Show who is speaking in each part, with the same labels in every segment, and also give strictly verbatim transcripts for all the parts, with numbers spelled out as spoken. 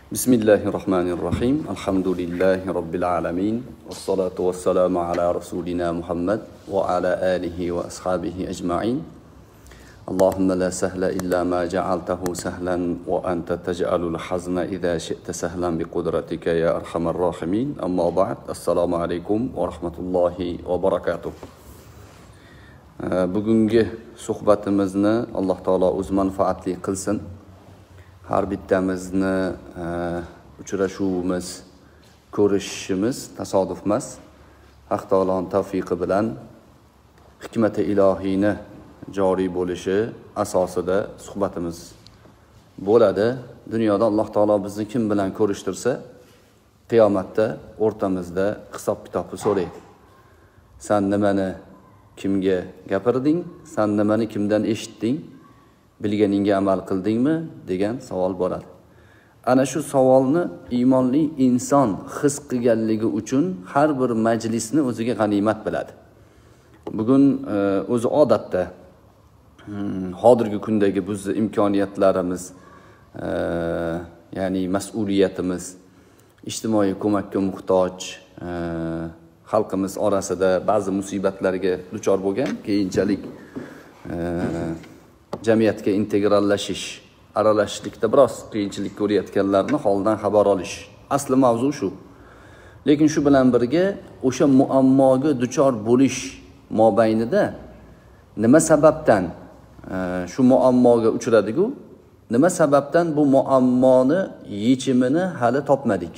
Speaker 1: Bismillahirrahmanirrahim. Alhamdulillahi Rabbil alamin. Wassalatu wassalamu ala rasulina Muhammad wa ala alihi wa ashabihi ajma'in. Allahumma la sahla illa ma ja'altahu sahlan wa anta taj'alul hazna idha syi'ta sahlan bi qudratika ya arhamar rahimin. Amma ba'd. Assalomu alaykum wa rahmatullahi wa barakatuh. Bugungi suhbatimizni Alloh taolo o'z manfaatli qilsin. Har bittamizni uchrashuvimiz, ko'rishishimiz tasodif emas. Haq taoloning tavfiqi bilan hikmati ilohiyni joriy bo'lishi asosida suhbatimiz bo'ladi. Dunyoda Alloh taolo bizni kim bilan ko'rishtirsa, qiyomatda o'rtamizda hisob-kitobni so'raydi. Sen nimani kimga gapirding? Sen nimani kimdan eshitding? Bilganingga amal qildingmi degan savol bo'ladi. Ana shu savolni iymonli inson his qilganligi uchun har bir majlisni o'ziga g'animat biladi. Bugun o'zi odatda hozirgi kundagi bizni imkoniyatlarimiz, ya'ni mas'uliyatimiz, ijtimoiy ko'makka muhtoj xalqimiz orasida ba'zi musibatlarga duchor bo'lgan, keyinchalik jamiyatga integrallashish, aralashishlikda biroz qiyinchilik ko'rayotganlarni holdan xabar olish. Asli mavzu shu. Lekin shu bilan birga o'sha muammoga duchor bo'lish mobaynida nima sababdan shu muammoga uchradiku, nima sababdan bu muammoni yechimini hali topmadik.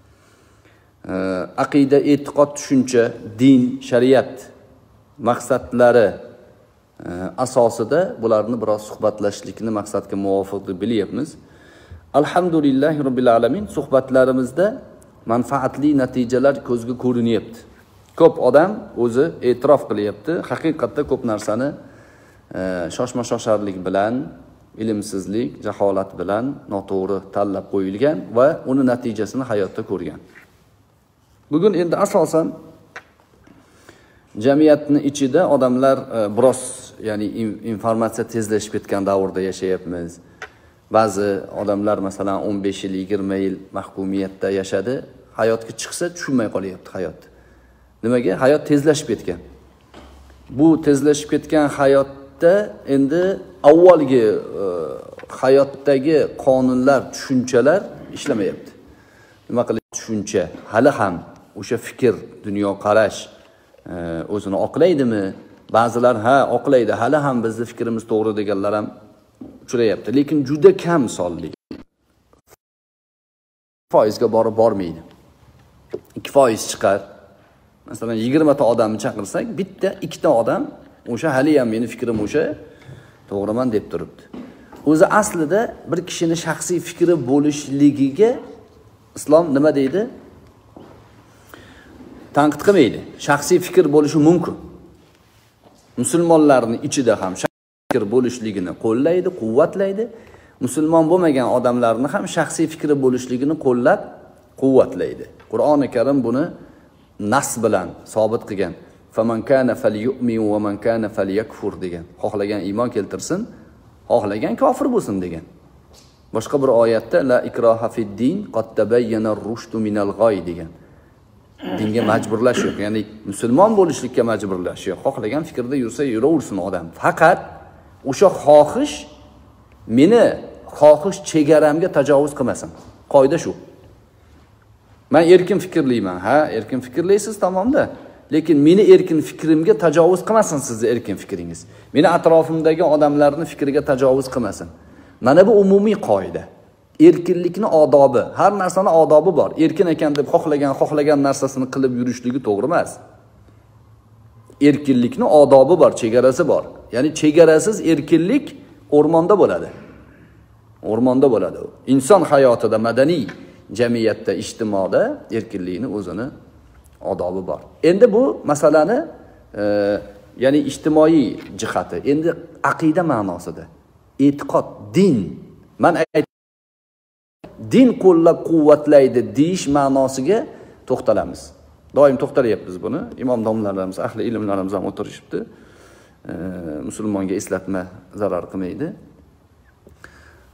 Speaker 1: Aqida, e'tiqod, tushuncha, din, shariat maqsadlari asosida bularni biroz suhbatlashishlikni maqsadga muvofiq deb bilyapmiz. Alhamdulillahi Rabbil alamin, suhbatlarimizda manfaatli natijalar ko'zga ko'rinyapti. Ko'p odam o'zi e'tirof qilyapti. Haqiqatda ko'p narsani shoshma-shosharlik bilan, ilmsizlik, jaholat bilan noto'g'ri tanlab qo'yilgan va uni natijasini hayotda ko'rgan. Bugun endi asosan jamiyatning ichida odamlar biroz, ya'ni informatsiya tezlashib ketgan davrda yashayapmiz. Ba'zi odamlar masalan o'n besh yil, yigirma yil mahkumiyatda yashadi, hayotga chiqsa tushunmay qolyapti hayot. Nimaga? Hayot tezlashib ketgan. Bu tezlashib ketgan hayotda endi avvalgi hayotdagi qonunlar, tushunchalar ishlamayapti. Nima qilib tushuncha hali ham o'sha fikr, dunyo qarash o'zini oqlaydimi? Ba'zilar ha oqlaydi, hali ham bizning fikrimiz to'g'ri deganlar ham uchrayapti, lekin juda kam sonli. Foizga borib bormaydi. ikki foiz chiqar. Masalan yigirma ta odamni chaqirsak, bitta ikkita odam o'sha hali ham meni fikrim o'sha, to'g'riman deb turibdi. O'zi aslida bir kishining shaxsiy fikri bo'lishligiga islom nima deydi? Tanqid qilmaydi. Shaxsiy fikr bo'lishi mumkin. Musulmonlarning ichida ham shaxsiy fikr bo'lishligini qo'llaydi, quvvatlaydi. Musulmon bo'lmagan odamlarni ham shaxsiy fikri bo'lishligini qo'llab, quvvatlaydi. Qur'oni Karim buni nas bilan sabit qilgan. Faman kana falyu'min va man kana falyakfur degan. Xohlagan iymon keltirsin, xohlagan kofir bo'lsin degan. Boshqa bir oyatda la ikroha fid din qad tabayyana ar-rushdu minal g'oy degan. Dinga majburlash yo'q, ya'ni musulmon bo'lishlikka majburlash yo'q. Xohlagan fikrda yursa yuraversin odam. Faqat o'sha xohish meni xohish chegaramga tajovuz qilmasin. Qoida shu. Men erkin fikrlayman. Ha, erkin fikrlaysiz tamomda. Lekin meni erkin fikrimga tajovuz qilmasin sizning erkin fikringiz. Meni atrofimdagi odamlarning fikriga tajovuz qilmasin. Mana bu umumiy qoida. Erkinlikning odobi, har narsaning odobi bor. Erkin ekan deb xohlagan xohlagan narsasini qilib yurishligi to'g'ri emas. Erkinlikning odobi bor, chegarasi bor. Ya'ni chegarasiz erkinlik o'rmonda bo'ladi. O'rmonda bo'ladi. Inson hayotida, madaniy jamiyatda, ijtimoda erkinlikning o'zini odobi bor. Endi bu masalani e, ya'ni ijtimoiy jihati, endi aqida ma'nosida, e'tiqod, din. Men din qo'llab quvvatlaydi deyish ma'nosiga to'xtalamiz. Doim to'xtalyapmiz buni. Imom domlalarimiz, ahli ilmlarimiz ham o'tirishibdi. E, musulmonga eslatma zarar qilmaydi.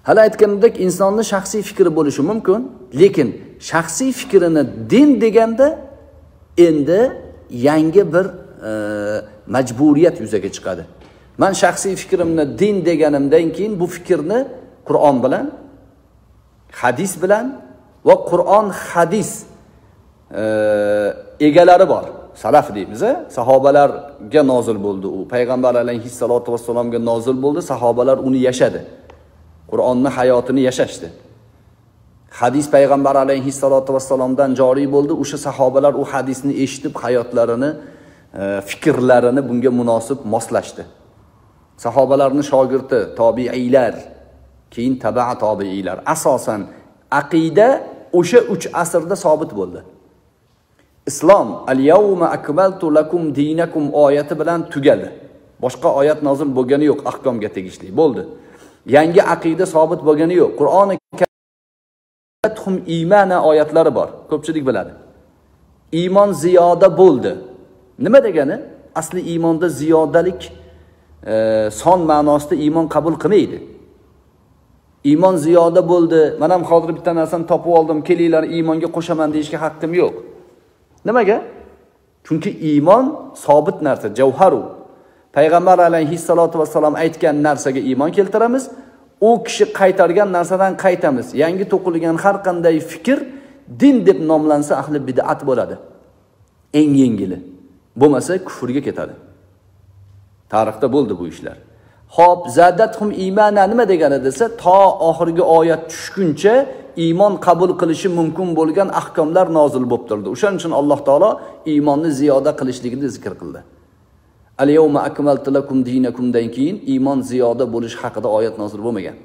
Speaker 1: Hali aytganimdek insonning shaxsiy fikri bo'lishi mumkin, lekin shaxsiy fikrini din deganda endi yangi bir e, majburiyat yuzaga chiqadi. Men shaxsiy fikrimni din deganimdan keyin bu fikrni Qur'on bilan, hadis bilan va Qur'on hadis e, egalari bor. Salaf deymiz, sahobalarga nozil bo'ldi u. Payg'ambar alayhissalatu vassalomga nozil bo'ldi, sahobalar uni yashadi. Qur'onni hayotini yashashdi. Hadis payg'ambar alayhissalatu vassalomdan joriy bo'ldi. O'sha sahobalar u hadisni eshitib hayotlarini, fikrlarini bunga munosib moslashdi. Sahobalarning shogirdi tobiiylar, keyin tabi'a tobiiylar. Asosan aqida o'sha uch asrda sobit bo'ldi. Islom al-yawma akmaltu lakum dinakum oyati bilan tugadi. Boshqa oyat nozil bo'lgani yo'q, ahkomga tegishli bo'ldi. Yangi aqida sobit bo'lgani yo'q. Qur'oni karim iymana oyatlari bor. Ko'pchilik biladi. Iymon ziyoda bo'ldi. Nima degani? Asli iymonda ziyodalik e, son ma'nosida iymon qabul qilmaydi. Iymon ziyoda bo'ldi. Men ham hozir bitta narsani topib oldim, kelinglar iymonga qo'shaman deyishga haqqim yo'q. Nimaga? Chunki iymon sobit narsa, javharu. Payg'ambar alayhissalatu vassalom aytgan narsaga iymon keltiramiz, u kishi qaytargan narsadan qaytamiz. Yangi to'qilgan har qanday fikr din deb nomlansa ahli bid'at bo'ladi. Eng yengili. Bo'lmasa kufrga ketadi. Tarixda bo'ldi bu ishlar. Xo'p, zadathum iymana nima degani desa, to oxirgi oyat tushguncha iymon qabul qilishi mumkin bo'lgan ahkomlar nozil bo'lib turdi. O'shaning uchun Alloh taolo iymonni ziyoda qilishligini zikr qildi. Al-yawma akmaltu lakum dinakumdan keyin iymon ziyoda bo'lish haqida oyat nozil bo'lmagan.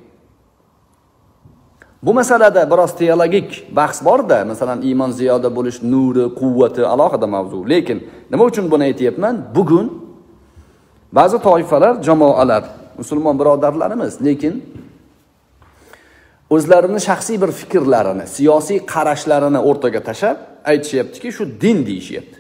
Speaker 1: Bu masalada biroz teologik bahs bor-da, masalan iymon ziyoda bo'lish nuri, quvvati alohida mavzu. Lekin nima uchun buni aytayapman? Bugun ba'zi toifalar, jamoalar, musulmon birodarlarimiz, lekin o'zlarining shaxsiy bir fikrlarini, siyosiy qarashlarini o'rtaga tashab aytishyaptiki, shu din deyishyapti.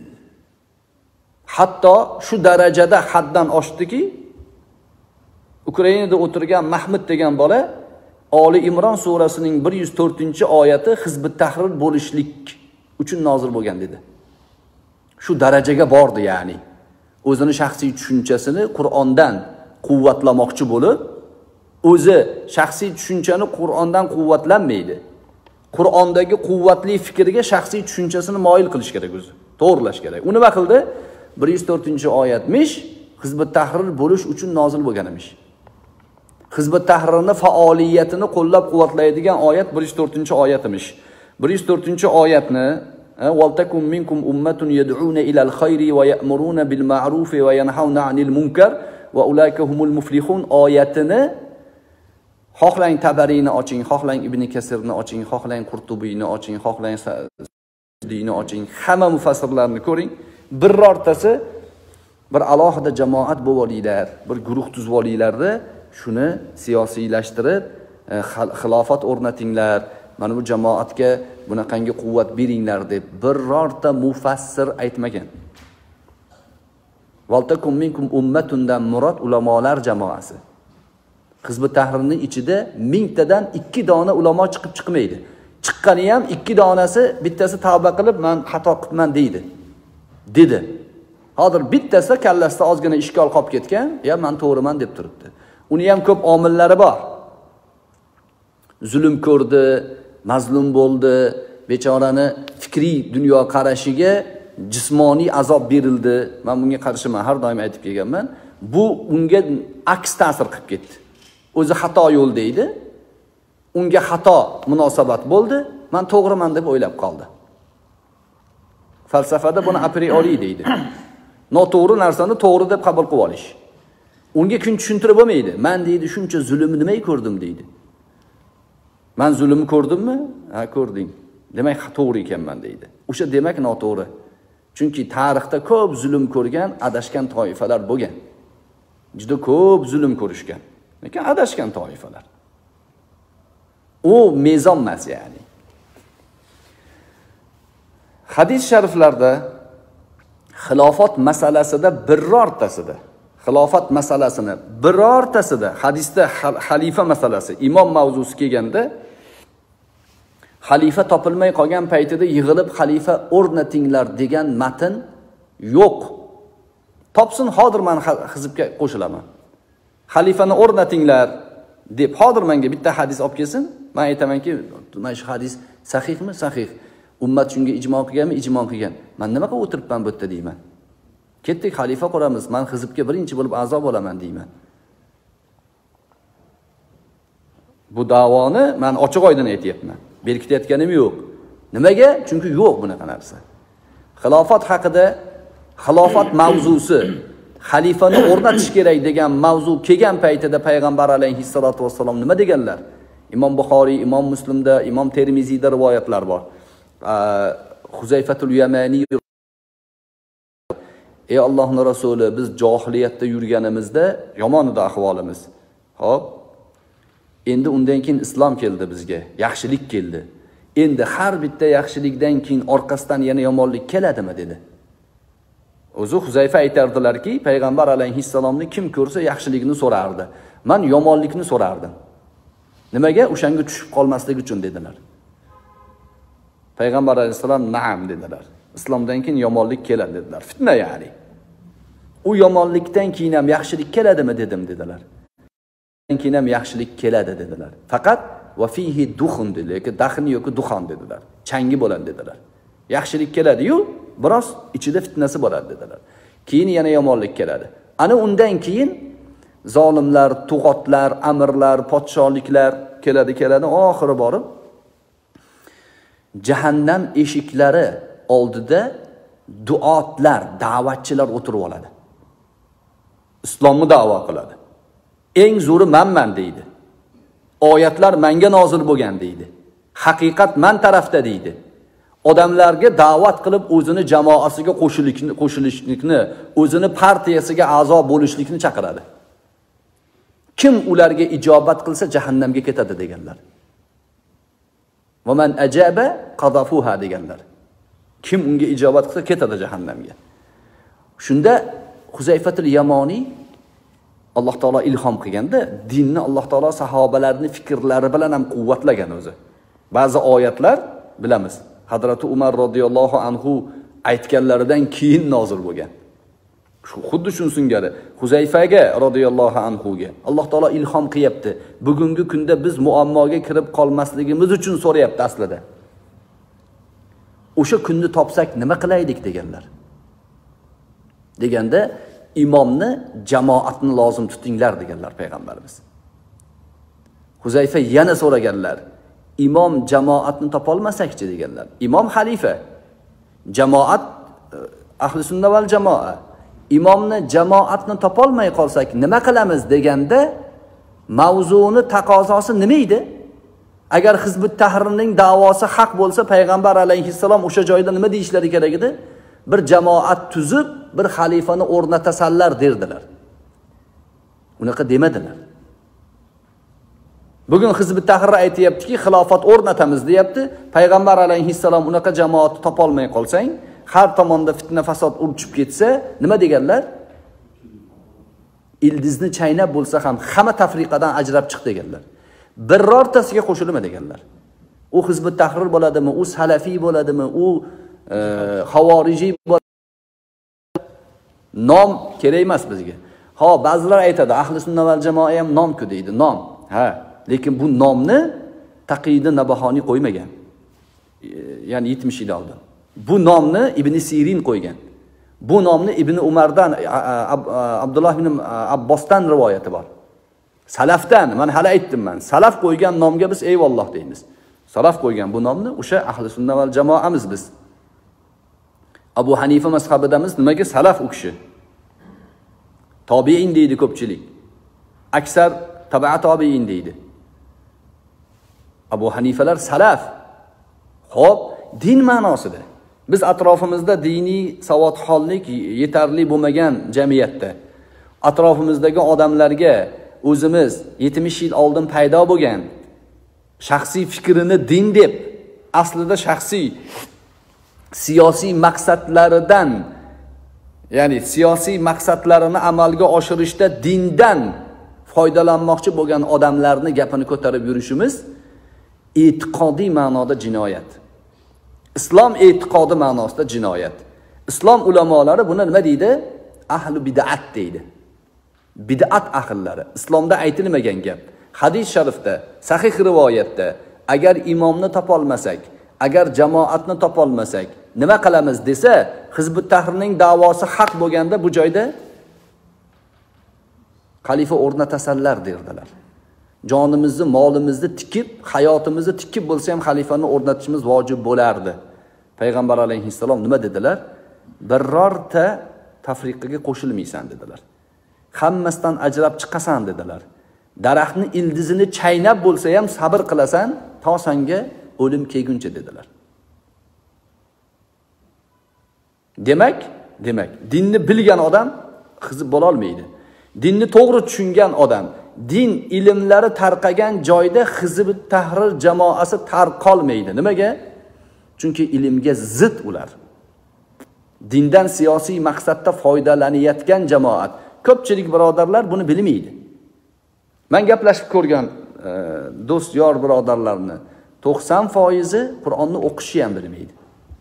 Speaker 1: Hatto shu darajada haddan oshdiki, Ukrainada o'tirgan Mahmud degan bola Oli Imron surasining bir yuz to'rtinchi oyati Hizbut Tahrir bo'lishlik uchun nozil bo'lgan dedi. Shu darajaga bordi, ya'ni o'zini shaxsiy tushunchasini Qur'ondan quvvatlamoqchi bo'lib, o'zi shaxsiy tushunchani Qur'ondan quvvatlanmaydi. Qur'ondagi quvvatli fikriga shaxsiy tushunchasini moyil qilish kerak o'zi, to'g'rilash kerak. U nima qildi? bir yuz to'rtinchi oyatmish, Hizbut Tahrir bo'lish uchun nozil bo'lgan emish. Hizbut Tahrirning faoliyatini qo'llab-quvvatlaydigan oyat bir yuz to'rtinchi oyat emish. bir yuz to'rtinchi oyatni "Waltakum minkum ummatun yad'una ilal khayri wa ya'muruna bil ma'rufi wa yanhauna 'anil munkar va ulaika humul muflihun" oyatini xohlang Tabariyni oching, xohlang Ibn Kasirni oching, xohlang Qurtubiyni oching, xohlang Sa'diyni oching, hamma mufassirlarni ko'ring. Birortasi bir alohida jamoat bo'linglar, bir guruh tuzib olinglarda shuni siyosiylashtirib, xilofat o'rnatinglar, mana bu jamoatga bunaqangi quvvat beringlar deb birorta mufassir aytmagan. Valtakum minkum ummatundan murod ulamolar jamoasi. Hizbut Tahrirning ichida mingtadan ikki dona ulamo chiqib chiqmaydi. Chiqqani ham ikki donasi bittasi tavba qilib, men xato qilibman deydi. dedi. Hozir bittasi kallasida ozgina ishkol qolib ketgan, "Ya, men to'g'riman" deb turibdi. Uni ham ko'p omillari bor. Zulm ko'rdi, mazlum bo'ldi, bechorani fikriy dunyo qarashiga jismoniy azob berildi. Men bunga qarshiman, har doim aytib kelganman. Bu unga aks ta'sir qilib ketdi. O'zi xato yo'l deydi. Unga xato munosabat bo'ldi, men to'g'riman deb o'ylab qoldi. Falsafada buni a priori deydi. Noto'g'ri narsani to'g'ri deb qabul qilib olish. Unga kun tushuntirib bo'lmaydi. Men deydi, shuncha zulmni nima ko'rdim deydi. Men zulmni ko'rdimmi? Ha, ko'rding. Demak, to'g'ri ekanman deydi. O'sha demak noto'g'ri. Chunki tarixda ko'p zulm ko'rgan, adashgan toifalar bo'lgan. Juda ko'p zulm ko'rishgan. Lekin adashgan toifalar. U mezon emas, ya'ni. Hadis shariflarda xilofat masalasida birortasida, xilofat masalasini birortasida hadisda xalifa masalasi, imom mavzusi kelganda xalifa topilmay qolgan paytida yig'ilib xalifa o'rnatinglar degan matn yo'q. Topsin, hozir men hizbga qo'shilaman. Xalifani o'rnatinglar deb hozir menga bitta hadis olib kelsin, men aytamanki, mana shu hadis sahihmi? Sahih. Ummat shunga ijmo qilganmi? Ijmo qilgan. Men nima qilib o'tiribman bu yerda deyman. Ketdik, xalifa quramiz, men hizbga birinchi bo'lib a'zo bo'laman deyman. Bu davoni men ochiq-oydin aytayapman. Berkitayotganim yo'q. Nimaga? Chunki yo'q bunaqa narsa. Xilofat haqida, xilofat mavzusi, xalifani o'rnatish kerak degan mavzu kelgan paytida payg'ambar alayhissalatu vassalom nima deganlar? Imom Buxoriy, Imom Muslimda, Imom Termiziyda rivoyatlar bor. Huzayfatul Yamani: ey Allohning rasuli, biz jahiliyatda yurganimizda yomon edi ahvolimiz. Xo'p, endi undan keyin islom keldi bizga, yaxshilik keldi. Endi har bitta yaxshilikdan keyin orqasidan yana yomonlik keladimi dedi. O'zi Huzayfa aytardilarki, payg'ambar alayhissalomni kim ko'rsa yaxshilikni so'rardi. Men yomonlikni so'rardim. Nimaga? O'shanga tushib qolmaslik uchun dedilar. Payg'ambar alayhissalom na'am dedilar. Islomdan keyin yomonlik keladi dedilar. Fitna ya'ni. U yomonlikdan keyin ham yaxshilik keladimi dedim dedilar. Keyin ham yaxshilik keladi dedilar. Faqat va fihi duxun dedilar, yoki daxni yoki duxon dedilar. Changi bo'ladi dedilar. Yaxshilik keladi-yu, biroz ichida fitnasi bo'ladi dedilar. Keyin yana yomonlik keladi. Ana undan keyin zolimlar, tug'otlar, amirlar, podshohliklar keladi, keladi, oxiri borib jahannam eshiklari oldida duotlar, da'vatchilar o'tirib oladi. Islomni da'vo qiladi. Eng zo'ri menman deydi. Oyatlar menga nozil bo'lgan deydi. Haqiqat men tarafda deydi. Odamlarga da'vat qilib o'zini jamoasiga qo'shilishni, qo'shilishlikni, o'zini partiyasiga a'zo bo'lishlikni chaqiradi. Kim ularga ijobat qilsa jahannamga ketadi deganlar. Va man ajaba qadafuha deganlar. Kim unga ijobat qilsa ketadi jahannamga. Shunda Huzayfatul Yamani Alloh taolo ilhom qilganda, dinni Alloh taolo sahobalarning fikrlari bilan ham quvvatlagan o'zi. Ba'zi oyatlar bilamiz. Hazrati Umar radhiyallohu anhu aytganlaridan keyin nozil bo'lgan. Shu xuddi shuni singari Huzayfaga radhiyallohu anhuga Alloh taolo ilhom qilyapti. Bugungi kunda biz muammoga kirib qolmasligimiz uchun so'rayapti aslida. O'sha kunni topsak nima qilaylik deganlar. Deganda imomni, jamoatni lozim tutinglar deganlar payg'ambarimiz. Huzayfa yana so'raganlar. Imom jamoatni topolmasakchi deganlar. Imom xalifa, jamoat ahli sunna val jamoa. Imomni, jamoatni topolmay qolsak nima qilamiz deganda mavzuni taqozosi nima edi? Agar Hizbut Tahrirning da'vosi haq bo'lsa, payg'ambar alayhissalom o'sha joyda nima deyishlari kerak edi? Bir jamoat tuzib, bir xalifani o'rnatasanlar derdilar. Unaqa demadilar. Bugun Hizbut Tahrir aytayaptiki, xilofat o'rnatamiz deyapti. Payg'ambar alayhissalom unaqa jamoatni topolmay qolsang, har tomonda fitna fasod urchib ketsa, nima deganlar? Ildizni chaynab bo'lsa ham hamma tafriqadan ajrab chiq deganlar. Birortasiga qo'shilma deganlar. U Hizbut Tahrir bo'ladimi, u salafiy bo'ladimi, u xavorijiy bo'ladimi? Nom kerak emas bizga. Ha, ba'zilar aytadi, ahli sunna val jamoa ham nom-ku deydi, nom. Ha, lekin bu nomni Taqiyda Nabahoniy qo'ymagan. Ya'ni yetmish yil oldin. Bu nomni Ibn Sirin qo'ygan. Bu nomni Ibn Umardan, Abdullah ibn Abbosdan rivoyati bor. Salafdan, men hali aytdim men. Salaf qo'ygan nomga biz eyvalloh deymiz. Salaf qo'ygan bu nomni o'sha ahli sunna val jamoamiz biz. Abu Hanifa mazhabidamiz nimaga salaf u kishi? Tobiin deydi ko'pchilik. Aksar tabi'a tobiin deydi. Abu Hanifalar salaf. Xo'p, din ma'nosida. Biz atrofimizda diniy savodxonlik yetarli bo'lmagan jamiyatda atrofimizdagi odamlarga o'zimiz yetmish yil oldin paydo bo'lgan shaxsiy fikrini din deb, aslida shaxsiy siyosiy maqsadlaridan ya'ni siyosiy maqsadlarini amalga oshirishda dindan foydalanmoqchi bo'lgan odamlarni gapini ko'tarib yurishimiz e'tiqodiy ma'noda jinoyat. Islom e'tiqodi ma'nosida jinoyat. Islom ulamolari buni nima deydi? Ahli bid'at deydi. Bid'at ahllari. Islomda aytilmagan gap. Hadis sharifda, sahih rivoyatda agar imomni topolmasak, agar jamoatni topolmasak, nima qilamiz desa, Hizbut Tahrirning da'vosi haq bo'lganda bu joyda xalifa o'rnatasanlar derdilar. Jonimizni, molimizni tikib, hayotimizni tikib bo'lsa ham xalifani o'rnatishimiz vojib bo'lardi. Payg'ambar alayhissalom nima dedilar? Birorta tafriqaga qo'shilmaysan dedilar. Hammasidan ajrab chiqasan dedilar. Daraxtni ildizini chaynab bo'lsa ham sabr qilasan, to senga o'lim kelguncha dedilar. Demak, demak, dinni bilgan odam xizib bo'la olmaydi. Dinni to'g'ri tushungan odam, din ilmlari tarqagan joyda Hizbut Tahrir jamoasi tarqolmaydi. Nimaga? Chunki ilmga zid ular. Dindan siyosiy maqsadda foydalanayotgan jamoat. Ko'pchilik birodarlar buni bilmaydi. Men gaplashib ko'rgan e, do'st, yor birodarlarni to'qson foizi Qur'onni o'qishni ham bilmaydi.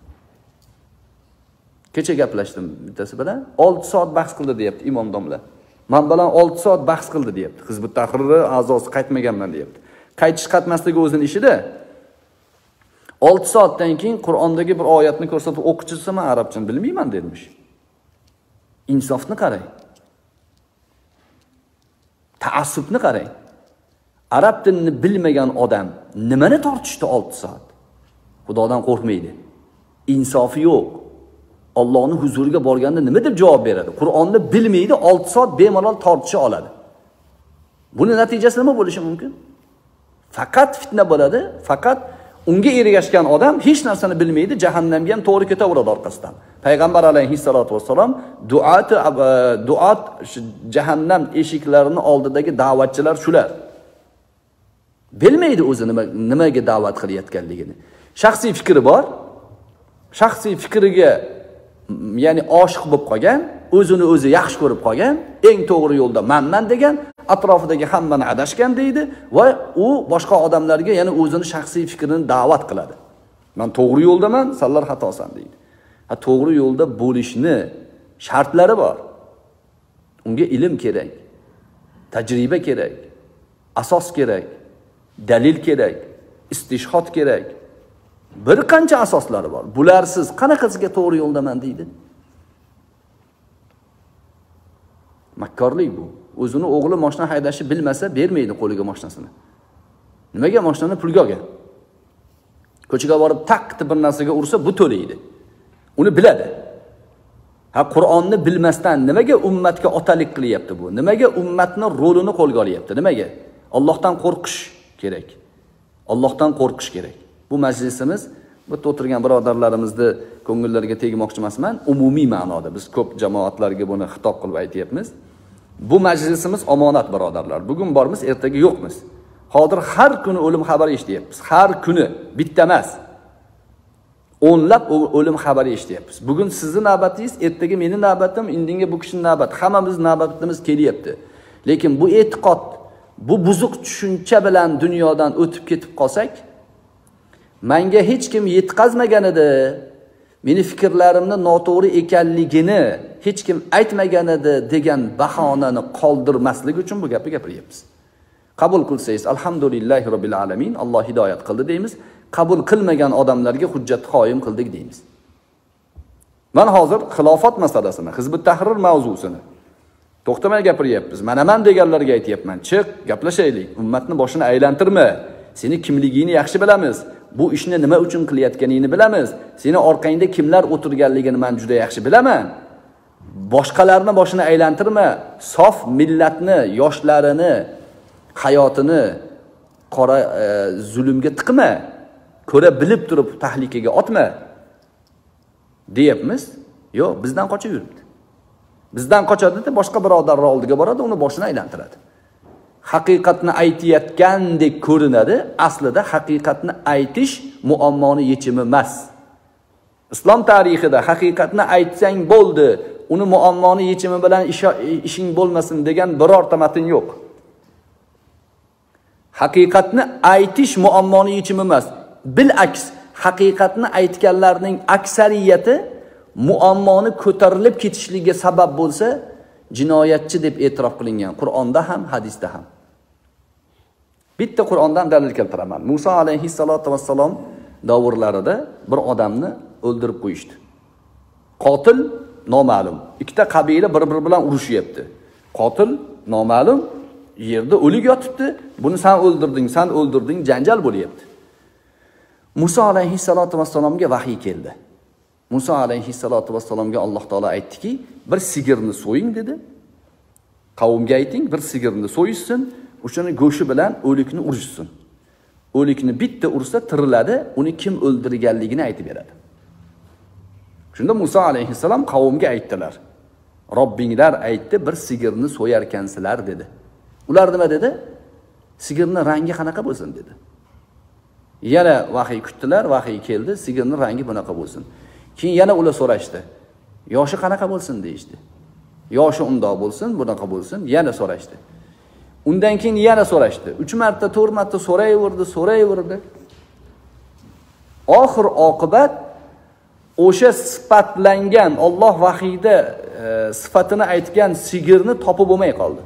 Speaker 1: Kecha gaplashdim bittasi bilan, olti soat bahs qildi deyapti imom domla. Men bilan olti soat bahs qildi deyapti. Hizbut Tahrir a'zosi qaytmaganman deyapti. Qaytish qatmasligi o'zining ishida. olti soatdan keyin Qur'ondagi bir oyatni ko'rsatib o'qichisi men arabchani bilmayman demiş. Insofni qarang. Taassubni qarang. Arab tilini bilmagan odam nimani tortishdi olti soat? Xudodan qo'rqmaydi. Insofi yo'q. Allohning huzuriga borganda nima deb javob beradi? Qur'onni bilmaydi, olti soat bemalol tortisha oladi. Buni natijasi nima bo'lishi mumkin? Faqat fitna bo'ladi, faqat unga ergashgan odam hech narsani bilmaydi, jahannamga ham to'g'ri ketaveradi orqasidan. Payg'ambar alayhissalatu vassalom duat duat jahannam eshiklarini oldidagi da'vatchilar shular. Bilmaydi o'zi nima nimaga da'vat qilayotganligini. Shaxsiy fikri bor. Shaxsiy fikriga ya'ni oshiq bo'lib qolgan, o'zini o'zi yaxshi ko'rib qolgan, eng to'g'ri yo'lda manman degan, atrofidagi hammani adashgan deydi va u boshqa odamlarga yana o'zini shaxsiy fikrini da'vat qiladi. Men to'g'ri yo'ldaman, senlar xatosan deydi. Ha, to'g'ri yo'lda bo'lishni shartlari bor. Unga ilm kerak, tajriba kerak, asos kerak, dalil kerak, istishhod kerak. Bir qancha asoslari bor. Bularsiz qanaqasiga to'g'ri yo'ldaman deydi? Makkorlik bu. O'zini o'g'li mashina haydashni bilmasa, bermaydi qo'liga mashinasini. Nimaga mashinani pulga olgan? Ko'chaga borib tak deb bir narsaga ursa, bu to'laydi. Uni biladi. Ha, Qur'onni bilmasdan nimaga ummatga otalik qilyapti bu? Nimaga ummatning rolini qo'lga olyapti? Nimaga? Allohdan qo'rqish kerak. Allohdan qo'rqish kerak. Bu majlisimiz, bu o'tirgan birodarlarimizni ko'ngillariga tegmoqchi emasman, umumiy ma'noda biz ko'p jamoatlarga buni xitob qilib aytyapmiz. Bu majlisimiz omonat birodarlar. Bugun bormiz, ertaga yo'qmiz. Hozir har kuni o'lim xabari eshityapmiz. Har kuni bitta emas. O'nlab o'lim xabari eshityapmiz. Bugun sizning navbatingiz, ertaga mening navbatim, indinga bu kishining navbati, hammamiz navbatimiz kelyapti. Lekin bu e'tiqod, bu buzuq tushuncha bilan dunyodan o'tib ketib qolsak, menga hech kim yetkazmagan edi, meni fikrlarimni noto'g'ri ekanligini hech kim aytmagan edi degan bahonani qoldirmaslik uchun bu gapni gapiryapmiz. Qabul qilsangiz alhamdulillahi robbil alamin, Alloh hidoyat qildi deymiz. Qabul qilmagan odamlarga hujjat qoyim qildik deymiz. Men hozir xilofat masalasini, Hizbut Tahrir mavzusini to'xtamay gapiryapmiz. Mana men deganlarga aytayapman, chiq, gaplashaylik. Ummatni boshini aylantirma. Seni kimligingni yaxshi bilamiz. Bu ishni nima uchun qilayotganingni bilamiz. Seni orqangda kimlar o'tirganligini men juda yaxshi bilaman. Boshqalarni boshini aylantirma. Sof millatni, yoshlarini, hayotini qora e, zulmga tiqma. Ko'ra bilib turib tahlikaga otma. Deyapmiz. Yo'q, bizdan qochib yuribdi. Bizdan qochadi-da, boshqa birodarlar oldiga boradi, uni boshini aylantiradi. Haqiqatni aytayotgandek ko'rinadi, aslida haqiqatni aytish muammoni yechimi emas. Islom tarixida haqiqatni aytsang bo'ldi, uni muammoni yechimi bilan ishing bo'lmasin degan birorta matn yo'q. Haqiqatni aytish muammoni yechimi emas. Bil'aks, haqiqatni aytganlarning aksariyati muammoni ko'tarilib ketishligiga sabab bo'lsa, jinoyatchi deb e'tirof qilingan Qur'onda ham, hadisda ham. Bitta Qur'ondan dalil keltiraman. Musa alayhissalatu vassalom davrlarida bir odamni o'ldirib qo'yishdi. Qotil noma'lum. Ikkita qabila bir-biri bilan urushyapti. Qotil noma'lum, yerda o'lik yotibdi. Buni sen o'ldirding, sen o'ldirding, janjal bo'lyapti. Musa alayhissalatu vassalomga vahiy keldi. Musa alayhissalatu vassalomga Alloh taolo aytdiki, bir sigirni so'ying dedi. Qavmga ayting, bir sigirni so'yishsin, o'shani go'shi bilan o'likni urishsin. O'likni bitta ursa tiriladi, uni kim o'ldirganligini aytib beradi. Shunda Musa alayhissalom qavmga aytdilar. Robbinglar aytdi, bir sigirni so'yarkansizlar dedi. Ular nima dedi? Sigirning rangi qanaqa bo'lsin dedi. Yana vahiy kutdilar, vahiy keldi, sigirning rangi bunaqa bo'lsin. Keyin yana ular so'rashdi. Yoshi qanaqa bo'lsin deydi. Yoshi undoq bo'lsin, bunaqa bo'lsin, yana so'rashdi. Undan keyin yana so'rashdi. uch marta, to'rt marta so'rayverdi, so'rayverdi. Oxir oqibat o'sha sifatlangan Alloh vahiyda e, sifatini aytgan sigirni topib bo'lmay qoldi.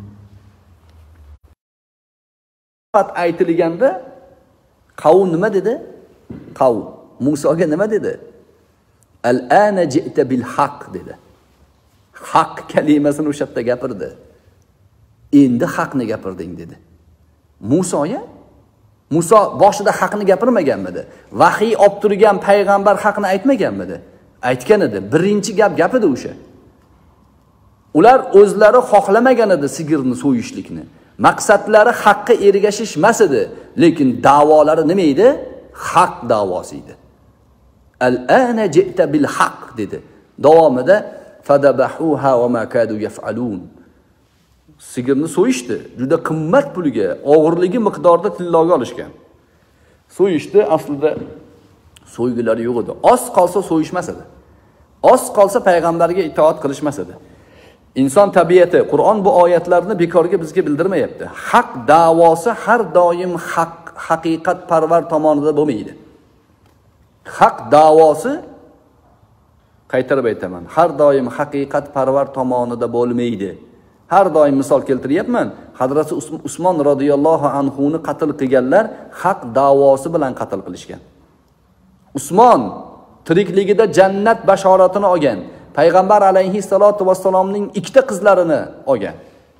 Speaker 1: Sifat aytilganda qavm nima dedi? Qavm Musoga nima dedi? Al-ana ji'ta bil haqq dedi. Haq kalimasini o'sha yerda gapirdi. Endi haqni gapirding dedi. Musoya Muso boshida haqni gapirmaganmidi? Vahiy olib turgan payg'ambar haqni aytmaganmidi? Aytgan edi. Birinchi gap gap edi o'sha. Ular o'zlari xohlamagan edi sigirni so'yishlikni. Maqsadlari haqqa ergashish emas edi, lekin da'volari nima edi? Haq da'vosi edi. Al-ana ji'ta bil haqq dedi. Davomida fadabahuha va ma kadu yaf'alun. Sigirni so'yishdi. Juda qimmat puliga, og'irligi miqdorida tilloga olishgan. So'yishdi, aslida so'ygilari yo'q edi. Oz qolsa so'yishmas edi. Oz qolsa payg'ambarga itoat qilishmas edi. Inson tabiati, Qur'on bu oyatlarni bekorga bizga bildirmayapti. Haq da'vosi har doim haq, haqiqat parvar tomonida bo'lmaydi. Haq da'vosi, qaytarib aytaman, har doim haqiqat parvar tomonida bo'lmaydi. Har doim misol keltiryapman. Hazrati Usmon radhiyallohu anhu ni qatl qilganlar haq da'vosi bilan qatl qilishgan. Usmon tirikligida jannat bashoratini olgan. Payg'ambar alayhissalatu vassalomning ikkita qizlarini olgan.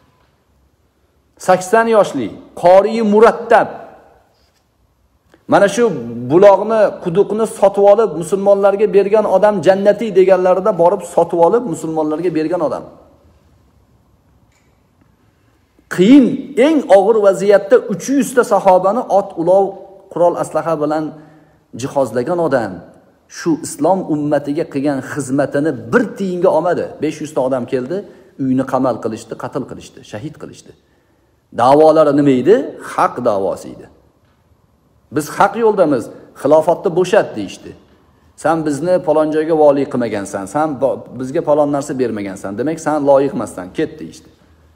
Speaker 1: sakson yoshli, qori murattab. Mana shu buloqni, quduqni sotib olib musulmonlarga bergan odam jannatiy deganlarida borib sotib olib musulmonlarga bergan odam. Qiyin, eng og'ir vaziyatda uch yuz ta sahobani ot, ulov, qurol aslaha bilan jihozlagan odam. Shu islom ummatiga qilgan xizmatini bir tiyinga olmadi. besh yuz ta odam keldi, uyini qamal qilishdi, qatl qilishdi, shahid qilishdi. Da'volari nima edi? Haq da'vosi edi. Biz haq yo'ldamiz, xilofatni bo'shat deydi. Sen bizni falon joyga vali qilmagansan, sen bizga falon narsa bermagansan, demak sen loyiq emassan, ket deydi.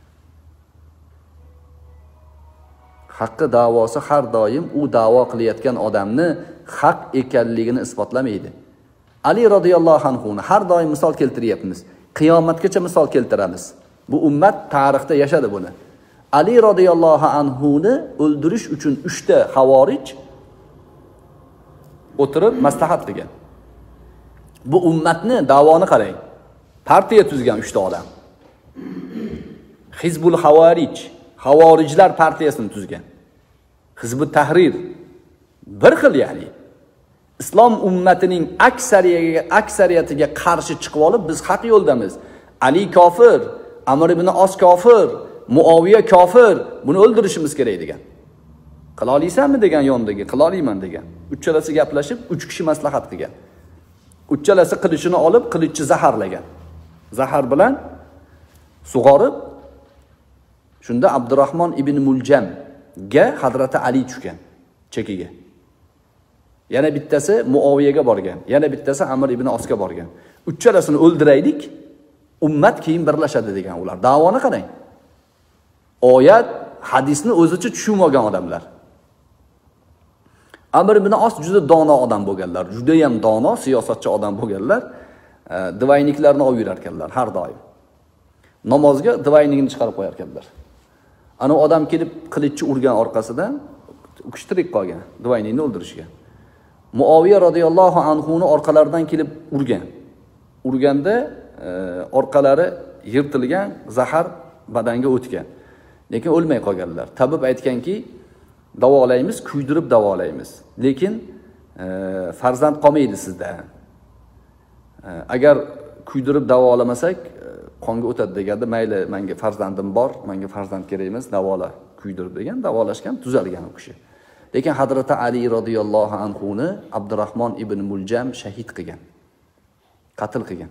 Speaker 1: Haqqi da'vosi har doim u da'vo qilayotgan odamni haq ekanligini isbotlamaydi. Ali radhiyallohu anhu ni har doim misol keltiryapmiz. Qiyomatgacha misol keltiramiz. Bu ummat tarixda yashadi buni. Ali radhiyallohu anhu ni o'ldirish uchun uchta havorij o'tirib maslahat qilgan. Bu ummatni da'voni qarang. Partiya tuzgan uchta odam. Hizbul Havorij, Havorijlar partiyasini tuzgan. Hizbut Tahrir bir xil, ya'ni islom ummatining aksariyatiga aksariyatiga qarshi chiqib olib, biz haq yo'ldamiz. Ali kofir, Amr ibn Os kofir, Muaviya kofir, buni o'ldirishimiz kerak degan. Qila olaysanmi degan yondagi, qila olmayman degan. Uchchalasi gaplashib, uch kishi maslahat qilgan. Uchchalasi qilichini olib, qilichni zaharlagan. Zahar bilan sug'orib, shunda Abdurrahmon ibn Muljam ga Hazrati Ali tushgan chekiga. Yana bittasi Muaviyaga borgan, yana bittasi Amr ibn Osga borgan. Uchchalasini o'ldiraylik, ummat keyin birlashadi degan ular. Davoni qarang. Oyat, hadisni o'zicha tushunmagan odamlar. Amr ibn As juda dono odam bo'lganlar, juda ham dono, siyosatchi odam bo'lganlar. Divayniklarni olib yurar ekanlar har doim. Namozga divaynikni chiqarib qo'yar ekanlar. Ana odam kelib qilichchi urgan orqasidan ukishtirib qolgan, divaynikni o'ldirishgan. Muaviya radhiyallohu anhu ni orqalaridan kelib urgan. Urganda e, orqalari yirtilgan, zahar badanga o'tgan. Lekin o'lmay qolganlar. Tabib aytganki, davolaymiz, kuydirib davolaymiz. Lekin e, farzand qolmaydi sizda. E, agar kuydirib davolamasak, qonga o'tadi deganda, mayli, menga farzandim bor, menga farzand kerak emas, davola, kuydirib degan, davolashgan, tuzalgan u kishi. Lekin Hazrati Ali radhiyallohu anhu ni Abdurrahmon ibn Muljam shahid qilgan. Qatl qilgan.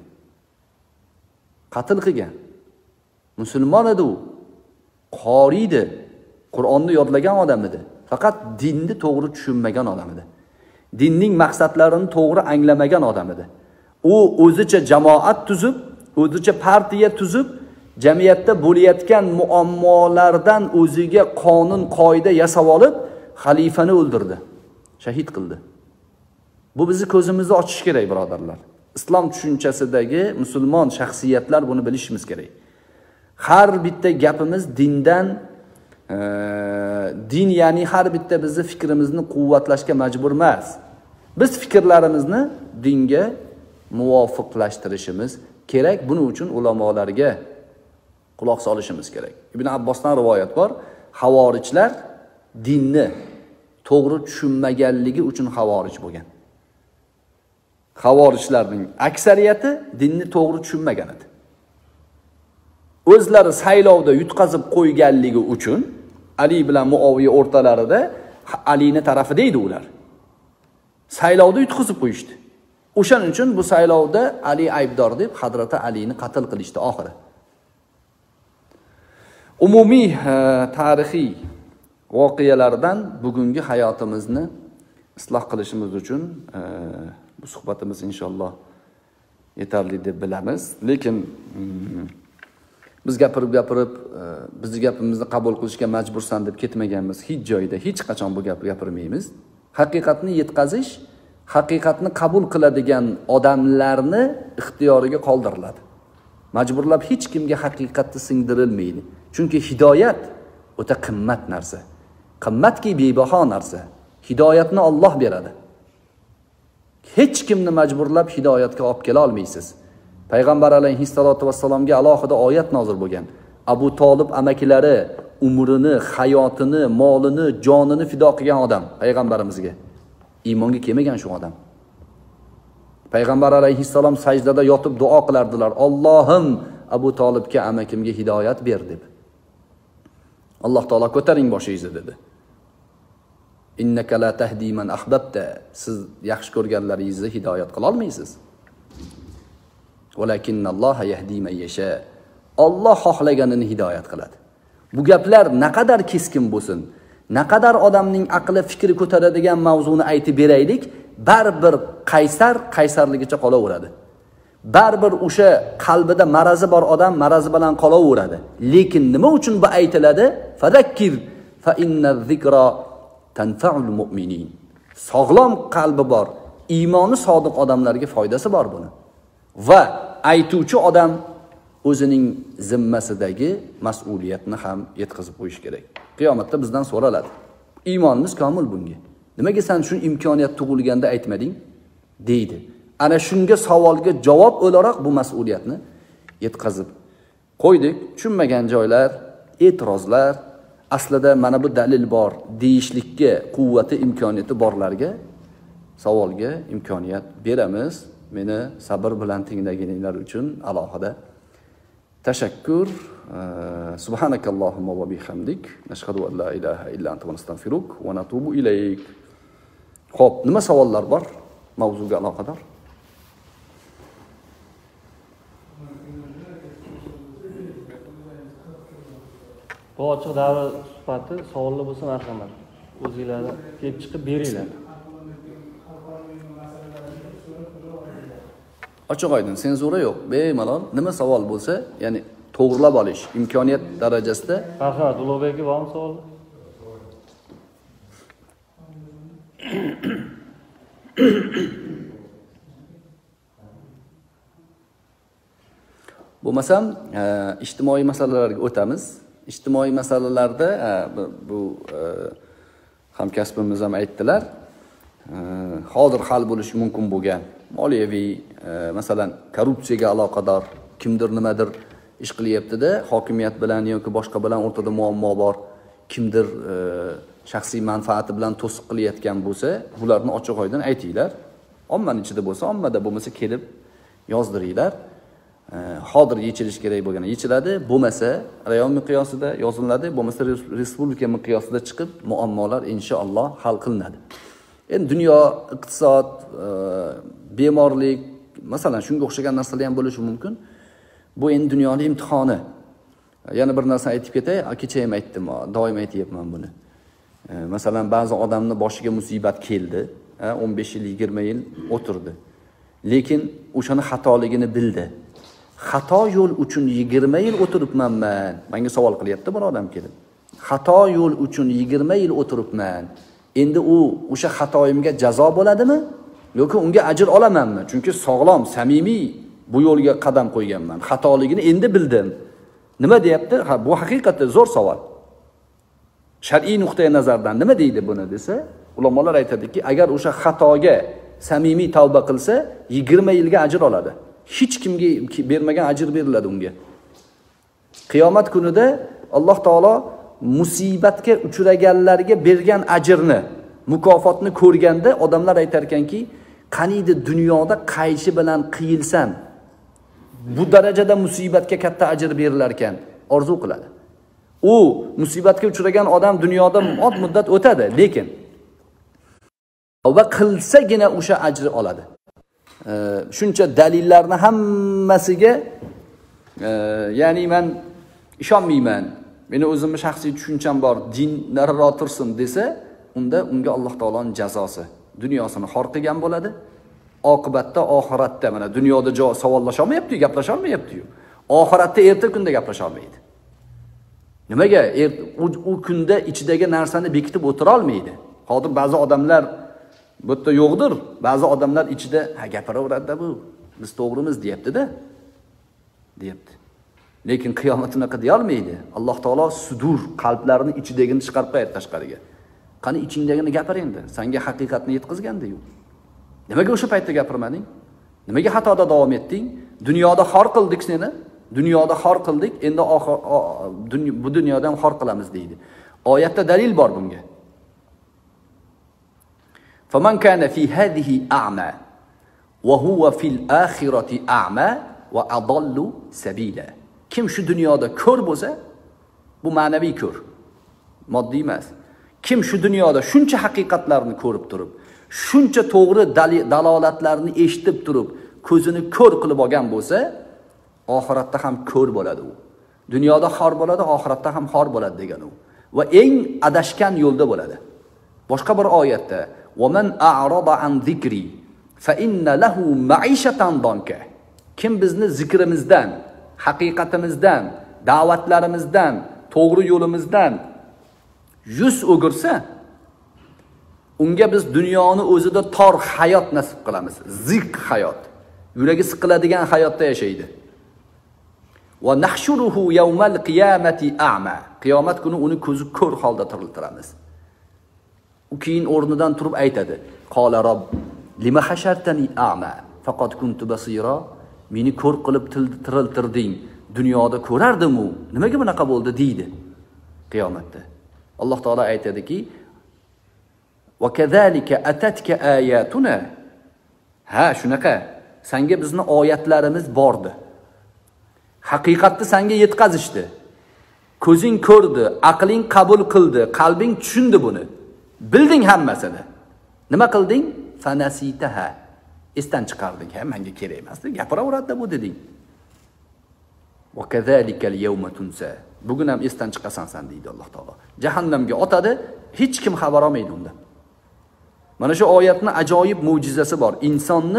Speaker 1: Qatl qilgan. Musulmon edi u. Qori edi. Qur'onni yodlagan odam edi. Faqat dinni to'g'ri tushunmagan odam edi. Dinning maqsadlarini to'g'ri anglamagan odam edi. U o'zicha jamoat tuzib, o'zicha partiya tuzib, jamiyatda bo'layotgan muammolardan o'ziga qonun, qoida yasab olib, xalifani o'ldirdi, shahid qildi. Bu bizni ko'zimizni ochish kerak, birodarlar. Islom tushunchasidagi musulmon shaxsiyatlar buni bilishimiz kerak. Har bitta gapimiz dindan, e, din ya'ni har bitta bizni fikrimizni quvvatlashga majbur emas. Biz fikrlarimizni dinga muvofiqlashtirishimiz kerak. Buning uchun ulamolarga quloq solishimiz kerak. Ibn Abbosdan rivoyat bor. Havorichlar dinni to'g'ri tushunmaganligi uchun havorich bo'lgan. Havorichlarning aksariyati dinni to'g'ri tushunmagan edi. O'zlari saylovda yutqazib qo'yganligi uchun Ali bilan Muaviya o'rtalarida Alini tarafida edi ular. Saylovda yutqazib qo'yishdi. O'shaning uchun bu saylovda Ali aybdor deb Hazrati Alini qatl qilishdi oxiri. Umumiy tarixiy voqealardan bugungi hayotimizni isloh qilishimiz uchun e, bu suhbatimiz inshaalloh yetarli deb bilamiz. Lekin mm, biz gapirib gapirib e, bizning gapimizni qabul qilishga majbursan deb ketmaganmiz. Hech joyda hech qachon bu gapni gapirmaymiz. Haqiqatni yetkazish, haqiqatni qabul qiladigan odamlarni ixtiyoriga qoldiriladi. Majburlab hech kimga haqiqatni singdirilmaydi. Chunki hidoyat o'ta qimmat narsa. Qimmatki bebaho narsa. Hidoyatni Alloh beradi. Hech kimni majburlab hidoyatga olib kela olmaysiz. Payg'ambar alayhissalatu vassalomga alohida oyat nozil bo'lgan. Abu Tolib amakilari umrini, hayotini, molini, jonini fido qilgan odam payg'ambarimizga. Iymonga kelmagan shu odam. Payg'ambar alayhissalom sajdada yotib duo qilardilar. Allohim Abu Tolibga amakimga hidoyat ber deb. Alloh taolo ko'taring boshingizni dedi. Innaka la tahdi man ahbabta. Siz yaxshi ko'rganlaringizni hidoyat qila olmaysiz. Walakinnalloha yahdi man yasha. Alloh xohlaganini hidoyat qiladi. Bu gaplar naqadar keskin bo'lsin, naqadar odamning aqli, fikri ko'taradigan mavzuni aytib beraylik, baribir qaysar qaysarligicha qolaveradi. Baribir o'sha qalbida marazi bor odam marazi bilan qolaveradi. Lekin nima uchun bu aytiladi? Fadakkir fa inna zikra tanfa'ul mu'minin. Sog'lom qalbi bor, iymoni sodiq odamlarga foydasi bor buni. Va aytuvchi odam o'zining zimmasidagi mas'uliyatni ham yetkazib qo'yish kerak. Qiyomatda bizdan so'raladi. Iymonimiz komil bunga. Nimaga sen shu imkoniyat tug'ilganda aytmading? deydi. Ana shunga savolga javob o'laroq bu mas'uliyatni yetkazib qo'ydik. Tushunmagan joylar, e'tirozlar, aslida mana bu dalil bor deyishlikka quvvati, imkoniyati borlarga savolga imkoniyat beramiz. Meni sabr bilan tinglaganinglar uchun alohida tashakkur. Subhanakallohumma va bihamdik, nashhadu an la ilaha illa anta va nastag'firuk va natubu ilayk. Xo'p, nima savollar bor mavzuga aloqador?
Speaker 2: Bu ochiq davra suhbati savollar bo'lsa marhamat, o'zingizlar kelib chiqib beringlar.
Speaker 1: Ochiq oydin, senzura yo'q. Bemalol nima savol bo'lsa, ya'ni to'g'rilab olish imkoniyat darajasida.
Speaker 2: Marhamat, Ulug'bekka bormi savol?
Speaker 1: Bo'lmasam, ijtimoiy masalalarga o'tamiz. Ijtimoiy masalalarda bu hamkasbimiz ham aytdilar. Hozir hal bo'lishi mumkin bo'lgan moliyaviy, masalan, korrupsiyaga aloqador kimdir nimadir ish qilyapti-da, hokimiyat bilan yoki boshqa bilan o'rtada muammo bor, kimdir shaxsiy manfaati bilan to'siq qilayotgan bo'lsa, bularni ochiq-oydin aytinglar. Ommaning ichida bo'lsa, ommada bo'lmasa kelib yozdiringlar. Hozir yechilish kerak bo'lgani yechiladi, bo'lmasa rayon miqyosida yoziladi, bo'lmasa respublika miqyosida chiqib muammolar inshaalloh hal qilinadi. Endi dunyo, iqtisod, bemorlik, masalan, shunga o'xshagan narsalar ham bo'lishi mumkin. Bu endi dunyoning imtihoni. Yana bir narsa aytib ketay, kecha ham aytdim, doim aytayapman buni. Masalan, ba'zi odamning boshiga musibat keldi, o'n besh yil, yigirma yil o'tirdi. Lekin o'shani xatoligini bildi. Xato yo'l uchun yigirma yil o'tiribmanman. Menga savol qilyapti bir odam kelib. Xato yo'l uchun yigirma yil o'tiribman. Endi u o'sha xatoyimga jazo bo'ladimi yoki unga ajr olamanmi? Chunki sog'lom, samimiy bu yo'lga qadam qo'yganman. Xatoligini endi bildim. Nima deyapti? Ha, bu haqiqatda zo'r savol. Shar'iy nuqtai nazardan nima deydi buni desa, ulamolar aytadiki, agar o'sha xatoga samimiy tavba qilsa, yigirma yilga ajr oladi. Hech kimga bermagan ajr beriladi unga. Qiyomat kunida Alloh taolo musibatga uchraganlarga bergan ajrni, mukofotni ko'rganda odamlar aytar ekanki, qaniydi dunyoda qayshi bilan qiyilsan, bu darajada musibatga katta ajr berilar ekan, orzu qiladi. U musibatga uchragan odam dunyoda oz muddat o'tadi, lekin tavba qilsagina o'sha ajri oladi. Shuncha dalillarni hammasiga ya'ni men ishonmayman. Meni o'zimning shaxsiy tushuncham bor, din nariroq tursin desa, unda unga Alloh taoloning jazosi, dunyosini xor qilgan bo'ladi. Oqibatda oxiratda mana dunyoda savollasha olmayapti, gaplasha olmayapti-yu. Oxiratda erta kunda gaplasha olmaydi. Nimaga? U kunda ichidagi narsani bekitib o'tira olmaydi. Hozir ba'zi odamlar bu yerda yo'qdir. Ba'zi odamlar ichida ha gapiraveradi-da bu. Biz to'g'rimiz deyapti-da. deyapti. Lekin qiyomat unaqa deya olmaydi. Alloh taolo sudur, qalblarning ichidagini chiqarib qo'yadi tashqariga. Qani ichingdagini gapir endi. Senga haqiqatni yetkazganda-yu. Nimaga o'sha paytda gapirmading? Nimaga xatoda davom etding? Dunyoda xor qildik seni. Dunyoda xor qildik, endi bu dunyodan xor qilamiz deydi. Oyatda dalil bor bunga. فَمَنْ كَانَ فِي هَذِهِ أَعْمَى وَهُوَ فِي الْآخِرَةِ أَعْمَى وَأَضَلُّ سَبِيلًا. Kim shu dunyoda ko'r bo'lsa, bu ma'naviy ko'r, moddiy emas. Kim shu dunyoda shuncha haqiqatlarni ko'rib turib, shuncha to'g'ri dalolatlarni eshitib turib, ko'zini ko'r qilib olgan bo'lsa, oxiratda ham ko'r bo'ladi u. Dunyoda xor bo'ladi, oxiratda ham xor bo'ladi degan u. Va eng adashgan yo'lda bo'ladi. Boshqa bir oyatda وَمَنْ أَعْرَضَ عَنْ ذِكْرِي فَإِنَّ لَهُ مَعِيشَةً ضَنْكَ. Kim bizni zikrimizdan, haqiqatimizdan, da'vatlarimizdan, to'g'ri yo'limizdan yuz o'girsa, unga biz dunyoni o'zida tor hayot nasib qilamiz. Zik hayot. Yuragi siqiladigan hayotda yashaydi. Va nahshuruhu yawmal qiyamati a'ma. Qiyomat kuni uni ko'zi ko'r holda tiriltiramiz. U keyin o'rnidan turib aytadi: "Qola Robb, lima hashartani a'ma faqat kuntu basira." Meni ko'r qilib tiriltirding. Dunyoda ko'rardim-u. Nimaga bunaqa bo'ldi deydi qiyomatda. Alloh taolo aytadiki: "Va kazalika atatka ayatuna." Ha, shunaqa. Senga bizni oyatlarimiz bordi. Haqiqatni senga yetkazishdi. Ko'zing ko'rdi, aqling qabul qildi, qalbing tushundi buni. Bilding hammasini. Nima qilding? Fanasitaha. Esdan chiqarding. Ha, menga kerak emas, gapiraveradi bu deding. Va kazalikal yawma tunsa. Bugun ham esdan chiqasan sen deydi Alloh taolo. Jahannamga otadi, hech kim xabar olmaydi undan. Mana shu oyatning ajoyib mo'jizasi bor. Insonni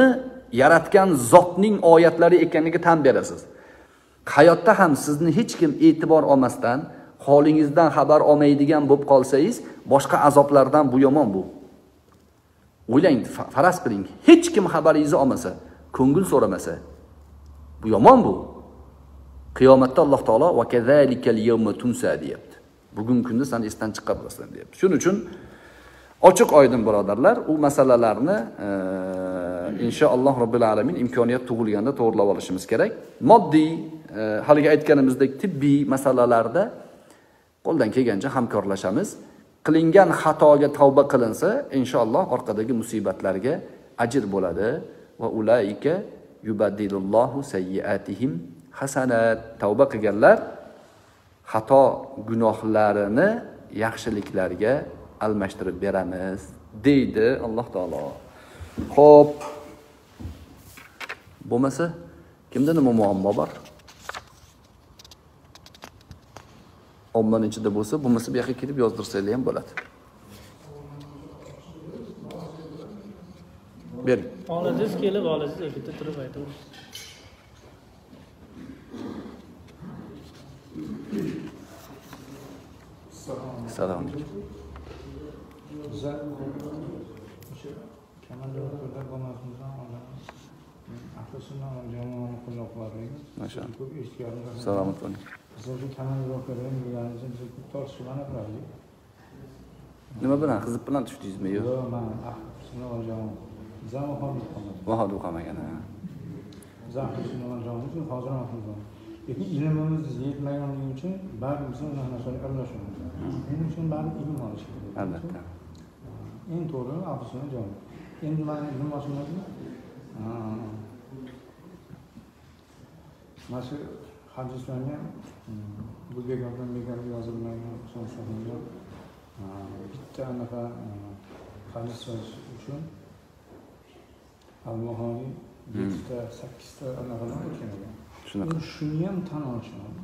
Speaker 1: yaratgan zotning oyatlari ekaniga tan berasiz. Hayotda ham sizni hech kim e'tibor olmasdan, holingizdan xabar olmaydigan bo'lib qolsangiz, boshqa azoblardan bu yomon bu. O'ylang, faraz qiling, hech kim xabaringizni olmasa, ko'ngil so'ramasa, bu yomon bu. Qiyomatda Alloh taolo va kazalikal yawma tunsa deyapti. Bugun kunda sen esdan chiqarmasdan deyapti. Shuning uchun ochiq oydin birodarlar, u masalalarni e, inshaalloh Robbil alamin imkoniyat tug'ilganda to'g'rilab olishimiz kerak. Moddiy, e, haliga aytganimizdek tibbiy masalalarda qo'ldan kelgancha hamkorlashamiz. Qilingan xatoga tavba qilinsa, inshaalloh orqadagi musibatlarga ajr bo'ladi. Va ulaika yubaddilullohu sayyiatihim hasanat. Tavba qilganlar xato gunohlarini yaxshiliklarga almashtirib beramiz deydi Alloh taolo. Xo'p. Bo'lmasa, kimda nima muammo bor? Ommaning ichida bo'lsa, bo'lmasa bu yoqqa kelib yozdirsanglar ham bo'ladi. Ber.
Speaker 2: Olingiz kelib, olingiz o'sha turib aytamiz.
Speaker 1: Assalomu alaykum.
Speaker 3: Güzel. Kemal Doğru'da konuşmamızdan sonra arkasından jamoani qo'llab-quvvatlaymiz.
Speaker 1: Maşallah.
Speaker 3: Ko'p eshitganmiz.
Speaker 1: Assalomu alaykum.
Speaker 3: Bizga Kemal Doğru'dan bilganingiz biz ko'p tortishuvlarni qilardik.
Speaker 1: Nima bilan qizib bilan tushdingizmi yo?
Speaker 3: Yo'q, men ahsinlar jamoa. Zamo hozir qolmadi.
Speaker 1: Vahod o'qamagan ha.
Speaker 3: Zahirlar jamoasi hozir ham qilgan. Lekin ilmimiz yetmaganligi uchun barimiz uni narsaga aralashamiz. Buning uchun barimiz ilm olish kerak.
Speaker 1: Albatta.
Speaker 3: Eng to'g'ri afsona joy. Endi men ilm olishimdan mana shu hadislarni bu bekordan bekor yozilmagan so'zlarni bitta anaqa hadis yozish uchun al-Buxoriy yettita sakkizta anaqadan o'tgan ekan.
Speaker 1: Shunaqa.
Speaker 3: Shuni ham tan olishmadi.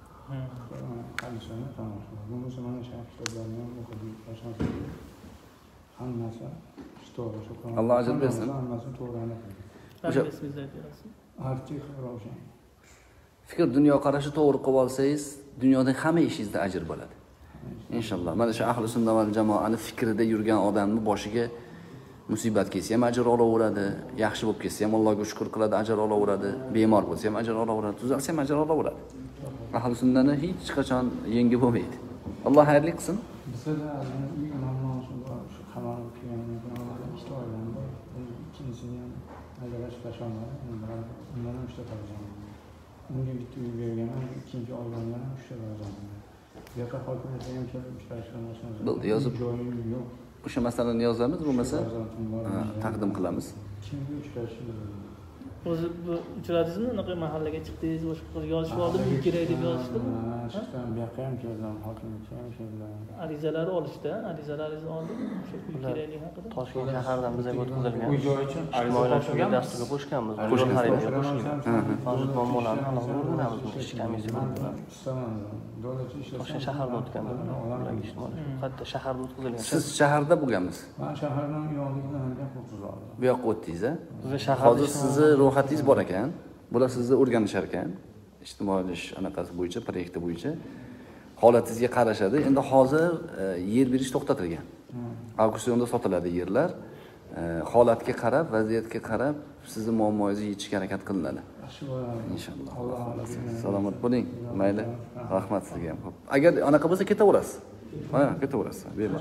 Speaker 3: Hadislarni tan olishmadi. Bu musulmon shayxlarni ham o'qib yashashdi. Hammasi to'g'ri shu.
Speaker 1: Alloh ajr bersin.
Speaker 3: Hammasi to'g'ri aniq.
Speaker 2: O'sha ismingizni aytasiz.
Speaker 3: Artiq Ravshan.
Speaker 1: Fikr dunyo qarashi to'g'ri qilib olsangiz, dunyodagi hamma ishingizda ajr bo'ladi. Inshaalloh. Mana shu ahli sunna va jamoani fikrida yurgan odamning boshiga musibat kelsa ham ajr olaveradi, yaxshi bo'lib ketsa ham Allohga shukr qiladi, ajr olaveradi, bemor bo'lsa ham ajr olaveradi, tuzalsa ham ajr olaveradi. Ahli sunnani hech qachon yengib bo'lmaydi. Alloh xayrli qilsin.
Speaker 3: Bizda uy imomlar shu qamalib kelgan ikkita oilam bor. Ikkinchisini ham ajrashib tashlamadim. Undan ham uchta farzand. Unga bitta uy berganman, ikkinchi oilamdan ham uchta farzand. Bu yoqqa hokimiyatga ham kelib ishlashgan.
Speaker 1: Bo'ldi, yozib.
Speaker 3: Yo'q.
Speaker 1: O'sha masalani yozamiz, bo'lmasa taqdim qilamiz.
Speaker 3: Kimga uchrashishimiz?
Speaker 2: O'zi bu uchradingizmi? Unaqa mahallaga chiqdingiz, boshqa yozishib oldimmi, kerak deb yozishdimi?
Speaker 3: Chiqdim, bu yoqqa ham keldim, hokimiyatga ham keldim.
Speaker 2: Arizalar olishda, arizalaringizni oldim, o'sha uy kerakligi haqida.
Speaker 4: Toshkent shahardan bizga o'tkazilgan.
Speaker 3: Uy joy uchun
Speaker 4: Ijtimoiylashuvga dastuga qo'shganmiz. Qo'shgan xaridga qo'shilgan. Hozir muammolarni hal qilib o'rganamiz. Ish komissiya bo'lgan. Toshkent shaharda o'tgan. Ularga ijtimoiy. Hatto shaharda o'tkazilgan.
Speaker 1: Siz shaharda bo'lgansiz.
Speaker 3: Men shahardan uyog'ligidan ham o'tib oldim.
Speaker 1: Bu yoqqa o'tdingiz a?
Speaker 4: Bizga shaharda
Speaker 1: Hozir sizni ro'yxatingiz bor ekan. Bular sizni o'rganishar ekan. Ijtimoiy ish anaqasi bo'yicha, proyekti bo'yicha holatingizga qarashadi. Endi hozir yer berish to'xtatilgan. Auksionda sotiladi yerlar. Holatga qarab, vaziyatga qarab sizni muammoingizni yechishga harakat qilinadi. Inshaalloh. Salomat bo'ling. Mayli. Rahmat sizga ham. Agar anaqa bo'lsa ketaverasiz. Ha, ketaverasiz. Bering.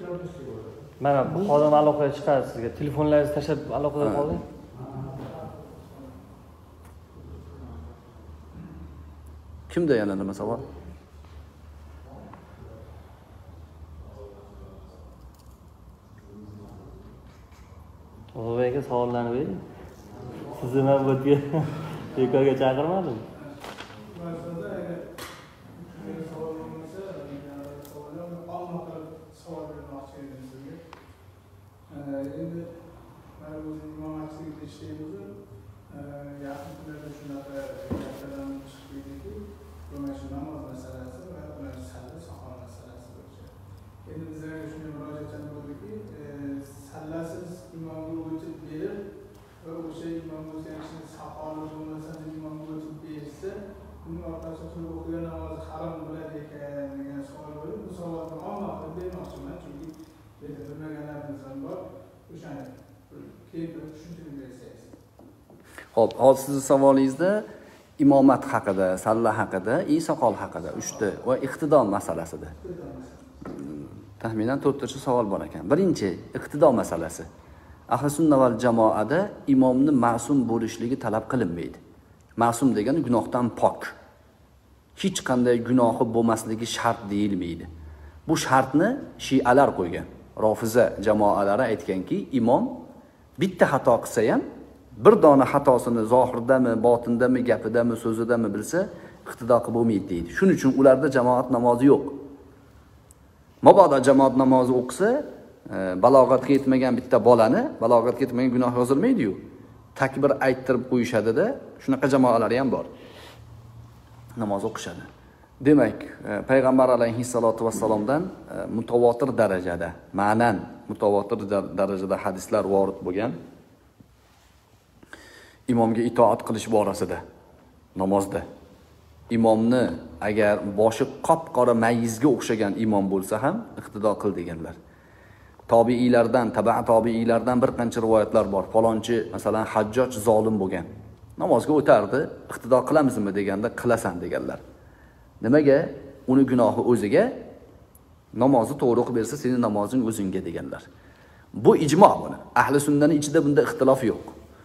Speaker 4: Mana xodim aloqaga chiqadi sizga. Telefonlaringizni tashlab aloqada qoling.
Speaker 1: Kimda yana nima savol?
Speaker 4: O'g'ayga savollarni bering. Sizni men bu yerga bekorga chaqirmadim.
Speaker 3: Endi mana o'zim imom-xatiblikda ishlaymiz. Yaqin kunlarda shunaqa gaplardan chiqdiki, mana shu namoz masalasi va mana shu salla soqol masalasi bo'yicha. Endi bizga shunday murojaatlar bo'ldiki, sallasiz imomga o'tib berib va o'sha imom
Speaker 1: Xo'p, hozir sizning savolingizda imomat haqida, salla haqida, i soqol haqida uchta va iqtido masalasida. Taxminan to'rtta savol bor ekan. Birinchi, iqtido masalasi. Ahli sunna val jamoada imomni ma'sum bo'lishligi talab qilinmaydi. Ma'sum degani gunohdan pok. Hech qanday gunohi bo'lmasligi shart deyilmaydi. Bu shartni shialar qo'ygan. Rofiza jamoalari aytganki, imom bitta xato qilsa ham, bir dona xatosini zohirdami, botindami, gapidami, so'zidami bilsa, iqtido qilib bo'lmaydi deydi. Shuning uchun ularda jamoat namozi yo'q. Mabodo jamoat namozi o'qisa, balog'atga yetmagan bitta bolani, balog'atga yetmagan gunoh yozilmaydi-yu. Takbir ayttirib qo'yishadi-da, shunaqa jamoalar ham bor. Namoz o'qishadi. Demak, payg'ambar alayhissalatu vassalomdan mutavotir darajada, ma'nan mutavotir darajada hadislar vorid bo'lgan. Imomga itoat qilish borasida namozda. Imomni agar boshi qop-qora mayizga o'xshagan imom bo'lsa ham iqtido qil deganlar. Tobiiylardan, taba tobiiylardan bir qancha rivoyatlar bor. Falonchi, masalan, Hajjoj zolim bo'lgan. Namozga o'tardi, iqtido qilamizmi deganda qilasan deganlar. Nimaga? Uni gunohi o'ziga, namozni to'g'ri qilib bersa, sening namozing o'zingga deganlar. Bu ijmo buni. Ahli sunnaning ichida bunda ixtilof yo'q.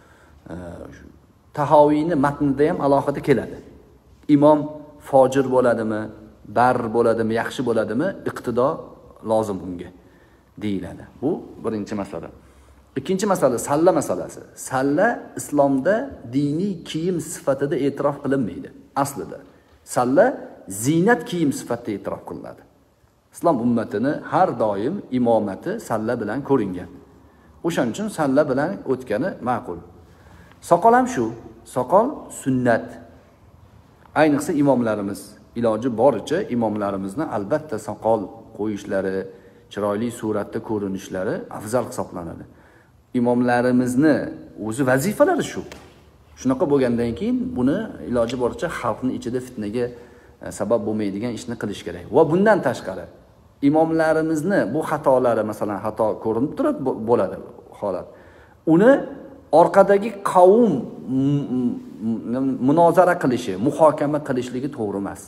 Speaker 1: Tahoviyni matnida ham alohida keladi. Imom fojir bo'ladimi, bar bo'ladimi, yaxshi bo'ladimi, iqtido lozim unga deyiladi. Bu birinchi masala. Ikkinchi masala salla masalasi. Salla islomda diniy kiyim sifatida e'tirof qilinmaydi. Aslida salla zinat kiyim sifatida e'tirof qilinadi. Islom ummatini har doim imomati salla bilan ko'ringan. O'shaning uchun salla bilan o'tgani ma'qul. Soqol ham shu. Soqol sunnat. Ayniqsa imomlarimiz iloji boricha imomlarimizni albatta soqol qo'yishlari, chiroyli suratda ko'rinishlari afzal hisoblanadi. Imomlarimizni o'zi vazifalari shu. Shunaqa bo'lgandan keyin buni iloji boricha xalqning ichida fitnaga sabab bo'lmaydigan ishni qilish kerak. Va bundan tashqari imomlarimizni bu xatolari, masalan, xato ko'rinib turadi bo'ladi holat. Uni orqadagi qavm munozara qilishi, muhokama qilishligi to'g'ri emas.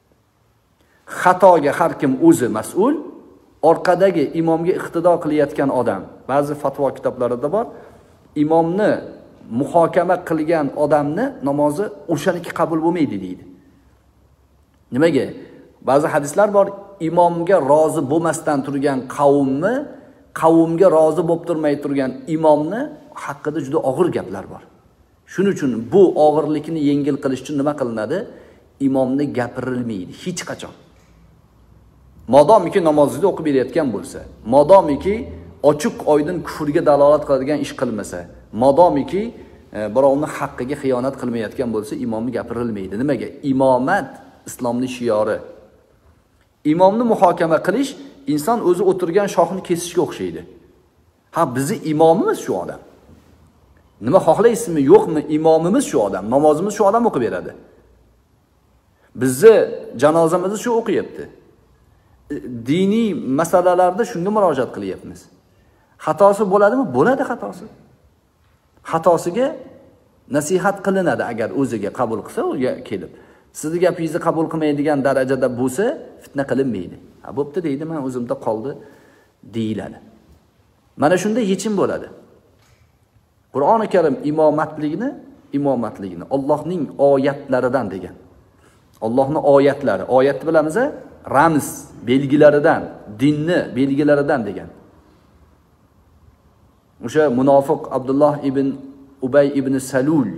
Speaker 1: Xatoga har kim o'zi mas'ul. Orqadagi imomga iqtido qilayotgan odam, ba'zi fatvo kitoblarida bor, imomni muhokama qilgan odamni namozi o'shaniki qabul bo'lmaydi deydi. Nimaga? Ba'zi hadislar bor, imomga rozi bo'lmasdan turgan qavmni, qavmga rozi bo'lib turmay turgan imomni haqida juda og'ir gaplar bor. Shuning uchun bu og'irlikni yengil qilish uchun nima qilinadi? Imomni gapirilmaydi hech qachon. Modomiki namozida o'qib berayotgan bo'lsa, modomiki ochiq oydin kufrga dalolat qiladigan ish qilmasa, modomiki birovning haqqiga xiyonat qilmayotgan bo'lsa, imomni gapirilmaydi. Nimaga? Imomat islomning shiori. Imomni muhokama qilish inson o'zi o'tirgan shoxni kesishga o'xshaydi. Ha, bizi imomimiz shu odam. Nima xohlaysizmi, yo'qmi, imomimiz shu odam, namozimiz shu odam o'qib beradi. Bizni janozamizni shu o'qiyapti. Diniy masalalarda shunga murojaat qilyapmiz. Xatosi bo'ladimi? Bo'ladi xatosi. Xatosiga nasihat qilinadi agar o'ziga qabul qilsa, o'ga kelib. Sizning gapingizni qabul qilmaydigan darajada bo'lsa, fitna qilinmaydi. Ha, bo'pti deydi, men o'zimda qoldi deyiladi. Mana shunda yechim bo'ladi. Qur'oni Karim imomatligini, imomatligini Allohning oyatlaridan degan. Allohning oyatlari, oyat bilamiz, ramz belgilaridan, dinni belgilaridan degan. O'sha munofiq Abdulloh ibn Ubay ibn Salul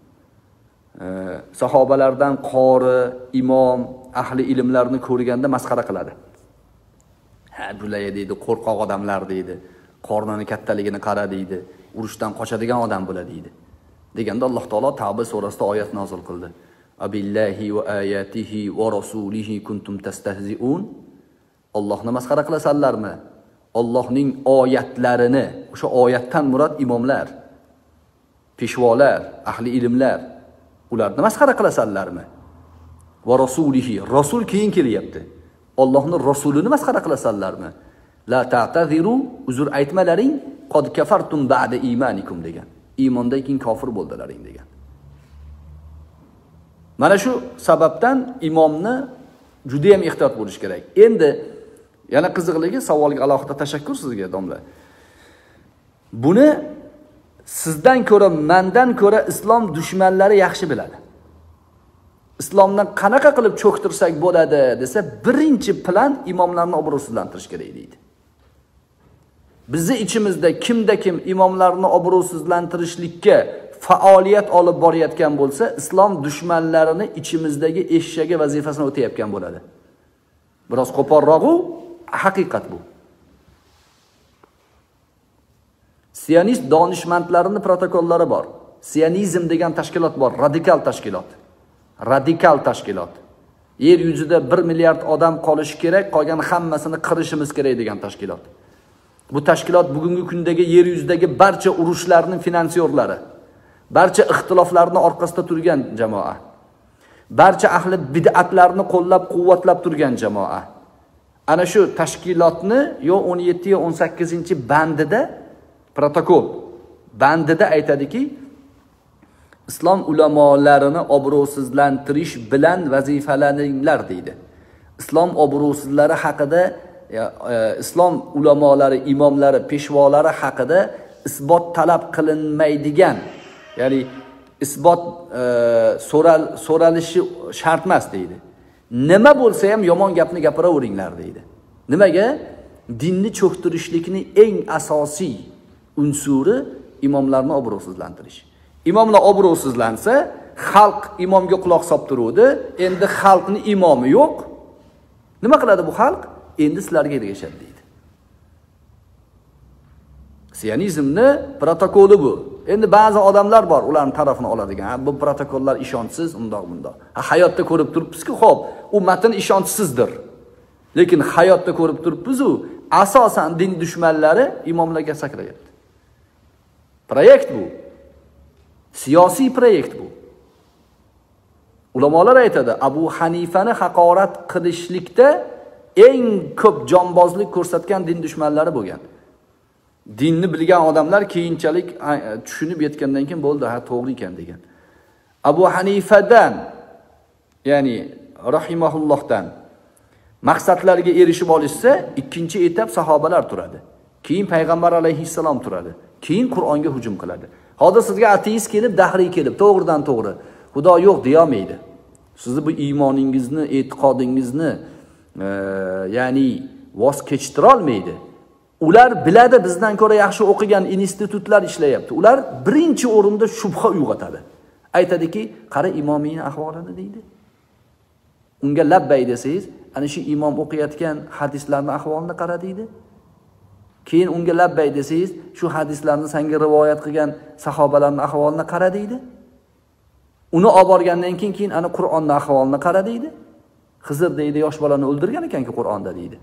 Speaker 1: sahobalardan qori, imom, ahli ilmlarni ko'rganda masxara qiladi. Ha, bular deydi, qo'rqoq odamlar deydi. Qornini kattaligini qara deydi. Urushdan qochadigan odam bo'ladi deydi. Deganda Alloh taolo Tavba surasida oyat nozil qildi. Abillahi va ayatihi va rasulihi kuntum tastahzi'un. Allohni masxara qilasanlarmi? Allohning oyatlarini, o'sha oyatdan murod imomlar, peshvolar, ahli ilmlar, ularni masxara qilasanlarmi? Va rasulihi, rasul keyin kelyapti. Allohning rasulini masxara qilasanlarmi? La ta'taziru, uzr aytmalaring, qad kafartum ba'da imanikum degan. Iymondan keyin kofir bo'ldilaring degan. Mana shu sababdan imomni juda ham ehtiyot bo'lish kerak. Endi yana qiziqligi, savolga alohida tashakkur sizga domla. Buni sizdan ko'ra, mendan ko'ra islom dushmanlari yaxshi biladi. Islomdan qanaqa qilib cho'ktirsak bo'ladi desa, birinchi plan imomlarni obro'sizlantirish kerak deydi. Bizi ichimizda kimda kim imomlarni obro'sizlantirishlikka faoliyat olib borayotgan bo'lsa, islom dushmanlarini ichimizdagi eshshagi vazifasini o'tayotgan bo'ladi. Biroz qo'porroq-u, haqiqat bu. Siyonist donishmandlarining protokollari bor. Siyonizm degan tashkilot bor, radikal tashkilot. Radikal tashkilot. Yer yuzida bir milliard odam qolishi kerak, qolgan hammasini qirishimiz kerak degan tashkilot. Bu tashkilot bugungi kundagi yer yuzidagi barcha urushlarning finansyorlari, barcha ixtiloflarning orqasida turgan jamoa, barcha ahli bid'atlarni qo'llab-quvvatlab turgan jamoa. Ana shu tashkilotni yo o'n yetti yo o'n sakkizinchi bandida, protokol bandida aytadiki, islom ulamolarini obro'sizlantirish bilan vazifalaninglar deydi. Islom obro'sizlari haqida, ya, e, islom ulamolari, imomlari, peshvolari haqida isbot talab qilinmaydigan, ya'ni isbot e, so'ral so'ralishi shart emas deydi. Nima bo'lsa ham yomon gapni gapiraveringlar deydi. Nimaga? Dinni cho'ktirishlikning eng asosiy unsuri imomlarni obro'sizlantirish. Imomlar obro'sizlansa, xalq imomga quloq solib turuvdi. Endi xalqning imomi yo'q. Nima qiladi bu xalq? Endi sizlarga ergashadi deydi. Siyonizmni protokoli bu. Endi ba'zi odamlar bor, ularning tarafini oladigan. Bu protokollar ishonchsiz, undoq bundoq. Ha, hayotda ko'rib turibsiz-ku, xo'p, u matn ishonchsizdir. Lekin hayotda ko'rib turibsiz-u, asosan din dushmanlari imomlarga sakrayapti. Proyekt bu. Siyosiy proyekt bu. Ulamolar aytadi, Abu Hanifani haqorat qilishlikda eng ko'p jonbozlik ko'rsatgan din dushmanlari bo'lgan. Dinni bilgan odamlar keyinchalik tushunib yetgandan keyin bo'ldi, ha, to'g'ri ekan degan. Abu Hanifadan, ya'ni rahimahullohdan maqsadlarga erishib olishsa, ikkinchi etap sahobalar turadi. Keyin payg'ambar alayhissalom turadi. Keyin Qur'onga hujum qiladi. Hozir sizga ateist kelib, dahriy kelib, to'g'ridan to'g'ri Xudo yo'q deyamaydi. Sizni bu iymoningizni, e'tiqodingizni, e, ya'ni voz kechira olmaydi. Ular biladi, bizdan ko'ra yaxshi o'qigan institutlar ishlayapti. Ular birinchi o'rinda shubha uyg'otadi. Aytadiki, qara imomning ahvolini deydi. Unga labbay desangiz, ana shu imom o'qiyotgan hadislarning ahvolini qara deydi. Keyin unga labbay desangiz, shu hadislarni senga rivoyat qilgan sahobalarning ahvolini qara deydi. Uni olib borgandan keyin keyin ana Qur'onning ahvolini qara deydi. Xizr deydi, yosh bolani o'ldirgan ekanki Qur'onda deydi.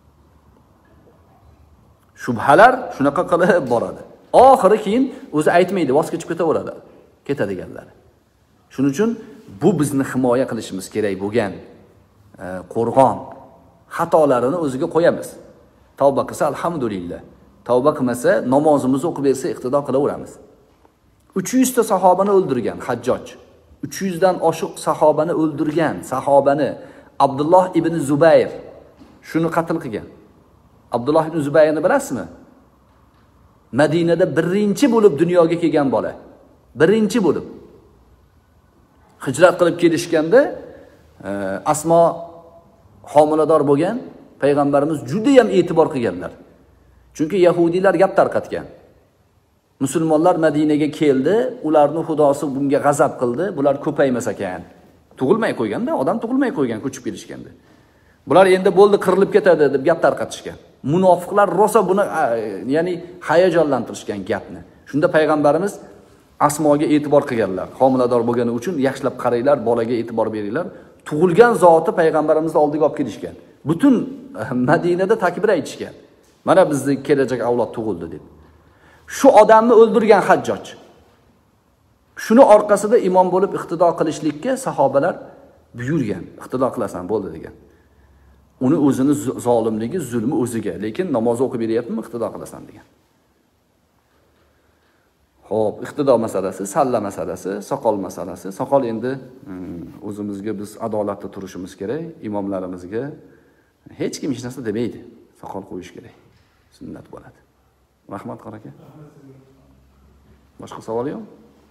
Speaker 1: Shubhalar shunaqa qilib boradi. Oxiri keyin o'zi aytmaydi, voz kechib ketaveradi. Ketadiganlar. Shuning uchun bu bizni himoya qilishimiz kerak bo'lgan e, qo'rg'on. Xatolarini o'ziga qo'yamiz. Tavba qilsa alhamdulillah. Tavba qilmasa, namozimizni o'qib bersa iqtido qilaveramiz. uch yuz ta sahobani o'ldirgan Hajjoj. uch yuz dan oshiq sahobani o'ldirgan sahobani Abdulloh ibn Zubayr shuni qatl qilgan. Abdulloh ibn Zubayrni bilasizmi? Madinada birinchi bo'lib dunyoga kelgan bola. Birinchi bo'lib. Hijrat qilib kelishganda e, Asmo homilador bo'lgan. Payg'ambarimiz juda ham e'tibor qilganlar. Chunki yahudiylar gap tarqatgan. Musulmonlar Madinaga keldi, ularning xudosi bunga g'azab qildi, bular ko'paymas ekan. Tug'ilmay qo'yganda, odam tug'ilmay qo'ygan ko'chib kelishganda. Bular endi bo'ldi, qirilib ketadi deb gap tarqatishgan. Munofiqlar rosa buni, ya'ni hayajonlantirishgan gapni. Shunda payg'ambarimiz Asmoga e'tibor qilganlar. Homilador bo'lgani uchun yaxshilab qaranglar, bolaga e'tibor beringlar. Tug'ilgan zoti payg'ambarimizni oldiga olib kelishgan. Butun Madinada takbir aytishgan. Mana bizning kelajak avlod tug'ildi deb. Shu odamni o'ldirgan Hajjoj. Shuni orqasida imom bo'lib iqtido qilishlikka sahobalar buyurgan. Iqtido qilasan bo'ldi degan. Uni o'zini zolimligi, zulmi o'ziga, lekin namoz o'qib beryaptimi, iqtido qilasan degan. Xo'p, iqtidor masalasi, salla masalasi, soqol masalasi. Soqol endi o'zimizga biz adolatli turishimiz kerak, imomlarimizga hech kim hech narsa demaydi. Soqol qo'yish kerak. Sunnat bo'ladi. Rahmat qor aka. Boshqa savol yo'q?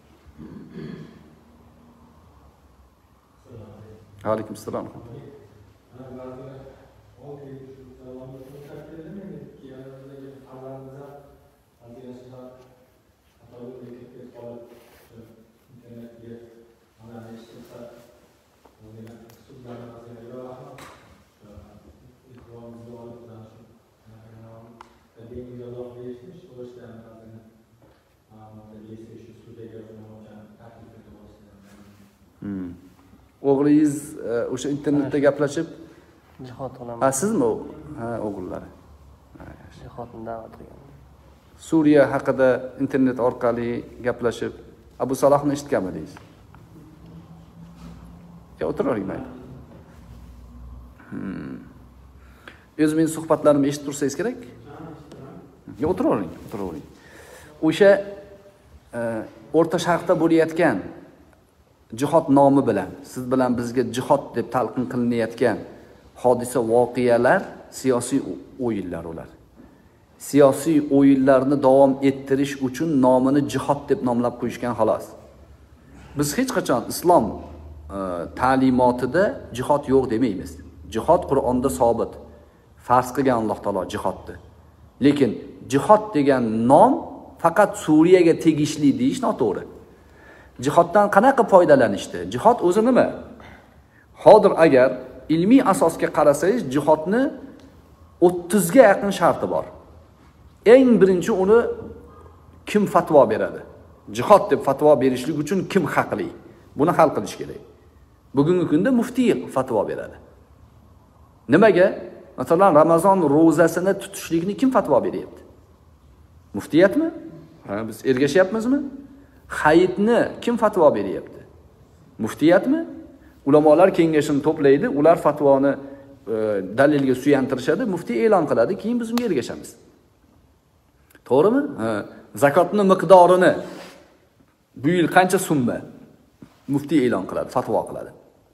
Speaker 1: Alaykum assalom. O'g'lingiz o'sha internetda gaplashib
Speaker 4: jihod qilaman.
Speaker 1: Ha, sizmi u? Ha, o'g'illari.
Speaker 4: Jihodni da'vat qilgan.
Speaker 1: Suriya haqida internet orqali gaplashib, Abu Salohni eshitganmidingiz? Ya o'tiravering mayli. Hmm. O'z men suhbatlarimni eshitib tursangiz kerak? Ya o'tiravering, o'tiravering. O'sha O'rta Sharqda bo'layotgan jihod nomi bilan siz bilan bizga jihod deb talqin qilinayotgan hodisa voqealar siyosiy o'yinlar ular. Siyosiy o'yinlarni davom ettirish uchun nomini jihod deb nomlab qo'yishgan xolos. Biz hech qachon islom e, ta'limotida jihod yo'q demaymiz. Jihod Qur'onda sobit. Farz qilgan Alloh taolo jihodni. Lekin jihod degan nom faqat Suriyaga tegishli deyish noto'g'ri. Jihoddan qanaqa foydalanishdi? Jihod o'zi nima? Hozir agar ilmiy asosga qarasangiz, jihodni o'ttiz ga yaqin sharti bor. Eng birinchi uni kim fatvo beradi? Jihod deb fatvo berishlik uchun kim haqli? Buni hal qilish kerak. Bugungi kunda muftiy fatvo beradi. Nimaga? Masalan, Ramazon ro'zasini tutishlikni kim fatvo beryapti? Muftiyatmi? Ha, biz ergashyapmizmi? Hayitni kim fatvo beryapti? Muftiyatmi? Ulamolar kengashini to'playdi, ular fatvoni e, dalilga suyantirishadi, muftiy e'lon qiladi, keyin biz unga ergashamiz. To'g'rimi? Ha, zakotning miqdorini bu yil qancha summa muftiy e'lon qiladi, fatvo qiladi.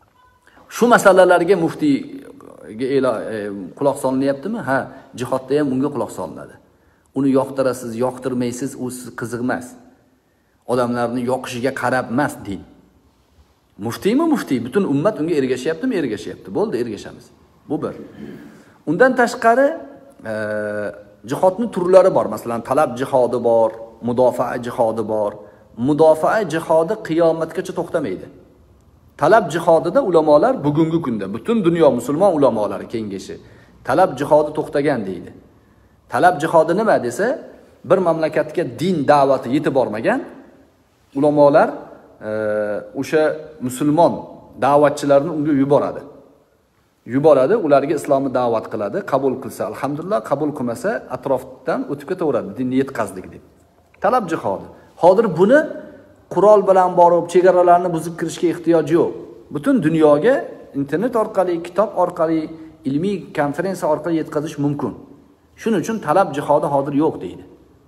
Speaker 1: Shu masalalarga muftiyga e'lon e, quloq solinyaptimi? Ha, jihodda ham unga quloq solinadi. Uni yoqtirasiz, yoqtirmaysiz, u siz qiziq emas. Odamlarni yoqishiga qarab emas din. Muftiymi muftiy, butun ummat unga ergashyaptimi, ergashyapti. Bo'ldi, ergashamiz. Bu bir. Undan tashqari e, jihodning turlari bor. Masalan, talab jihodi bor, mudofaa jihodi bor. Mudofaa jihodi qiyomatgacha to'xtamaydi. Talab jihodida ulamolar bugungi kunda butun dunyo musulmon ulamolari kengashi talab jihodi to'xtagan deydi. Talab jihodi nima desa, bir mamlakatga din da'vati yetib bormagan ulamolar o'sha e, musulmon da'vatchilarni unga yuboradi. Yuboradi, ularga islomni da'vat qiladi, qabul qilsa alhamdulillah, qabul qilmasa atrofdan o'tib ketaveradi, dinni yetkazdik deb. Talab jihodi. Hozir buni qurol bilan borib chegaralarni buzib kirishga ehtiyoj yo'q. Butun dunyoga internet orqali, kitob orqali, ilmiy konferensiya orqali yetkazish mumkin. Shuning uchun talab jihodi hozir yo'q deydi.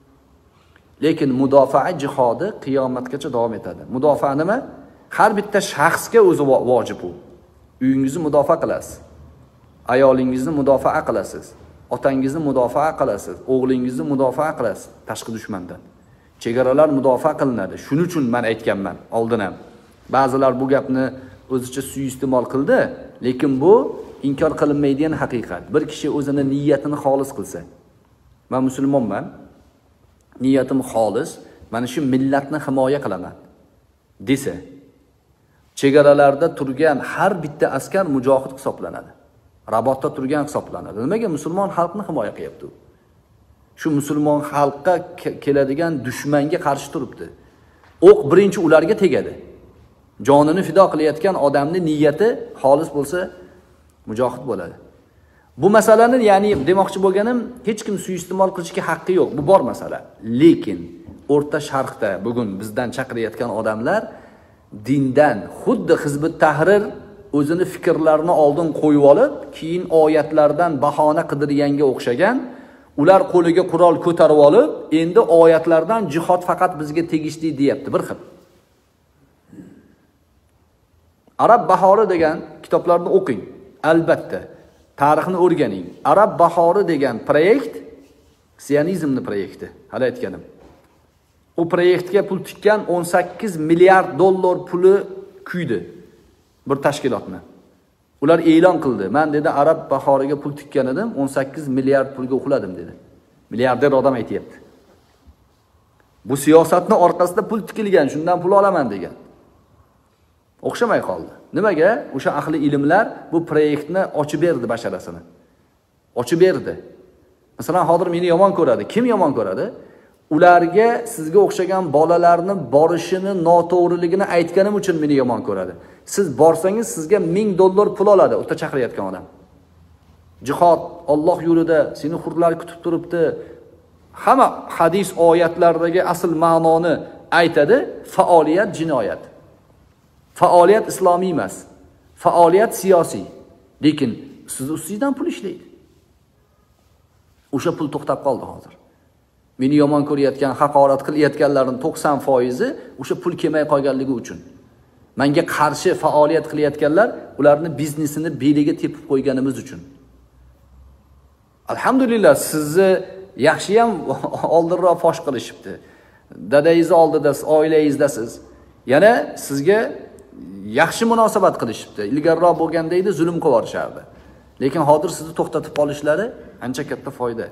Speaker 1: Lekin mudofaa jihodi qiyomatgacha davom etadi. Mudofaa nima? Har bitta shaxsga o'zi vojib u. Uyingizni mudofaa qilasiz. Ayolingizni mudofaa qilasiz. Otangizni mudofaa qilasiz. O'g'lingizni mudofaa qilasiz tashqi dushmandan. Chegaralar mudofaa qilinadi. Shuning uchun men aytganman oldin ham. Ba'zilar bu gapni o'zicha suiiste'mol qildi, lekin bu inkor qilinmaydigan haqiqat. Bir kishi o'zini niyatini xolis qilsa, men musulmonman, niyatim xolis, mana shu millatni himoya qilaman desa, chegaralarda turgan har bitta askar mujohid hisoblanadi. Rabotda turgan hisoblanadi. Nimaga? Musulmon xalqni himoya qilyapti u. Shu musulmon xalqqa keladigan dushmanga qarshi turibdi. O'q birinchi ularga tegadi. Jonini fido qilayotgan odamning niyati xolis bo'lsa, mujohid bo'ladi. Bu masalani, ya'ni demoqchi bo'lganim, hech kim suiiste'mol qilishga haqqi yo'q. Bu bor masala. Lekin O'rta Sharqda bugun bizdan chaqirayotgan odamlar dindan, xuddi Hizbut Tahrir o'zini fikrlarini oldin qo'yib olib, keyin oyatlardan bahona qidirganga o'xshagan, ular qo'liga qurol ko'tarib olib, endi oyatlardan jihod faqat bizga tegishli deyapti, bir xil. Arab bahori degan kitoblarni o'qing, albatta. Tarixni o'rganing. Arab bahori degan proyekt Sionizmning proyekti, hali aytganim. O proyektga pul tikkan o'n sakkiz milliard dollar puli kuydi bir tashkilotni. Ular e'lon qildi. Men dedi Arab bahoriga pul tikkan edim, o'n sakkiz milliard pulga uxladim dedi. Milliarder odam aytayapti. Bu siyosatning orqasida pul tikilgan, shundan pul olaman degan. O'xshamay qoldi. Nimaga? O'sha ahli ilmlar bu proyektni ochib berdi basharasini. Ochib berdi. Masalan, hozir meni yomon ko'radi. Kim yomon ko'radi? Ularga sizga o'xshagan bolalarni borishini noto'g'riligini aytganim uchun meni yomon ko'radi. Siz borsangiz sizga ming dollar pul oladi, o'ta chaqirayotgan odam. Jihod, Alloh yo'lida seni hurlar kutib turibdi. Hamma hadis oyatlaridagi asl ma'noni aytadi, faoliyat jinoyat. Faoliyat islomiy emas. Faoliyat siyosiy. Lekin siz ustingizdan pul ishlaydi. O'sha pul to'xtab qoldi hozir. Meni yomon ko'rayotgan, haqorat qilayotganlarning to'qson foizi o'sha pul kelmay qolganligi uchun. Menga qarshi faoliyat qilayotganlar ularni biznesini beliga tepib qo'yganimiz uchun. Alhamdulillah, sizni yaxshi ham oldinroq fosh qilishibdi. Dadangiz oldida, oilangizdasiz. Yana sizga yaxshi munosabat qilishibdi. Ilgariroq bo'lganda edi zulm qilib yuborishardi. Lekin hozir sizni to'xtatib qolishlari ancha katta foyda.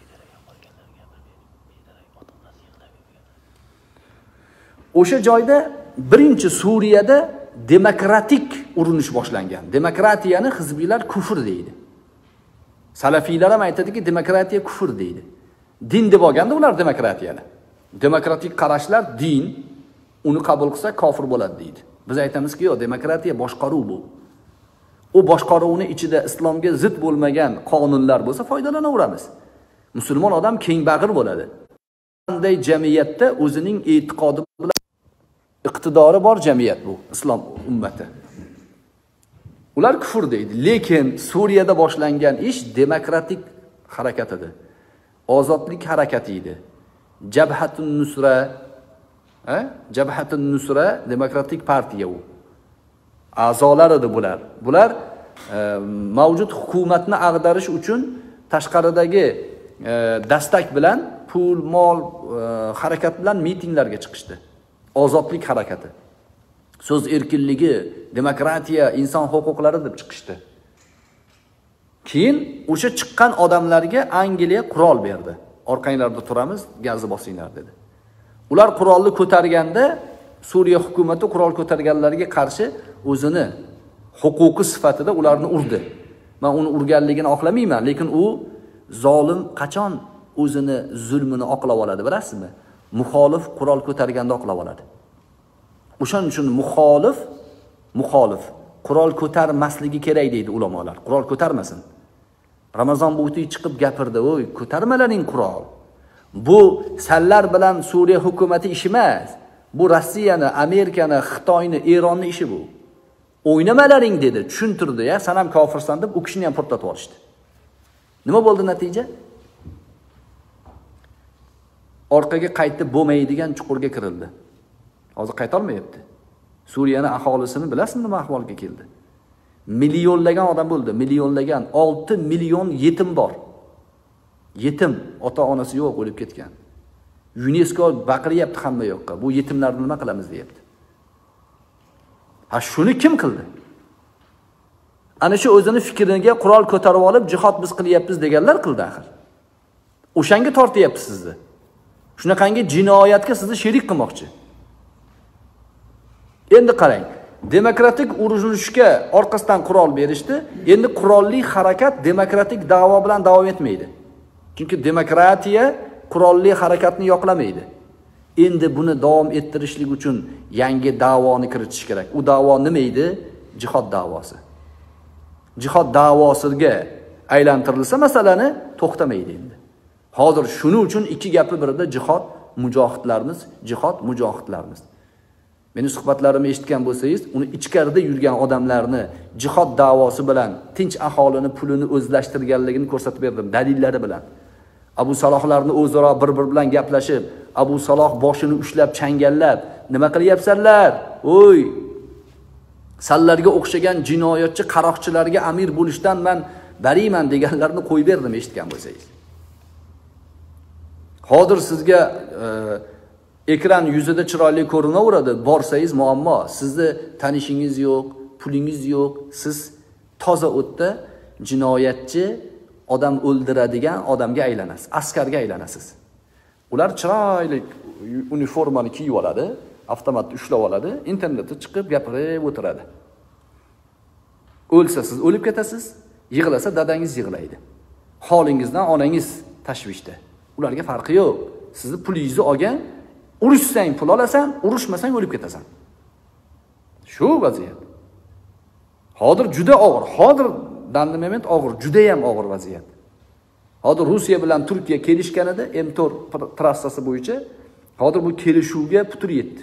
Speaker 1: O'sha joyda birinchi Suriyada demokratik urinish boshlangan. Demokratiyani hizbiylar kufr deydi. Salafiylar ham aytadiki, demokratiya kufr deydi. Din deb olganda ular demokratiyani. Demokratik qarashlar din, uni qabul qilsa kofir bo'ladi deydi. Biz aytamizki, yo'q, demokratiya boshqaruv bu. O boshqaruvni ichida islomga zid bo'lmagan qonunlar bo'lsa foydalanaveramiz. Musulmon odam kengbag'ir bo'ladi. Qanday jamiyatda o'zining e'tiqodi bilan iqtidori bor jamiyat bu, islom ummati. Ular kufr deydi, lekin Suriyada boshlangan ish demokratik harakat edi. Ozodlik harakati edi. Jabhatun Nusra, ha? Jabhatun Nusra demokratik partiya u. A'zolar edi bular. Bular e, mavjud hukumatni ag'darish uchun tashqaridagi e, dastak bilan pul, mol, e, harakat bilan mitinglarga chiqishdi. Ozodlik harakati. So'z erkinligi, demokratiya, inson huquqlari deb chiqishdi. Keyin o'sha chiqqan odamlarga Angliya qurol berdi. Orqanglarda turamiz, gazni bosinglar dedi. Ular qurolni ko'targanda Suriya hukumati qurol ko'targanlarga qarshi o'zini huquqi sifatida ularni urdi. Men uni urganligini oqlamayman, lekin u zolim qachon o'zini zulmini oqlab oladi, bilasizmi? Muxolif qurol ko'targanda oqlab oladi. O'shaning uchun muxolif, muxolif qurol ko'tarmasligi kerak deydi ulamolar. Qurol ko'tarmasin. Ramazon bo'ti chiqib gapirdi, "Voy, ko'tarmalaring qurol. Bu sallar bilan Suriya hukumati ishi emas. Bu Rossiyani, Amerikani, Xitoyni, Eronni ishi bu. O'ynamalaring" dedi, tushuntirdi, ya, "Sen ham kofirsan" deb u kishini ham portlatib olishdi. Nima bo'ldi natija? Orqaga qaytib bo'lmaydigan chuqurga kirildi. Hozir qayta olmayapti. Suriyani aholisini bilasizmi nima ahvolga keldi? Millionlagan odam bo'ldi, millionlagan, olti million yetim bor. Yetim, ota-onasi yo'q, o'lib ketgan. UNESCO baqiryapti hamma yoqqa. Bu yetimlarni nima qilamiz deyapti. Ha, shuni kim qildi? Ana shu o'zini fikriga qurol ko'tarib olib, jihod biz qilyapmiz deganlar qildi axir. O'shanga tortyapti sizni. Shunaqangi jinoyatga sizni sherik qilmoqchi. Endi qarang, demokratik urushga orqasidan qurol berishdi. Endi qurolli harakat demokratik da'vo bilan davom etmaydi. Chunki demokratiya qurolli harakatni yoqlamaydi. Endi buni davom ettirishlik uchun yangi da'voni kiritish kerak. U da'vo nima edi? Jihod da'vosi. Jihod da'vosiga aylantirilsa masalani to'xtamaydi endi. Hozir shuning uchun ikki gapi birida jihod mujohidlarimiz, jihod mujohidlarimiz. Meni suhbatlarimni eshitgan bo'lsangiz, uni ichkarida yurgan odamlarni jihod da'vosi bilan tinch aholini pulini o'zlashtirganligini ko'rsatib berdim dalillari bilan. Abu Salohlarni o'zaro bir-bir bilan gaplashib, Abu Saloh boshini ushlab changallab, nima qilyapsanlar? O'y! Sallarga o'xshagan jinoyatchi qaroqchilarga amir bo'lishdan men bariman deganlarni qo'yib berdim, eshitgan bo'lsangiz. Hozir sizga e, ekran yuzida chiroyli ko'rinaveradi, borsangiz muammo. Sizni tanishingiz yo'q, pulingiz yo'q, siz toza o'tda jinoyatchi, odam o'ldiradigan odamga aylanasiz, askarga aylanasiz. Ular chiroyli uniformani kiyib oladi, avtomatni ushlab oladi, internetda chiqib gapirib o'tiradi. O'lsa siz o'lib ketasiz, yig'lasa dadangiz yig'laydi. Holingizdan onangiz tashvishda. Ularga farqi yo'q. Sizni pulingizni olgan, urushsang pul olasan, urushmasang o'lib ketasan. Shu vaziyat. Hozir juda og'ir, hozir danli moment og'ir, juda ham og'ir vaziyat. Hozir Rossiya bilan Turkiya kelishganida M to'rt trassasi bo'yicha hozir bu kelishuvga putur yetdi.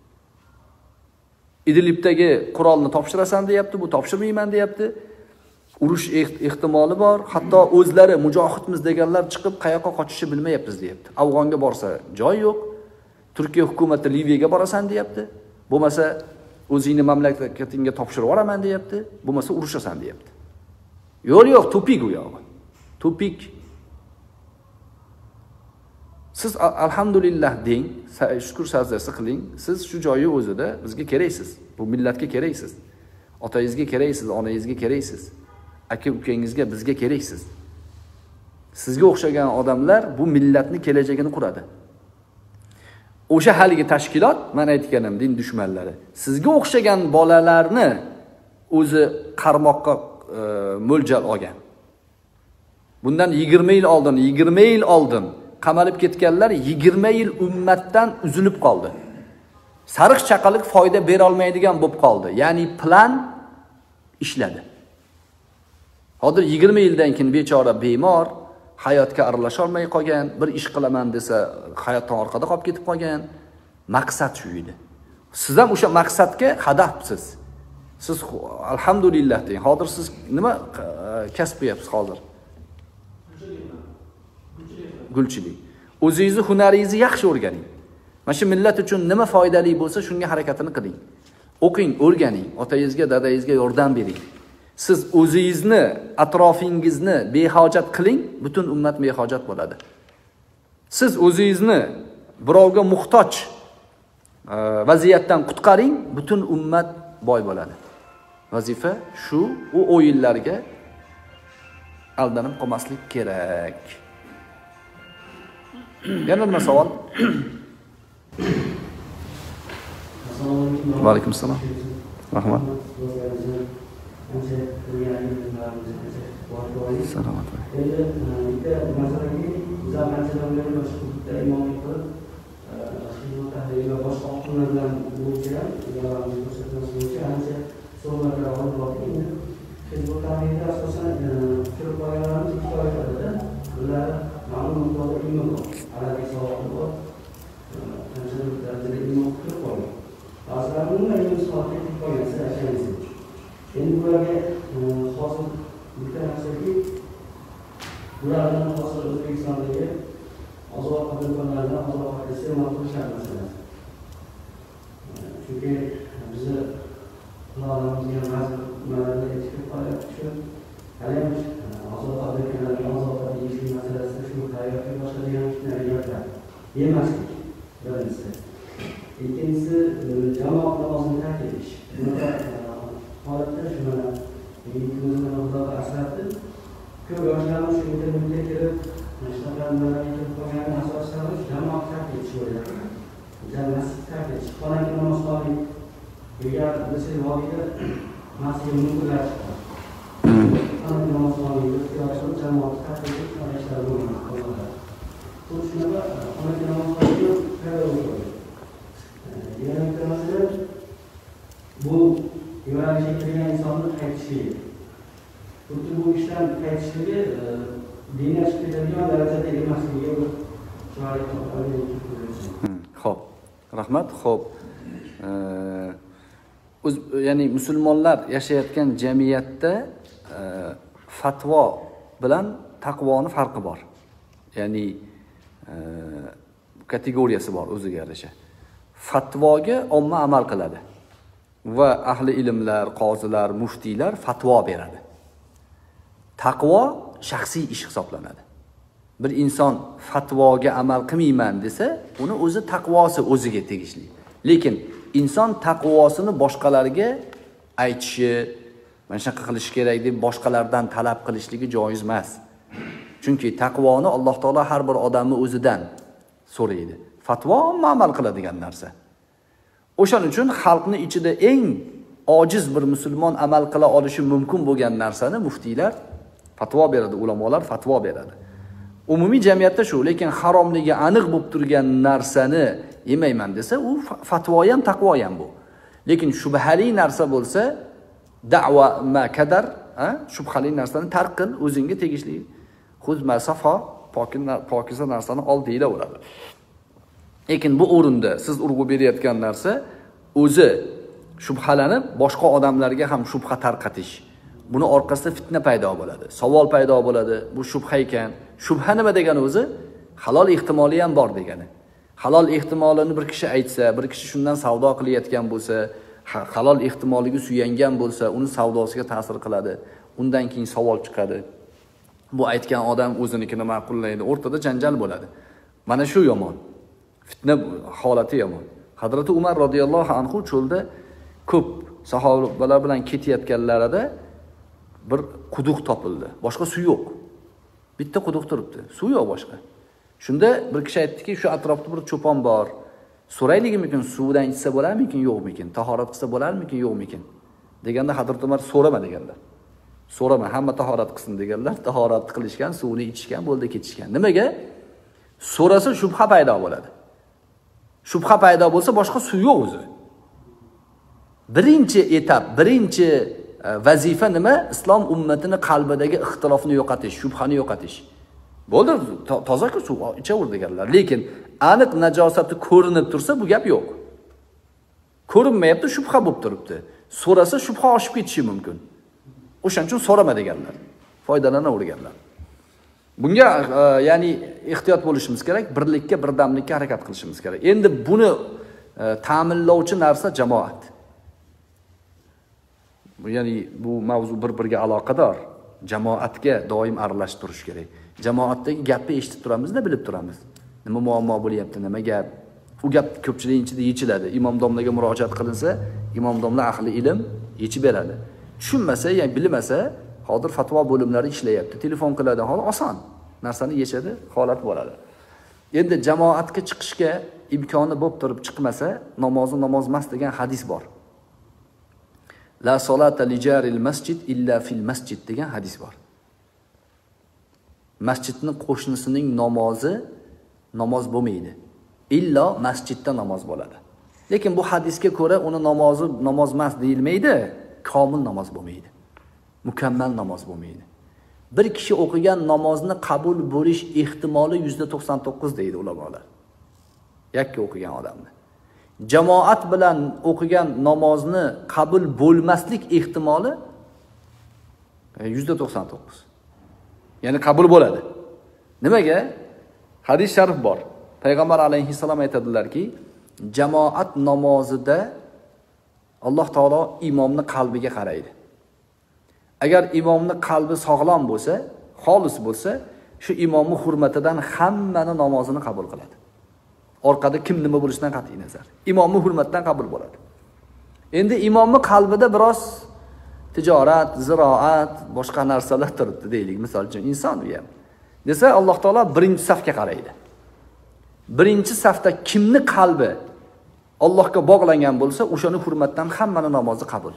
Speaker 1: Idlibdagi qurolni topshirasan deyapti, bu topshirmayman deyapti. Urush ehtimoli bor. Hatto o'zlari mujohidmiz deganlar chiqib qayoqqa qochishni bilmayapmiz deyapti. Afg'onga borsa joy yo'q. Turkiya hukumati Liviyaga borasan deyapti. Bo'lmasa o'zingni mamlakatingga topshirib yuboraman deyapti. Bo'lmasa urushasan deyapti. Yo'l yo'q, tupik u yog'i. Tupik. Siz alhamdulillah deng, shukr sajdasi qiling. Siz shu joyi o'zida bizga keraksiz. Bu millatga keraksiz. Otangizga keraksiz, onangizga keraksiz. Aka ukangizga, bizga keraksiz. Sizga o'xshagan odamlar bu millatning kelajagini quradi. O'sha haligi tashkilot, men aytganim, din dushmanlari, sizga o'xshagan bolalarni o'zi qarmoqqa e, mo'ljal olgan. Bundan yigirma yil oldin, yigirma yil oldin qamalib ketganlar yigirma yil ummatdan uzilib qoldi. Sariq chaqaliq foyda bera olmaydigan bo'lib qoldi. Ya'ni plan ishladi. Hozir yigirma yildan keyin bechora bemor, hayotga aralasha olmay qolgan, bir ish qilaman desa, hayotdan orqada qolib ketib qolgan. Maqsad shu edi. Siz ham o'sha maqsadga hadafsiz. Siz alhamdulillah deng. Hozir siz nima kasb qilyapsiz hozir? Gulchilik. O'zingizni hunaringizni yaxshi o'rganing. Mana shu millat uchun nima foydali bo'lsa, shunga harakatini qiling. O'qing, o'rganing, otangizga, dadangizga yordam bering. Siz o'zingizni, atrofingizni behojat qiling, butun ummat behojat bo'ladi. Siz o'zingizni birovga muhtoj vaziyatdan qutqaring, butun ummat boy bo'ladi. Vazifa shu, u o'yinlarga aldanib qolmaslik kerak. Yana nima savol? Va alaykum assalom. Rahmat. Salomat.
Speaker 5: Endi bitta masalaki zamanchilarning boshqa imomlik qilib, xizmatda boshqa oqimlar bilan bo'yicha, yaronlik ko'rsatmasi bo'yicha ancha so'rovlar olib borildi. Xizmatlarning asosan kirib qo'yganlarimiz ikki toifada. Ular ma'lum miqdorda imom arabiy savobi bor. Qancha darajada imom kirib qo'ygan. Ba'zilar umuman imom savobi kirib qo'ygansa aytamiz. Endi bularga hozir bitta narsaki, bulardan hozir O'zbekistondagi oziq-ovqat do'konlaridan oziq-ovqat iste'mol qilishadi masalan. Chunki bizni xulosamizga ba'zi nimalarni aytib qo'yapti shu. Hali ham oziq-ovqat do'konlariga oziq-ovqat yeyishlik masalasida shu hayotga boshqa degan gaplar yemaslik birinchisi. Ikkinchisi jamoat namozini tark etish. Holatda shu mana yigitimizni Xudoga asratdi. Ko'p yoshlarimiz shu internetga kirib, shunaqa nimalarga kirib qolgan asoslar jamoat tark etish bo'ladi. Jamoat tark etish. Xonaki namoz qilib, agar biz vodiyda masjidga munkillar chiqadi. Xonaki namoz qilib, yoshlar jamoat tark etish ishlar bo'ladi. Bu shunaqa xonaki namoz qilib tayyor bo'ladi. Yana bitta masala bu yo'nalishga kirgan insonni qaytishligi. Butun bu ishdan qaytishligi dinga chiqib ketadigan darajada emasligiga chiroyli to'xtalib.
Speaker 1: Xo'p, rahmat. Xo'p. O'z, ya'ni musulmonlar yashayotgan jamiyatda fatvo bilan taqvoning farqi bor. ya'ni e, kategoriyasi bor o'ziga yarasha. Fatvoga omma amal qiladi va ahli ilmlar, qozilar, muftiylar fatvo beradi. Taqvo shaxsiy ish hisoblanadi. Bir inson fatvoga amal qilmayman desa, uni o'zi taqvosi o'ziga tegishli. Lekin inson taqvosini boshqalarga aytishi, mana shunaqa qilish kerak deb boshqalardan talab qilishligi joiz emas. Chunki taqvoni Alloh taolo har bir odamni o'zidan so'raydi. Fatvo omma amal qiladigan narsa. O'shaning uchun xalqni ichida eng ojiz bir musulmon amal qila olishi mumkin bo'lgan narsani muftiylar fatvo beradi, ulamolar fatvo beradi. Umumiy jamiyatda shu, lekin haromligi aniq bo'lib turgan narsani yemayman desa, u fatvo ham, taqvo ham bu. Lekin shubhali narsa bo'lsa, da'va ma kadar, ha, shubhali narsani tark qil, o'zingga tegishli. Xuz masafa, pokiza narsani ol deyilaveradi. Lekin bu o'rinda siz urg'u berayotgan narsa o'zi shubhalanib, boshqa odamlarga ham shubha tarqatish. Buni orqasida fitna paydo bo'ladi, savol paydo bo'ladi. Bu shubha ekan. Shubha nima degani o'zi? Halol ehtimoli ham bor degani. Halol ehtimolini bir kishi aytsa, bir kishi shundan savdo qilayotgan bo'lsa, halol ehtimoliga suyangan bo'lsa, uni savdosiga ta'sir qiladi. Undan keyin savol chiqadi. Bu aytgan odam o'zinikini ma'qullaydi, o'rtada janjal bo'ladi. Mana shu yomon. Fitna holati yomon. Hazrati Umar radhiyallohu anhu cho'lda ko'p sahobalar bilan ketayotganlarida bir quduq topildi. Boshqa suv yo'q. Bitta quduq turibdi. Suv yo'q boshqa. Shunda bir kishi aytdiki, shu atrofda bir cho'pon bor. So'rayligimikin, suvdan ichsa bo'larmikin, yo'qmikin? Tahorat qilsa bo'larmikin, yo'qmikin? Deganda Hazrat Umar so'rama deganlar. So'rama, hamma tahorat qilsin deganlar. Tahorat qilishgan, suvni ichishgan, bo'ldi ketishgan. Nimaga? So'rasa shubha paydo bo'ladi. Shubha paydo bo'lsa boshqa suv yo'q o'zi. Birinchi etap, birinchi vazifa nima? Islom ummatining qalbidagi ixtilofni yo'qotish, shubhani yo'qotish. Bo'ldi, toza-ku suv ichaver deganlar. Lekin aniq najosati ko'rinib tursa bu gap yo'q. Ko'rinmayapti, shubha bo'lib turibdi. So'rasa shubha oshib ketishi mumkin. O'shaning uchun so'rama deganlar. Foydalanaverganlar. Bunga e, ya'ni ehtiyot bo'lishimiz kerak, birlikka, birdamlikka harakat qilishimiz kerak. Endi buni e, ta'minlovchi narsa jamoat. Ya'ni bu mavzu bir-biriga aloqador. Jamoatga doim aralashib turish kerak. Jamoatdagi gapni eshitib turamizda, bilib turamiz. Nima muammo bo'lyapti, nima gap? U gap ko'pchilik ichida yechiladi. Imom domlaga murojaat qilinsa, imom domla ahli ilm yechib beradi. Tushunmasa, ya'ni bilmasa, hozir fatvo bo'limlari ishlayapti. Telefon qiladi, hozir oson. Narsani yechadi, holat bo'ladi. Endi jamoatga chiqishga imkoni bo'lib turib chiqmasa, namozni namoz emas degan hadis bor. La solata li jaril masjid illa fil masjid degan hadis bor. Masjidning qo'shnisining namozi namoz bo'lmaydi. Illo masjidda namoz bo'ladi. Lekin bu hadisga ko'ra uni namozi namoz emas deyilmaydi, komil namoz bo'lmaydi. Mukammal namoz bo'lmaydi. Bir kishi o'qigan namozni qabul bo'lish ehtimoli yuzda to'qson to'qqiz deydi ulamolar. Yakka o'qigan odamni. Jamoat bilan o'qigan namozni qabul bo'lmaslik ehtimoli yuzda to'qson to'qqiz. Ya'ni qabul bo'ladi. Nimaga? Hadis sharif bor. Payg'ambar alayhissalom aytadilarki, jamoat namozida Alloh taolo imomni qalbiga qaraydi. Agar imomni qalbi sog'lom bo'lsa, xolis bo'lsa, shu imomni hurmatidan hammani namozini qabul qiladi. Orqada kim nima bo'lishidan qat'iy nazar. Imomni hurmatdan qabul bo'ladi. Endi imomni qalbida biroz tijorat, ziroat, boshqa narsalar turibdi deylik, misol uchun inson u ham. Desa Alloh taolo birinchi safga qaraydi. Birinchi safda kimni qalbi Allohga bog'langan bo'lsa, o'shani hurmatdan hammani namozi qabul.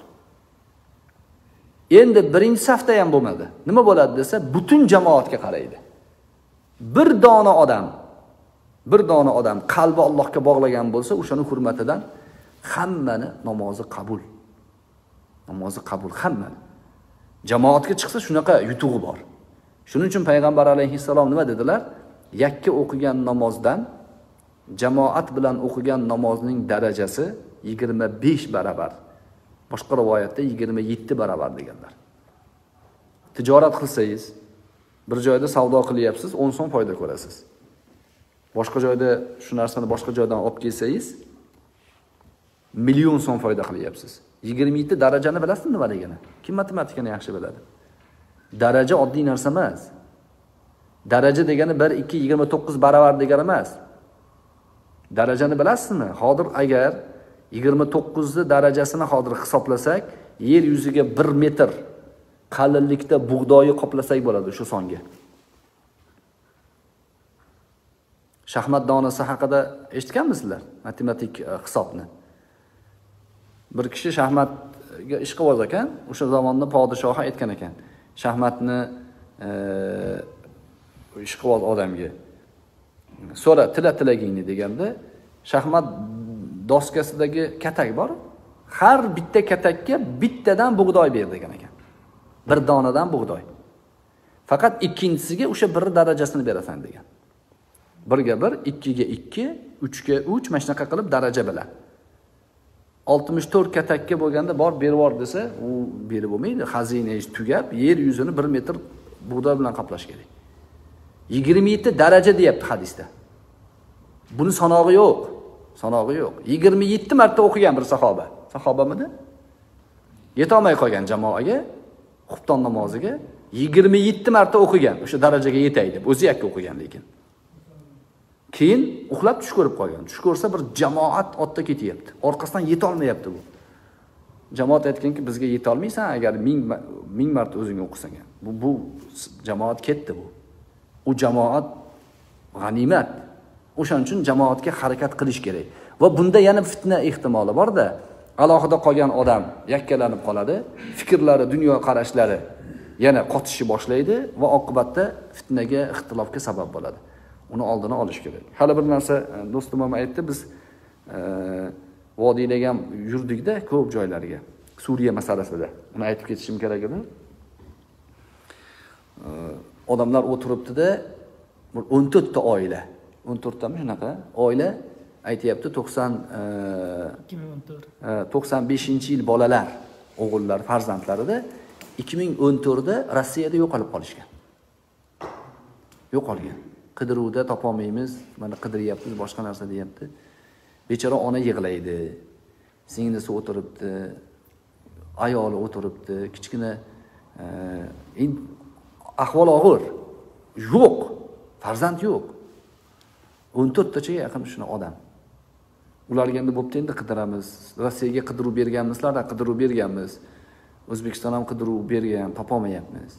Speaker 1: Endi birinchi safda ham bo'lmadi. Nima bo'ladi desa, butun jamoatga qaraydi. Bir dona odam, bir dona odam qalbi Allohga bog'lagan bo'lsa, o'shani hurmatidan hammani namozi qabul. Namozi qabul hammani. Jamoatga chiqsa shunaqa yutug'i bor. Shuning uchun payg'ambar alayhissalom nima dedilar? Yakka o'qigan namozdan jamoat bilan o'qigan namozning darajasi yigirma besh barobar. Boshqa rivoyatda yigirma yetti barobar deganlar. Tijorat qilsangiz, Bir joyda savdo qilyapsiz, o'n so'm foyda ko'rasiz. Boshqa joyda shu narsani boshqa joydan olib kelsangiz, million so'm foyda qilyapsiz. yigirma yetti darajani bilasizmi nimaligini? Kim matematikani yaxshi biladi? Daraja oddiy narsa emas. Daraja degani bir, ikki, yigirma to'qqiz baravar degani emas. Darajani bilasizmi? Hozir agar yigirma to'qqiz ni darajasini hozir hisoblasak, yer yuziga bir metr qalinlikda bug'doyi qoplasak bo'ladi shu songa. Shaxmat donasi haqida eshitganmisizlar? Matematik hisobni. Bir kishi shaxmatga ish qilib ekan, o'sha zamonda podshohi aytgan ekan. Shaxmatni e, ish qilib odamga so'ra, tila tilagingni deganda, shaxmat doskasidagi katak bor. Har bitta katakka bittadan bug'doy ber degan ekan. Bir donadan bug'doy. Faqat ikkinchisiga o'sha bir darajasini berasan degan. birga bir, ikkiga ikki, uchga uch, mana shunaqa qilib daraja bilan. oltmish to'rt katakka bo'lganda bor berib yubor desa, u berib bo'lmaydi. Xazinangiz tugab, yer yuzini bir metr bug'doy bilan qoplash kerak. yigirma yetti daraja deyapti hadisda. Buni sanog'i yo'q. Sanog'i yo'q. yigirma yetti marta o'qigan bir sahoba. Sahobamidi? Yeta olmay qolgan jamoaga, xufton namoziga yigirma yetti marta o'qigan. O'sha darajaga yetay deb o'zi yakka o'qigan lekin. Keyin uxlab tush ko'rib qolgan. Tush ko'rsa bir jamoat otda ketyapti. Orqasidan yeta olmayapti bu. Jamoat aytganki, bizga yeta olmaysan agar ming ming marta o'zing o'qisang. Bu bu jamoat ketdi bu. U jamoat g'animat. O'shaning uchun jamoatga harakat qilish kerak. Va bunda yana fitna ehtimoli bor-da. Alohida qolgan odam yakkalanib qoladi, fikrlari, dunyo qarashlari yana qotishni boshlaydi va oqibatda fitnaga, ixtilofga sabab bo'ladi. Uni oldini olish kerak. Hali bir narsa do'stim ham aytdi, biz e, vodiylarga ham yurdikda ko'p joylarga, Suriya masalasida. Uni aytib ketishim kerak edi. E, odamlar o'tiribdi-da, o'n to'rt ta oila, o'n to'rt tami shunaqa oila aytayapti, to'qson
Speaker 2: ikki ming o'n to'rt
Speaker 1: to'qson beshinchi yil bolalar, o'g'illar, farzandlarida ikki ming o'n to'rt da Rossiyada yo'qolib qolishgan. Yo'qolgan. Qidiruvda topolmaymiz, mana qidiryapmiz, boshqa narsa deyapti. Bechora ona yig'laydi. Singlisi o'tiribdi, ayoli o'tiribdi, kichkina e, ahvol og'ir. Yo'q, farzand yo'q. o'n to'rt tacha yaqin shuna odam. Ularga endi bo'pti, endi qidiramiz. Rossiyaga qidiruv berganmizlar, qidiruv berganmiz. O'zbekiston ham qidiruv bergan, topolmayapmiz.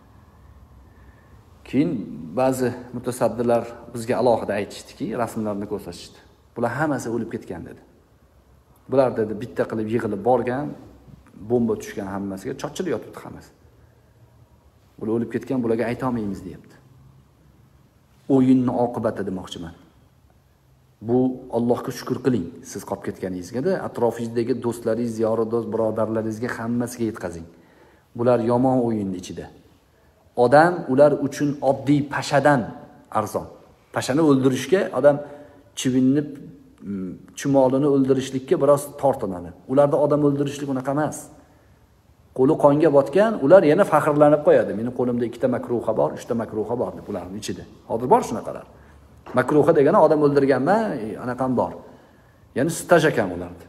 Speaker 1: Keyin ba'zi mutasaddilar bizga alohida aytishdiki, rasmlarni ko'rsatishdi. Bular hammasi o'lib ketgan dedi. Bular dedi bitta qilib yig'ilib borgan, bomba tushgan hammasiga chochilib yotibdi hammasi. Bular o'lib ketgan, bularga ayta olmaymiz deyapti. O'yinning oqibati demoqchiman. Bu Allohga shukr qiling, siz qolib ketganingizga-da, atrofingizdagi do'stlaringiz, yoridost, birodarlaringizga hammasiga yetkazing. Bular yomon o'yinning ichida. Odam ular uchun oddiy pashadan arzon. Pashani o'ldirishga odam chivinni, chumolini o'ldirishlikka biroz tortinadi. Ularda odam o'ldirishlik unaqa emas. Qo'li qonga botgan, ular yana faxrlanib qo'yadi. Meni qo'limda ikkita makruha bor, uchta makruha bor deb ularning ichida. Hozir bor shunaqalar. Makruha degani odam o'ldirganman, anaqam bor. Ya'ni staj ekan ularda.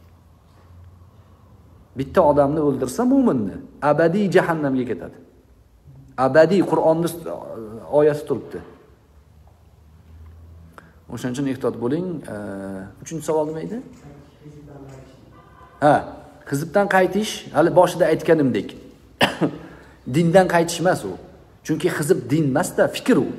Speaker 1: Bitta odamni o'ldirsa mu'minni abadiy jahannamga ketadi. Abadiy Qur'onning oyasi turibdi. O'shaning uchun ehtiyot bo'ling. uchinchi savol nima edi? Ha, hizbdan qaytish, hali boshida aytganimdek. Dindan qaytish emas u. Chunki hizb din emas-da, fikr u.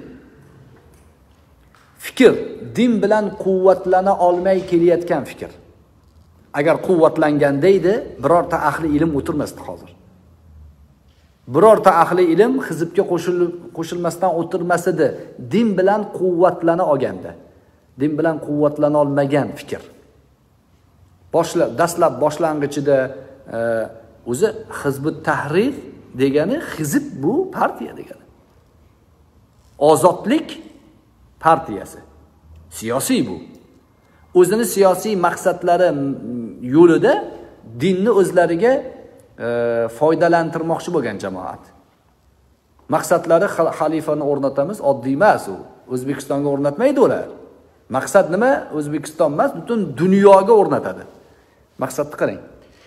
Speaker 1: Fikr din bilan quvvatlana olmay kelayotgan fikr. Agar quvvatlanganda edi, birorta ahli ilm o'tirmasdi hozir. Birorta ahli ilm hizbga qo'shilib qo'shilmasdan o'tirmas edi. Din bilan quvvatlana olganda. Din bilan quvvatlana olmagan fikr. Boshlab dastlab boshlang'ichida o'zi Hizbut Tahrir degani, hizb bu partiya degani. Ozodlik partiyasi. Siyosiy bu. O'zini siyosiy maqsadlari yo'lida dinni o'zlariga e, foydalantirmoqchi bo'lgan jamoat. Maqsadlari xalifani o'rnatamiz, oddiy emas u. O'zbekistonga o'rnatmaydi ular. Maqsad nima? O'zbekiston emas, butun dunyoga o'rnatadi. Maqsadni qarang.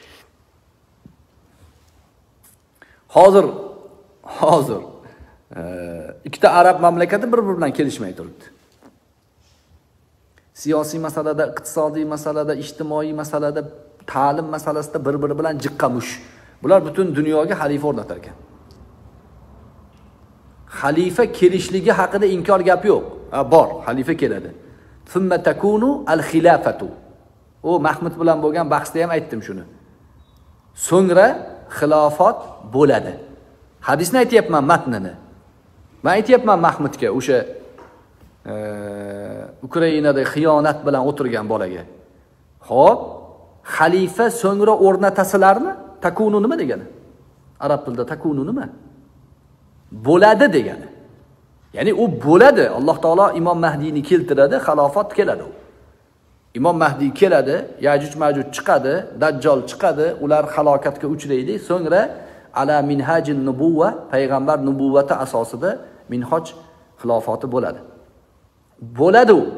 Speaker 1: Hozir hozir ikkita arab mamlakati bir-biri bilan kelishmay turibdi. Siyosiy masalada, iqtisodiy masalada, ijtimoiy masalada, ta'lim masalasida bir-biri bilan jiqqamush. Bular butun dunyoga xalifa o'rnatar ekan. Xalifa kelishligi haqida inkor gap yo'q. Ha, bor, xalifa keladi. Thumma takunu al-khilafatu. O Mahmud bilan bo'lgan bahsda ham aytdim shuni. So'ngra xilofat bo'ladi. Hadisni aytayapman, matnini. Men aytayapman Mahmudga, o'sha e, Ukrainada xiyonat bilan o'tirgan bolaga. Xo'p, xalifa so'ngra o'rnatasizlarmi? Takunu nima degani? Arab tilida takunu nima? Bo'ladi degani. Ya'ni u bo'ladi. Alloh taolo Imom Mahdiyni keltiradi, xilofat keladi. Imom Mahdiy keladi, Yajuj Majuj chiqadi, Dajjal chiqadi, ular halokatga uchraydi. So'ngra ala minhajin nubuva, payg'ambar nubuvvati asosida minhoj xilofati bo'ladi. Bo'ladi u.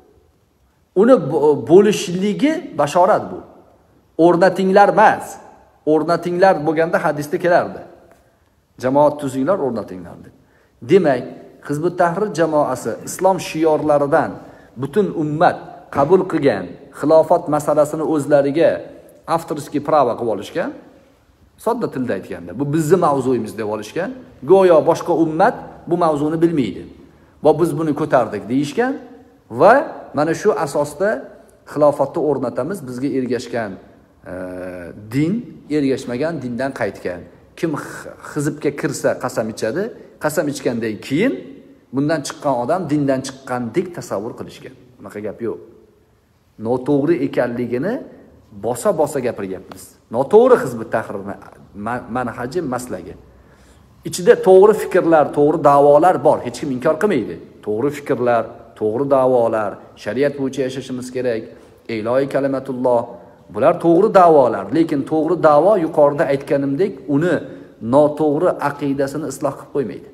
Speaker 1: Uni bo'lishligi bashorat bu. O'rnatinglar emas. O'rnatinglar bo'lganda hadisda kelardi. Jamoat tuzinglar, o'rnatinglar deb. Demak, Hizbut Tahrir jamoasi islom shiorlaridan butun ummat qabul qilgan xilofat masalasini o'zlariga avtorskiy pravo qilib olishgan. Sodda tilda aytganda, bu bizning mavzuyimiz deb olishgan. Go'yo boshqa ummat bu mavzuni bilmaydi. Va biz buni ko'tardik deyishgan va mana shu asosda xilofatni o'rnatamiz. Bizga ergashgan e, din, ergashmagan dindan qaytgan. Kim hizbga kirsa qasam ichadi, qasam ichgandan keyin bundan chiqqan odam dindan chiqqandek tasavvur qilishgan. Bunaqa gap yo'q. Noto'g'ri ekanligini bosa-bosa gapiryapmiz. Noto'g'ri Hizbut Tahrir manhaji, maslagi. Ichida to'g'ri fikrlar, to'g'ri da'volar bor, hech kim inkor qilmaydi. To'g'ri fikrlar, to'g'ri da'volar, shariat bo'yicha yashashimiz kerak, ilohiy kalimatulloh, bular to'g'ri da'volar, lekin to'g'ri da'vo yuqorida aytganimdek uni noto'g'ri aqidasini isloh qilib qo'ymaydi.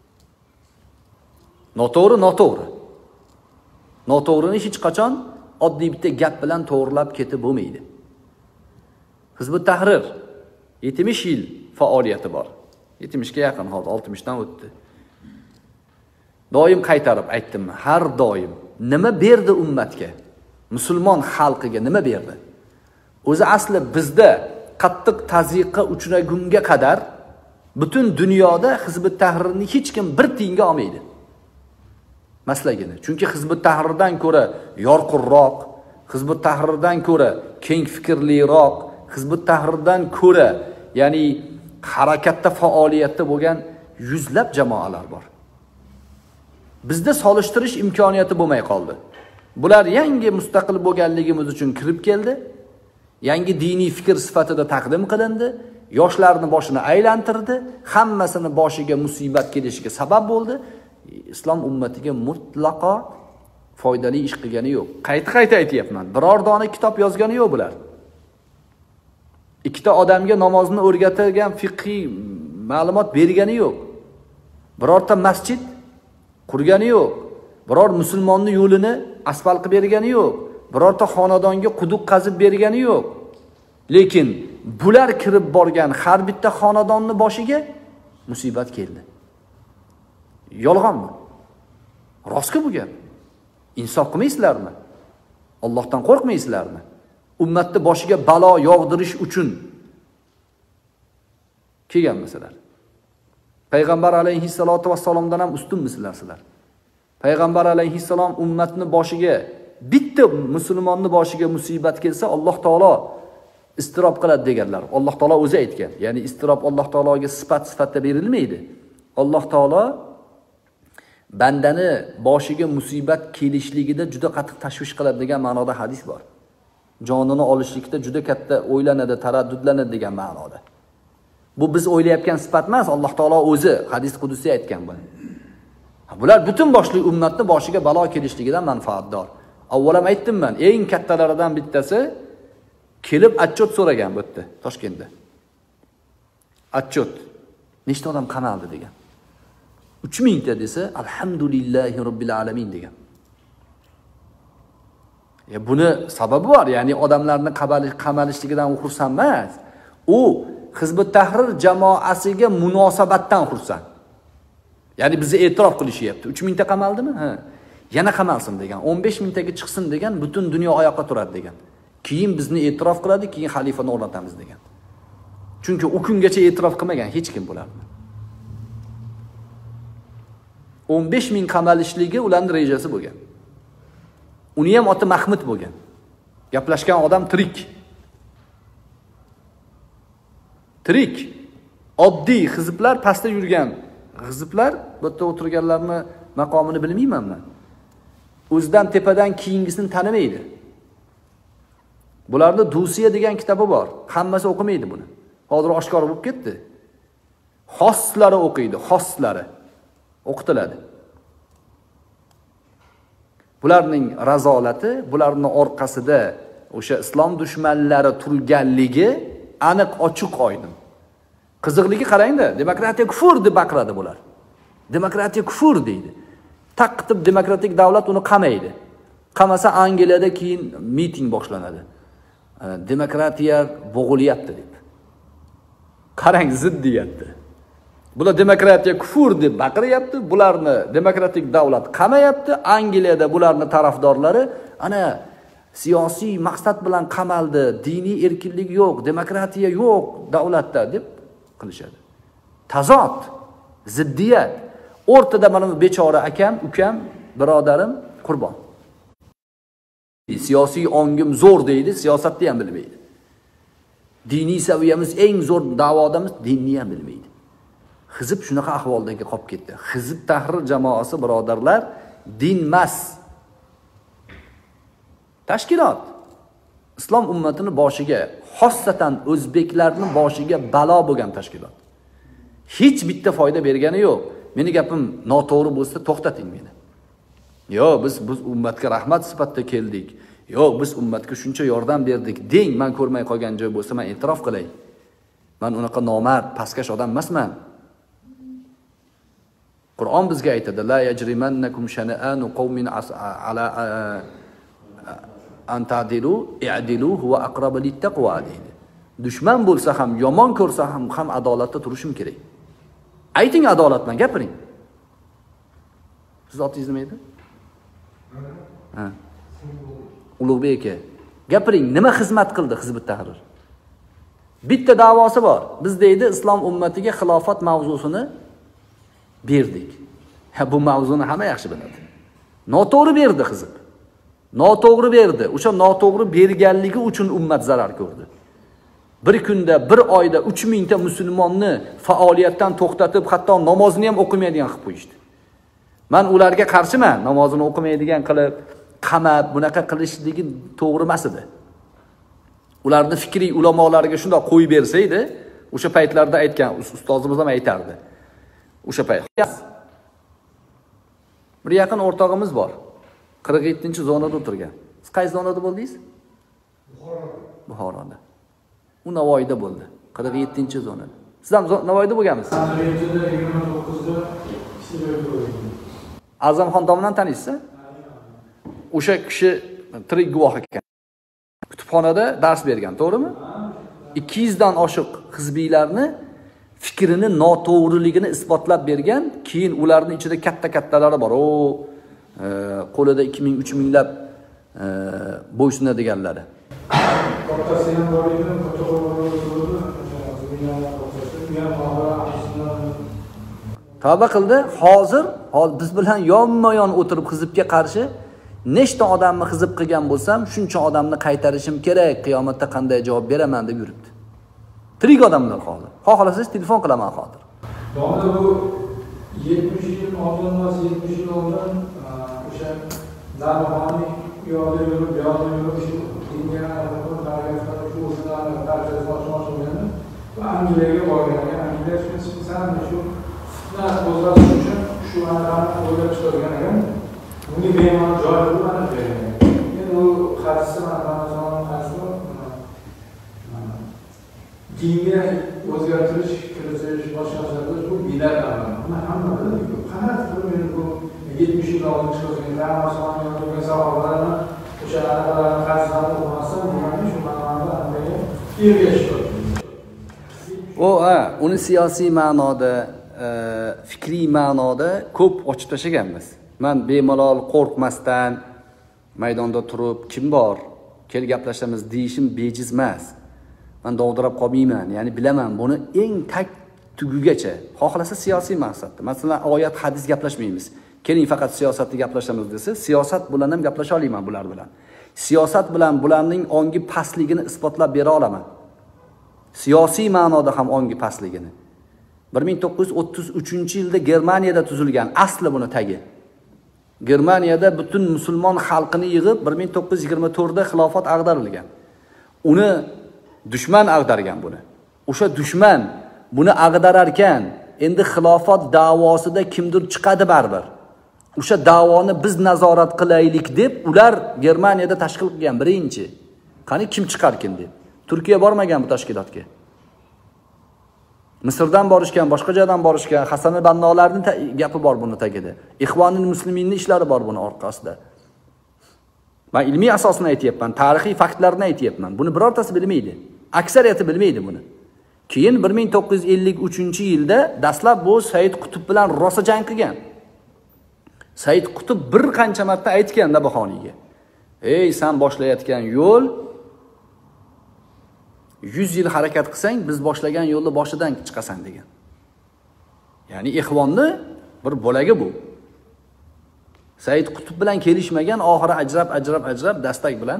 Speaker 1: Noto'g'ri, noto'g'ri. Noto'g'rini hech qachon oddiy bitta gap bilan to'g'rilab ketib bo'lmaydi. Hizbut Tahrir yetmish yil faoliyati bor. yetmishga yaqin, hozir oltmishdan o'tdi. Doim qaytarib aytdim, har doim nima berdi ummatga? Musulmon xalqiga nima berdi? O'zi asli bizda qattiq tazyiqqa uchragunga qadar butun dunyoda Hizbut Tahrirni hech kim bir tiyinga olmaydi. Maslagini. Chunki Hizbut Tahrirdan ko'ra yorqinroq, Hizbut Tahrirdan ko'ra keng fikrliroq, Hizbut Tahrirdan ko'ra, ya'ni harakatda, faoliyatda bo'lgan yuzlab jamoalar bor. Bizda solishtirish imkoniyati bo'lmay qoldi. Bular yangi mustaqil bo'lganligimiz uchun kirib keldi. Yangi diniy fikr sifatida taqdim qilindi, yoshlarning boshini aylantirdi, hammasini boshiga musibat kelishiga sabab bo'ldi. Islom ummatiga mutlaqo foydali ish qilgani yo'q. Qayta-qayta aytayapman. Biror dona kitob yozgani yo'q bular. Ikkita odamga namozni o'rgatgan fiqhiy ma'lumot bergani yo'q. Birorta masjid qurgani yo'q. Biror musulmonning yo'lini asfalt qilib bergani yo'q. Birorta xonadonga quduq qazib bergani yo'q. Lekin bular kirib borgan har bitta xonadonning boshiga musibat keldi. Yolg'onmi? Rostki bu gap. Insof qilmaysizlarmi? Allohdan qo'rqmaysizlarmi? Ummatni boshiga balo yog'dirish uchun kelganmisizlar? Payg'ambar alayhissalatu vassalomdan ham ustunmisizlar sizlar? Payg'ambar alayhissalom ummatni boshiga, bitta musulmonni boshiga musibat kelsa Alloh taolo istirob qiladi deganlar. Alloh taolo o'zi aytgan. Ya'ni istirob Alloh taologa sifat sifatda berilmaydi. Alloh taolo bandani boshiga musibat kelishligida juda qattiq tashvish qiladi degan ma'noda hadis bor. Jonini olishlikda juda katta o'ylanadi, taraddudlanadi degan ma'noda. Bu biz o'ylayotgan sifat emas, Alloh taolo o'zi hadis qudusiy aytgan bu. Bular butun boshli ummatni boshiga balo kelishligidan manfaatdor. Avvalam aytdim men, eng kattalaridan bittasi kelib atchot so'ragan bu yerda, Toshkentda. Atchot. Nechta odam qamaldi degan. uch mingta desa, alhamdulillahi robbil alamin degan. Ya buni sababi bor, ya'ni odamlarni qamalishligidan xursand emas. U Hizbut Tahrir jamoasiga munosabatdan xursand. Ya'ni bizni e'tirof qilishyapti. uch mingta qamaldimi? Ha. Yana qamalsin degan. o'n besh mingtaga chiqsin degan, butun dunyo oyoqqa turadi degan. Keyin bizni e'tirof qiladi, keyin xalifani o'rnatamiz degan. Chunki u kungacha e'tirof qilmagan hech kim bo'lardi. o'n besh ming qamalishligi ularning rejasi bo'lgan. Uni ham oti Mahmud bo'lgan. Gaplashgan odam tirik. Tirik. Oddiy hizblar, pastda yurgan hizblar, bu yerda o'tirganlarni maqomini bilmaymanman. O'zidan tepadan keyingisini tanimaydi. Bularda Dusiya degan kitobi bor. Hammasi o'qimaydi buni. Hozir oshkor bo'lib ketdi. Xoslari o'qiydi, xoslari o'qitiladi. Bularning razolati, bularning orqasida o'sha islom dushmanlari turganligi aniq, ochiq, oydin. Qiziqligi qarangda, demokratiya kufr deb baqiradi bular. Demokratiya kufr deydi. Taqtib demokratik davlat uni qamaydi. Qamasa Angliyada keyin miting boshlanadi. Demokratiya bo'g'ilyapti deb. Qarang, ziddiyatda. Bular demokratiya kufr deb baqiryapti, bularni demokratik davlat qamayapti. Angliyada bularning tarafdorlari ana siyosiy maqsad bilan qamaldi, diniy erkinlik yo'q, demokratiya yo'q davlatda deb qilishadi. Tazot, ziddiyat. O'rtada mana bu bechora akam, ukam, birodarim qurbon. Siyosiy ongim zo'r deydi, siyosatni ham bilmaydi. Diniy saviyamiz eng zo'r da'vodamiz, dinni ham bilmaydi. Hizb shunaqa ahvoldagi qolib ketdi. Hizb Tahrir jamoasi birodarlar din emas. Tashkilot islom ummatini boshiga, xossatan o'zbeklarning boshiga balo bo'lgan tashkilot. Hech bitta foyda bergani yo'q. Meni gapim noto'g'ri bo'lsa to'xtating meni. Yo'q, biz biz ummatga rahmat sifatida keldik. Yo'q, biz ummatga shuncha yordam berdik deng, men ko'rmay qolgan joy bo'lsa men e'tirof qilay. Men unaqa nomard, pastkash odam emasman. Qur'on bizga aytadi: "La yajrimannakum shana'anu qawmin ala an ta'dilu i'dilu huwa aqrabu lit-taqwa" deydi. Dushman bo'lsa ham, yomon ko'rsa ham ham adolatda turishim kerak. Ayting adolatman, gapiring. Siz otingiz nima edi? Ha. Ulug'bek aka, gapiring, nima xizmat qildi Hizbut Tahrir? Bitta da'vosi bor. Biz deydi islom ummatiga xilofat mavzusini berdik. Ha, bu mavzuni hamma yaxshi biladi. Noto'g'ri berdi hizb. Noto'g'ri berdi. O'sha noto'g'ri berganligi uchun ummat zarar ko'rdi. Bir kunda, bir oyda uch mingta musulmonni faoliyatdan to'xtatib, hatto namozni ham o'qimaydigan qilib qo'yishdi. Men ularga qarshiman, namozini o'qimaydigan qilib, qamab, bunaqa qilishligi to'g'ri emas edi. Ularni fikriy ulamolariga shunday qo'yib bersa edi, o'sha paytlarda aytgan ustozimiz ham aytardi. O'sha payt. Bir yaqin o'rtog'imiz bor. qirq yettinchi zonada o'tirgan. Siz qaysi zonada bo'ldingiz? Buxoroda. Buxoroda. U Navoiyda bo'ldi. qirq yettinchi zonada. Siz ham Navoiyda bo'lganmisiz?
Speaker 3: yigirma to'qqizda
Speaker 1: Azamxon domlani taniysiz? O'sha kishi tirik guvoh ekan. Kutubxonada dars bergan, to'g'rimi? ikki yuz dan oshiq hizbiylarni fikrini noto'g'riligini isbotlab bergan, keyin ularning ichida katta-kattalari bor. O e, qo'lida ikki ming uch ming lab e, bo'ysunadiganlari.
Speaker 3: To'xtasi ham bor edi,
Speaker 1: Tavba qildi. Hozir biz bilan yonma-yon o'tirib hizbga qarshi nechta odamni hizb qilgan bo'lsam, shuncha odamni qaytarishim kerak, qiyomatda qanday javob beraman deb yuribdi. Tirik odamlar hozir. Xohlasangiz telefon qilaman hozir.
Speaker 3: Bunda bu yetmish yil oldin emas, yetmish yil oldin o'sha Darvoxonning yo'lda yurib, yo'lda yurib shu dinga qaraganda shu o'shalarni barchasi boshmoqchi bo'lganda va Angliyaga borgan. Angliya shu san shu fitna qo'zg'atish uchun shu anaqani o'ylab chiqargan ekan. Bunga bemalol joy bo'lmadi bergan. Endi u qarshisi Ramazonning qarshisi dinga o'zgartirish, kiritish, boshqa narsalar bu millat avlodi. Buni hammada yo'q. Qanaqa qilib meni bu yetmish yil oldin chiqargan Ramazon yo'lga savollarni o'sha anaqalarni qarzdan o'qimasam, demakki shu ma'noda andaga ergashdi.
Speaker 1: O, ha, uni siyosiy ma'noda, fikriy ma'noda ko'p ochib tashlaganmiz. Men bemalol qo'rqmasdan maydonda turib, kim bor? Kel gaplashamiz deyishim bejiz emas. Men dovdirab qolmayman, ya'ni bilaman buni eng tag tugugacha. Xohlasa siyosiy maqsadda. Masalan, oyat, hadis gaplashmaymiz. Keling faqat siyosatni gaplashamiz desa, siyosat bilan ham gaplasha olaman bular bilan. Siyosat bilan bularning ongi pastligini isbotlab bera olaman. Siyosiy ma'noda ham ongi pastligini. bir ming to'qqiz yuz o'ttiz uchinchi yilda Germaniyada tuzilgan asli buni tagi. Germaniyada butun musulmon xalqini yig'ib bir ming to'qqiz yuz yigirma to'rt da xilofat ag'darilgan. Uni dushman ag'dargan buni. O'sha dushman buni ag'darar ekan, endi xilofat da'vosida kimdir chiqadi baribir. O'sha da'voni biz nazorat qilaylik deb ular Germaniyada tashkil qilgan birinchi. Qani kim chiqarkin deb. Turkiya bormagan bu tashkilotga. Misrdan borishgan, boshqa joydan borishgan, Hasan al-Bannolarning gapi bor buni tagida. Ixvonul musliminning ishlari bor buni orqasida. Men ilmiy asosini aytayapman, tarixiy faktlarni aytayapman. Buni birortasi bilmaydi. Aksariyati bilmaydi buni. Keyin bir ming to'qqiz yuz ellik uchinchi yilda dastlab bu Said Qutb bilan rosa jang qilgan. Said Qutb bir qancha marta aytgan Nabahoniyga. Ey, sen boshlayotgan yo'l yuz yil harakat qilsang, biz boshlagan yo'lni boshidan chiqasan degan. Ya'ni ixvonni bir bo'lagi bu. Said Qutb bilan kelishmagan, oxiri ajrab, ajrab, ajrab dastak bilan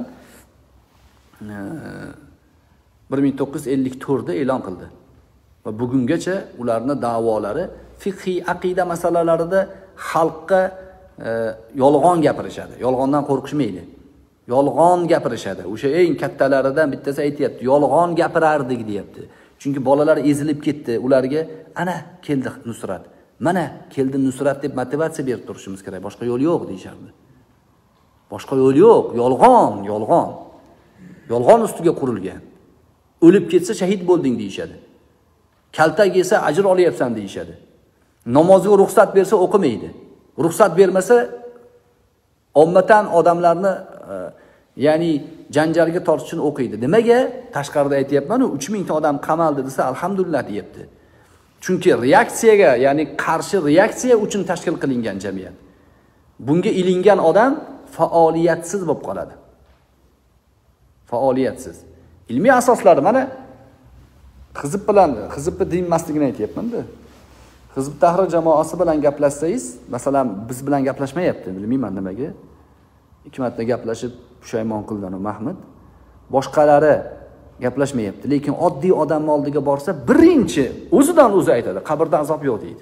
Speaker 1: bir ming to'qqiz yuz ellik to'rt da e'lon qildi. Va bugungacha ularning da'volari fiqhiy aqida masalalarida xalqqa yolg'on gapirishadi. Yolg'ondan qo'rqishmaydi. Yolg'on gapirishadi. O'sha eng kattalaridan bittasi aytayapti, yolg'on gapirardik deyapti. Chunki bolalar ezilib ketdi, ularga ana keldi Nusrat. Mana keldi Nusrat deb motivatsiya berib turishimiz kerak. Boshqa yo'l yo'q deyishardi. Boshqa yo'l yo'q, yolg'on, yolg'on. Yolg'on ustiga qurilgan. O'lib ketsa shahid bo'lding deyishadi. Kaltak yesa ajr olyapsan deyishadi. Namozga ruxsat bersa o'qimaydi. Ruxsat bermasa ommatan odamlarni ya'ni janjalga tortish uchun o'qiydi. Nimaga? Tashqarida aytayapman-ku, uch ming ta odam qamaldi desa alhamdulillah deyapti. Chunki reaksiyaga, ya'ni qarshi reaksiya uchun tashkil qilingan jamiyat. Bunga ilingan odam faoliyatsiz bo'lib qoladi. Faoliyatsiz. Ilmiy asoslari mana Hizb bilan, Hizbni dinmasligini aytayapman-da. Hizb tahrir jamoasi bilan gaplashsangiz, masalan, biz bilan gaplashmayapti, bilmayman nimaga. Ikki marta gaplashib pushaymon qilgan Mahmud. Boshqalari gaplashmayapti, lekin oddiy odam oldiga borsa, birinchi o'zidan o'zi aytadi, qabrda azob yo'q deydi.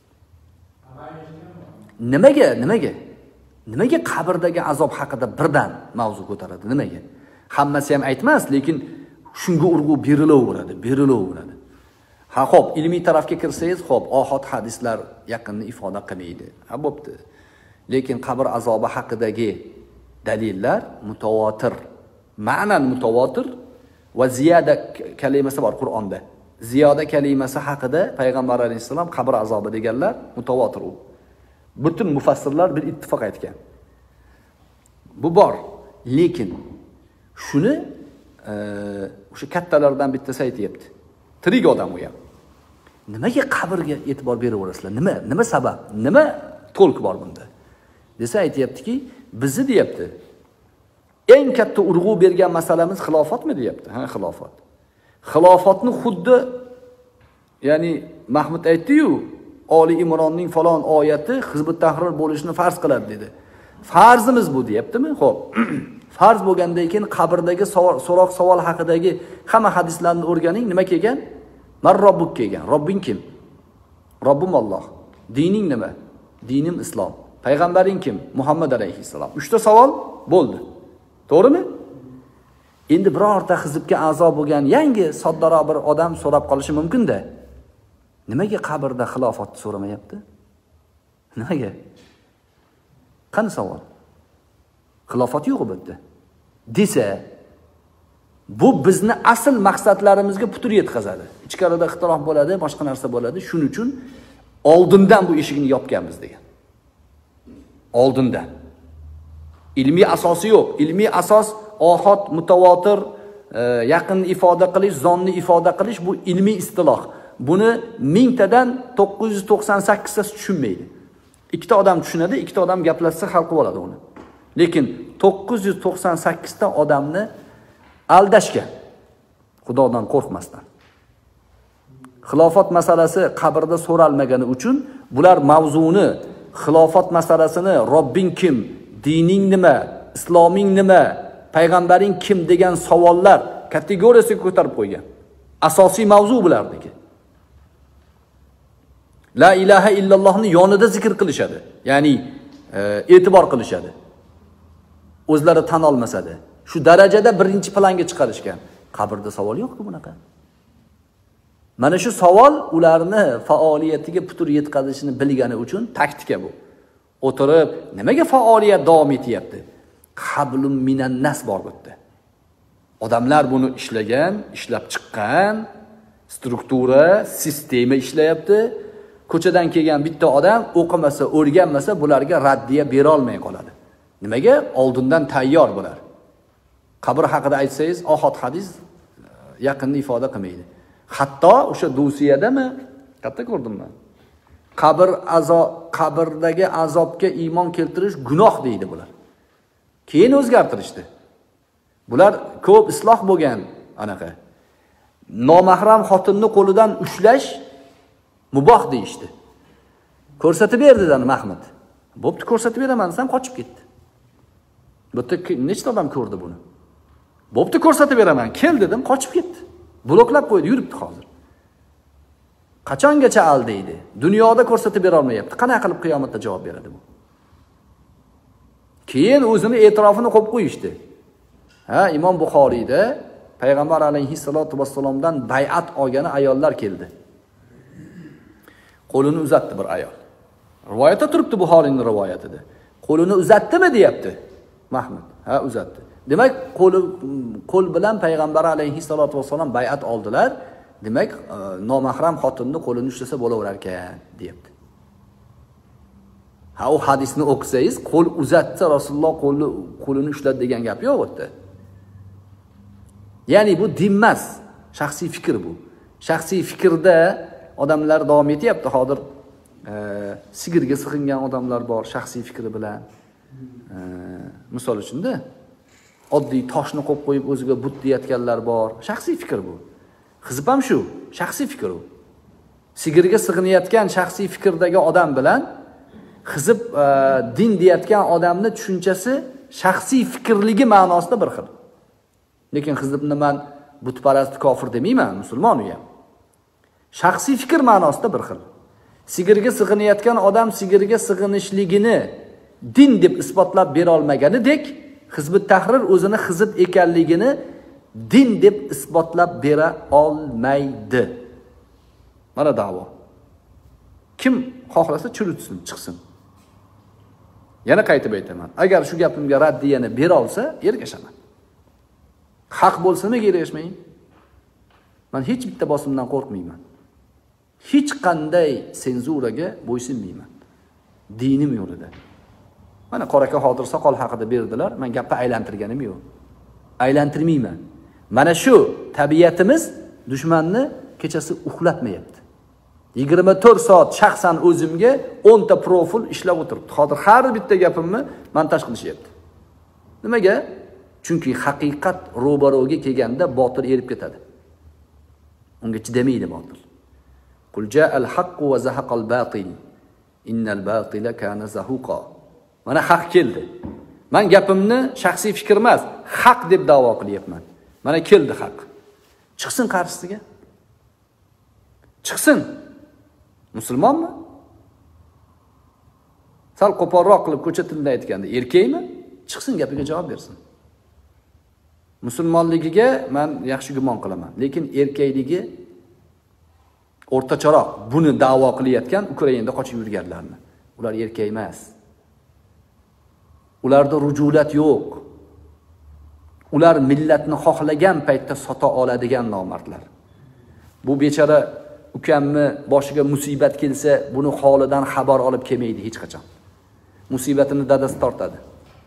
Speaker 1: Nimaga? Nimaga? Nimaga qabrdagi azob haqida birdan mavzu ko'taradi? Nimaga? Hammasi ham aytmas, lekin shunga urg'u berilaveradi, berilaveradi. Ha, xo'p, ilmiy tarafga kirsangiz, xo'p, ohod hadislar yaqinni ifoda qilmaydi. Ha, bo'pti. Lekin qabr azobi haqidagi dalillar mutawatir, ma'nan mutawatir va ziyoda kalimasi bor Qur'onda. Ziyoda kalimasi haqida payg'ambar alayhisalom qabr azobi deganlar mutawatir u. Butun mufassirlar bir ittifoq aytgan. Bu bor, lekin shuni o'sha kattalardan bittasi aytibdi. Tirik odam u ham. Nimaga qabrga e'tibor beraverasizlar? Nima? Nima sabab? Nima to'lq bor bunda? Desa aytibdiki, bizni deyapti. Eng katta urg'u bergan masalamiz xilofatmi deyapti? Ha, xilofat. Xilofatni xuddi ya'ni Mahmud aytdi-yu, Oli Imronning falon oyati Hizb tahrir bo'lishini farz qiladi dedi. Farzimiz bu deyaptimi? Xo'p. Farz bo'lgandan keyin qabrdagi so'roq savol haqidagi hamma hadislarni o'rganing, nima kelgan? Man Robbuk kelgan. Robbing kim? Robbim Alloh. Dining nima? Dinim Islom. Payg'ambaring kim? Muhammad alayhissalom. uchta savol bo'ldi. To'g'rimi? Endi birorta hizbga a'zo bo'lgan yangi soddaroq bir odam so'rab qolishi mumkin-da. Nimaga qabrda xilofatni so'ramayapti? Nimaga? Qani savol? Xilofat yo'q bu yerda. Desa, bu bizni asl maqsadlarimizga putur yetkazadi. Ichkarida ixtilof bo'ladi, boshqa narsa bo'ladi. Shuning uchun oldindan bu eshigini yopganmiz degan. Oldindan. Ilmiy asosi yo'q. Ilmiy asos ohod, mutavotir, yaqin ifoda qilish, zonni ifoda qilish bu ilmiy istiloh. Buni mingtadan to'qqiz yuz to'qson sakkiztasi tushunmaydi. Ikkita odam tushunadi, ikkita odam gaplashsa hal qilib oladi uni. Lekin to'qqiz yuz to'qson sakkizta odamni aldashgan. Xudodan qo'rqmasdan. Xilofat masalasi qabrda so'ralmagani uchun bular mavzuni, xilofat masalasini, Robbing kim, dining nima, isloming nima, payg'ambaring kim degan savollar kategoriyasiga ko'tarib qo'ygan. Asosiy mavzu bularniki. La ilaha illallohni yonida zikr qilishadi. Ya'ni e, e'tibor qilishadi. O'zlari tan olmasadi. Shu darajada birinchi planga chiqarishgan. Qabrda savol yo'q-ku bunaqa. Mana shu savol ularni faoliyatiga putur yetkazishini bilgani uchun taktika bu. O'tirib, nimaga faoliyat davom etyapti? Qablum minan nas bor bu yerda. Odamlar buni ishlagan, ishlab chiqqan, struktura, sistema ishlayapti. Ko'chadan kelgan bitta odam o'qimasa, o'rganmasa bularga raddiya bera olmay qoladi. Nimaga? Oldindan tayyor bular. Qabr haqida aytsangiz, ohod hadis yaqinni ifoda qilmaydi. Hatto o'sha dusiyadami? Katta ko'rdimman. Qabr azob, qabrdagi azobga iymon keltirish gunoh deydi bular. Keyin o'zgartirishdi. Bular ko'p isloh bo'lgan anaqa. Nomahram xotinni qo'lidan ushlash muboh deyishdi. Ko'rsatib berdidan Mahmud. Bo'pti, ko'rsatib beraman desam qochib ketdi. Bu yerda nechta odam ko'rdi buni? Bo'pti, ko'rsatib beraman, kel dedim, qochib ketdi. Bloklab qo'ydi, yuribdi hozir. Qachongacha aldaydi? Dunyoda ko'rsatib bera olmayapti. Qanaqa qilib qiyomatda javob beradi bu? Keyin o'zini e'tirofini qo'yib qo'yishdi. Ha, Imom Buxoriyda payg'ambar alayhissalatu vassalomdan bay'at olgan ayollar keldi. Qo'lini uzatdi bir ayol. Rivoyatda turibdi, Buxoriyning rivoyatida. Qo'lini uzatdimi deyapti Mahmud. Ha, uzatdi. Demak, qo'li qo'l bilan payg'ambar alayhissalatu vassalom bay'at oldilar. Demak, nomahram xotinni qo'lini ushlasa bo'laverar ekan, deyapti. Ha, u hadisni o'qisangiz, qo'l uzatsa Rasululloh qo'lni qo'lini ushladi degan gap yo'q u yerda. Ya'ni bu din emas, shaxsiy fikr bu. Shaxsiy fikrda odamlar davom etyapti. Hozir e, sigirga sig'ingan odamlar bor shaxsiy fikri bilan. E, misol uchun-da, oddiy toshni qo'yib qo'yib o'ziga but deyotganlar bor. Shaxsiy fikr bu. Hizb ham shu, shaxsiy fikr u. Sigirga sig'inayotgan shaxsiy fikrdagi odam bilan hizb e, din deyotgan odamni tushunchasi shaxsiy fikrligi ma'nosida bir xil. Lekin hizbni men butparast kofir demayman, musulmon u ham. Shaxsiy fikr ma'nosida bir xil. Sigirga sig'inayotgan odam sigirga sig'inishligini din deb isbotlab bera olmaganidek, Hizb Tahrir o'zini hizb ekanligini din deb isbotlab bera olmaydi. Mana da'vo. Kim xohlasa churutsin, chiqsin. Yana qaytib aytaman. Agar shu gapimga raddiyani bera olsa, ergashaman. Haq bo'lsa-mi ergashmayman. Men hech bitta bosimdan qo'rqmayman. Hech qanday senzuraga bo'ysunmayman. Dinim yo'lida. Mana Qoraka hozir soqol haqida berdilar, men gapni aylantirganim yo'q. Aylantirmayman. Mana shu tabiatimiz dushmanni kechasi uxlatmayapti. yigirma to'rt soat shaxsan o'zimga o'n ta profil ishlab o'tiribdi. Hozir har bitta gapimni montaj qilishyapti. Nimaga? Chunki haqiqat ro'baro'ga kelganda botil erib ketadi. Unga chidamaydi botil. Qul ja'al haqqu va zahaqal batil. Innal batila kana zahuqa. Mana haq keldi. Men gapimni shaxsiy fikr emas, haq deb da'vo qilyapman. Mana keldi haq. Chiqsin qarshisiga. Chiqsin. Musulmonmi? Sal qo'polroq qilib ko'cha tilida aytganda, erkakmi? Chiqsin, gapiga javob bersin. Musulmonligiga men yaxshi gumon qilaman, lekin erkakligi o'rtacharoq. Buni da'vo qilayotgan Ukrainada qochib yurganlarni. Ular erkak emas. Ularda rujulat yo'q. Ular millatni xohlagan paytda sota oladigan nomardlar. Bu bechara ukamni boshiga musibat kelsa, buni holidan xabar olib kelmaydi hech qachon. Musibatini dadasi tortadi.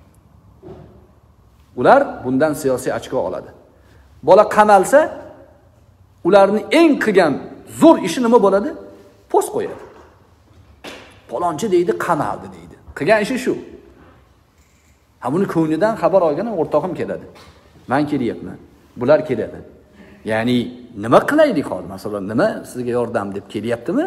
Speaker 1: Ular bundan siyosiy ochko oladi. Bola qamalsa, ularning eng qilgan zo'r ishi nima bo'ladi? Post qo'yadi. Palonchi deydi, qamaldi deydi. Qilgan ishi shu. Ha buni ko'nglidan xabar olgan o'rtog'im keladi. Men kelyapman. Bular keladi. Ya'ni nima qilaylik hozir? Masalan, nima sizga yordam deb kelyaptimi?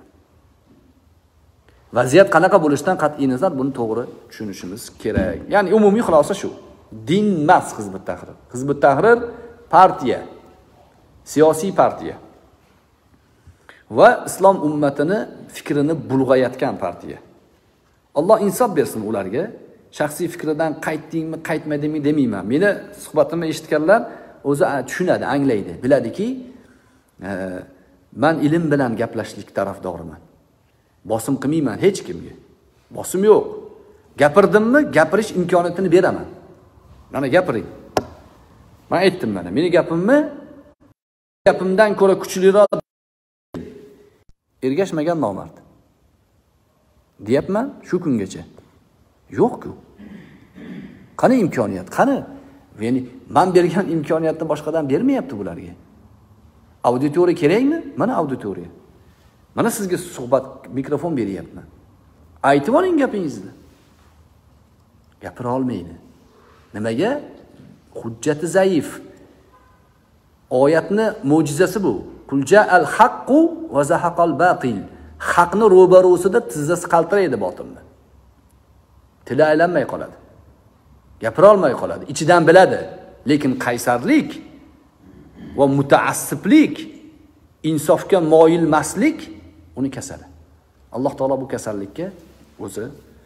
Speaker 1: Vaziyat qanaqa bo'lishidan qat'iy nazar buni to'g'ri tushunishimiz kerak. Ya'ni umumiy xulosa shu. Din emas Hizbut Tahrir. Hizbut Tahrir partiya, siyosiy partiya va islom ummatini fikrini bulg'ayotgan partiya. Alloh insof bersin ularga. Shaxsiy fikridan qaytdingmi, qaytmadingmi demayman. Meni suhbatimni eshitganlar o'zi tushunadi, anglaydi, biladiki, e, men ilm bilan gaplashishlik tarafdoriman. Bosim qilmayman hech kimga. Bosim yo'q. Gapirdimmi, gapirish imkoniyatini beraman. Mana gapiring. Men aytdim mana, meni gapimni gapimdan ko'ra kuchliroq ergashmagan nomard. Deyapman shu kungacha. Yo'q-ku. Qani imkoniyat, qani? Ya'ni men bergan imkoniyatni boshqadan bermayapti bularga. Auditoriya kerakmi? Mana auditoriya. Mana sizga suhbat mikrofon beryapman. Aytib oling gapingizni. Gapira olmaydi. Nimaga? Hujjati zaif. Oyatni mo'jizasi bu. Qul ja'al haqqu va zahaqal batil. Haqni ro'barosida tizzasi qaltiraydi botilni. Tili aylanmay qoladi. Gapira olmay qoladi. Ichidan biladi, lekin qaysarlik va mutaassiblik, insofga moyilmaslik uni kasali. Alloh taolo bu kasallikka o'zi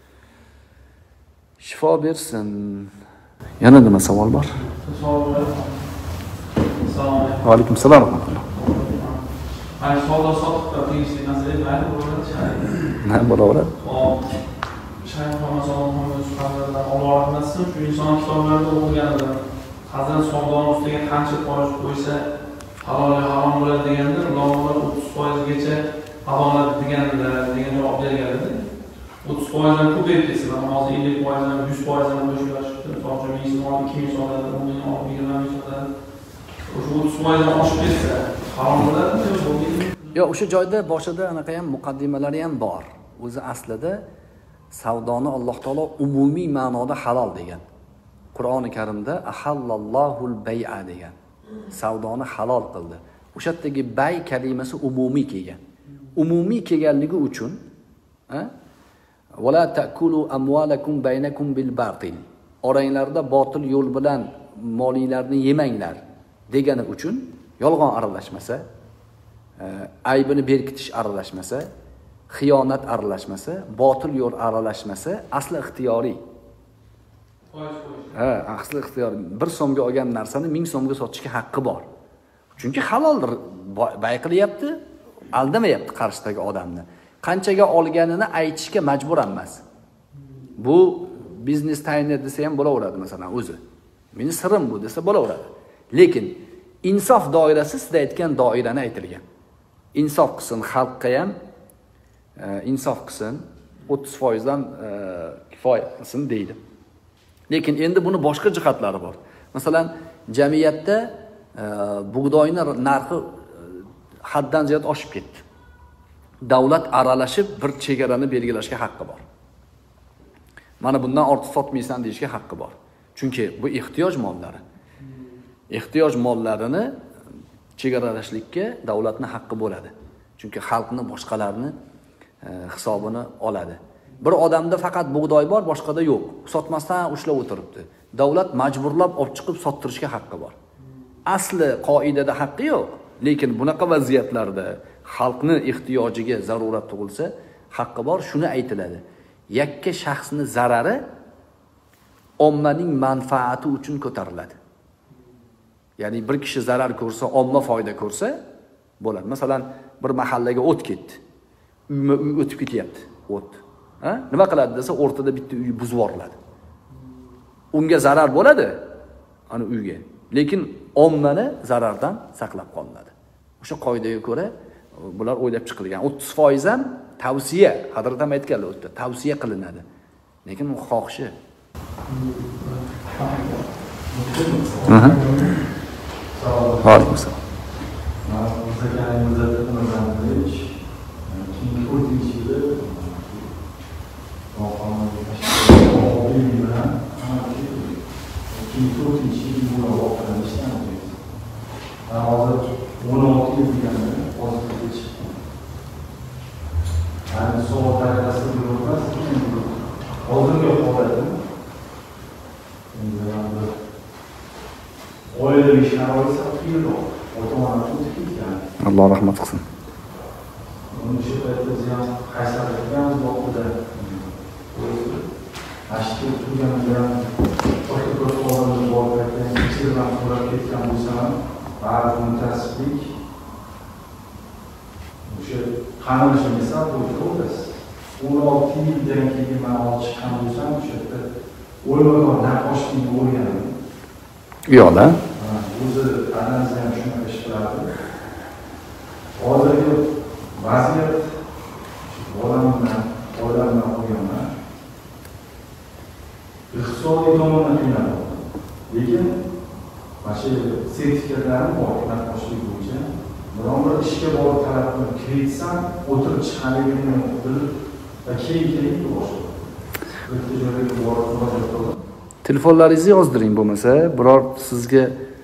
Speaker 1: shifo bersin. Yana nima savol bor?
Speaker 6: Assalomu alaykum.
Speaker 1: Va alaykum assalom.
Speaker 6: Ana savdo sotiqda tegishli masala bilan bo'laveradi.
Speaker 1: Nima bo'laveradi?
Speaker 6: Hop. Shayx Ramazonning suhbatlaridan Alloh rahmatsin, shu inson kitoblarida o'qiganlar. Hazrat savdoni ustiga qancha foiz qo'ysa halol va harom bo'ladi deganda, ular o'ttiz foiz gacha halol deganlar, degan javob berganlar. o'ttiz foiz dan ko'payib ketsa, hozir ellik foiz dan yuz foiz dan qo'shilashdi. So'nggi ming so'm, ikki ming so'mdan, o'n ming, yigirma ming so'mdan o'sha o'ttiz foiz dan oshib ketsa, harom bo'ladimi yo'q bo'lmaydi?
Speaker 1: Yo'q, o'sha joyda boshida anaqa ham muqaddimalari ham bor. O'zi aslida savdoni Alloh taolo umumiy ma'noda halol degan. Qur'oni Karimda ahallallohul bay'a degan. Savdoni halol qildi. O'sha yerdagi bay kalimasi umumiy kelgan. Umumiy kelganligi uchun, ha? Wala ta'kulu amwalakum baynakum bil batil. Oranglarda botil yo'l bilan molinglarni yemanglar degani uchun yolg'on aralashmasa, aybini berkitish aralashmasa, xiyonat aralashmasa, botil yo'l aralashmasa, asli ixtiyoriy. Ha, asli ixtiyoriy. bir so'mga olgan narsani ming so'mga sotishga haqqi bor. Chunki haloldir, bay qilyapti, aldamayapti qarshidagi odamni. Qanchaga olganini aytishga majbur emas. Bu biznes tayinlar desa ham bo'laveradi masalan o'zi. Meni sirim bu desa bo'laveradi. Lekin insof doirasi sizda aytgan doirani aytilgan. Insof qilsin xalqqa ham, insof qilsin, o'ttiz foiz dan kifoya qilsin deydi. Lekin endi buni boshqa jihatlari bor. Masalan, jamiyatda bug'doyning narxi haddan ziyod oshib ketdi. Davlat aralashib bir chegarani belgilashga haqqi bor. Mana bundan ortiq sotmaysan deyishga haqqi bor. Chunki bu ehtiyoj mollari. Ehtiyoj mollarini chegaralashlikka davlatning haqqi bo'ladi. Chunki xalqni boshqalarni hisobini oladi. Bir odamda faqat bug'doy bor, boshqada yo'q. Sotmasdan ushlab o'tiribdi. Davlat majburlab olib chiqib sottirishga haqqi bor. Asli qoidada haqqi yo'q, lekin bunaqa vaziyatlarda xalqni ehtiyojiga zarurat tug'ilsa, haqqi bor. Shuni aytiladi. Yakka shaxsning zarari ommaning manfaati uchun ko'tariladi. Ya'ni bir kishi zarar ko'rsa, omma foyda ko'rsa bo'ladi. Masalan, bir mahallaga o't ketdi. Uyma uy o'tib ketyapti, o't. Ha? Nima qiladi desa, o'rtada bitta uy buzib yuboriladi. Unga zarar bo'ladi, ana uyga. Lekin ommani zarardan saqlab qolinadi. O'sha qoidaga ko'ra bular o'ylab chiqilgan. o'ttiz foiz ham tavsiya, Hazrat ham aytganlar o'tda, tavsiya qilinadi. Lekin u xohishi. Aha. Vaalaykum assalom.
Speaker 7: o'n olti yil deganda hozirga chiqdi. Yani so'g'ir tariqasida bo'lmas, hozirgi holatim endi oilaviy sharoit qiyinroq, ota-ona o'tib ketgan.
Speaker 1: Alloh rahmat qilsin.
Speaker 7: Uni shu paytda ziyon qaysarlikdan vaqtida ashkil turgan bilan o'ta ko'p odamlar bor ekan, ichkidan so'rab ketgan bo'lsa ham ba'zi mutasiblik o'sha qanilishim esa bo'ldi. o'n olti yildan keyin men olib chiqqan bo'lsam, o'sha yerda o'ymagan naqoshlik o'rgandim.
Speaker 1: Yo'qda.
Speaker 7: O'zi analiz ham shunaqa ish qiladi. Hozirgi vaziyat bolamdan, oilamdan olganman. Iqtisodiy tomondan qiynalib. Lekin mana shu sertifikatlarim bor, naqoshlik bo'yicha. Biron bir ishga borib talab qilib kiritsam, o'tirib chiqanligimni bilib va keyin-keyin boshqa. O'rtajoyga borib murojaat qildim.
Speaker 1: Telefonlaringizni yozdiring bo'lmasa, biror sizga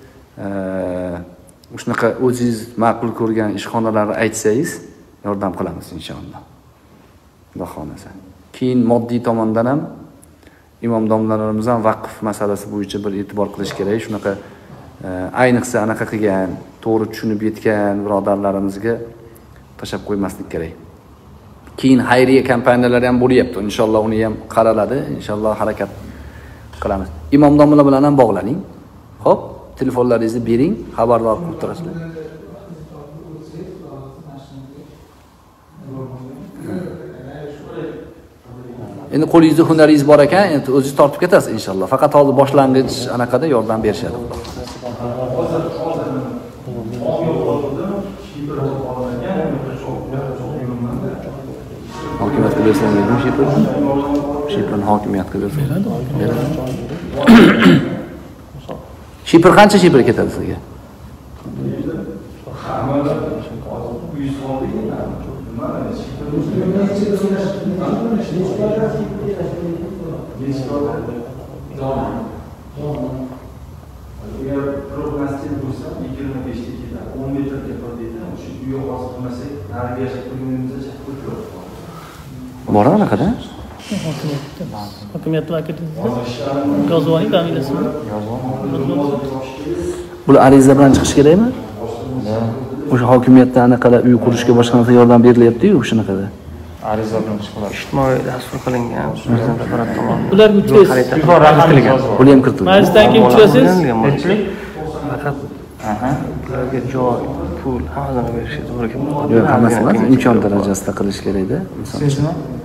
Speaker 1: shunaqa o'zingiz ma'qul ko'rgan ishxonalarni aytsangiz, yordam qilamiz inshaalloh. Xudo xolasa. Keyin moddiy tomondan ham imom domlalarimiz ham vaqf masalasi bo'yicha bir e'tibor qilish kerak. Shunaqa ayniqsa anaqa qilgan, to'g'ri tushunib yetgan birodarlarimizga tashab qo'ymaslik kerak. Keyin xayriya kompaniyalari ham bo'lyapti. Inshaalloh uni ham qaraladi. Inshaalloh harakat qilamiz. Imom domlalar bilan ham bog'laning. Xo'p, telefonlaringizni bering, xabardor qilib turasizlar. Endi qo'lingizda hunaringiz bor ekan, endi o'zingiz tortib ketasiz inshaalloh. Faqat hozir boshlang'ich anaqada yordam berishadi. Hokimiyatga bersin dedim, Shipr. Shiprni hokimiyatga bersin. Beradi. Shipr qancha Shipr ketadi sizga?
Speaker 7: Agar prognostik bo'lsa, yigirma besh ta ketadi. o'n metr ketadi deydi. O'sha uyga hozir qilmasak, nariga yashab turganimizda chaqib o'tib.
Speaker 1: Bor anaqada?
Speaker 2: Hokimiyatda. Hokimiyat vakillariga yozvoning familiyasini.
Speaker 1: Bular ariza bilan chiqish kerakmi? O'sha hokimiyatda anaqalar uy qurishga boshqa narsa yordam berilyapti-yu, shunaqada.
Speaker 4: Ariza bilan chiqiladi. Ijtimoiy dastur qilingan, prezident apparat tomonidan.
Speaker 2: Bularga uchraysiz.
Speaker 4: Qilingan.
Speaker 1: Buni ham kiritildi.
Speaker 2: Majlisdan keyin uchraysiz.
Speaker 4: Faqat aha, ularga joy, pul hammasini berishga to'g'ri keladi.
Speaker 1: Yo'q, hammasi emas, imkon darajasida qilish kerak-da, inson uchun.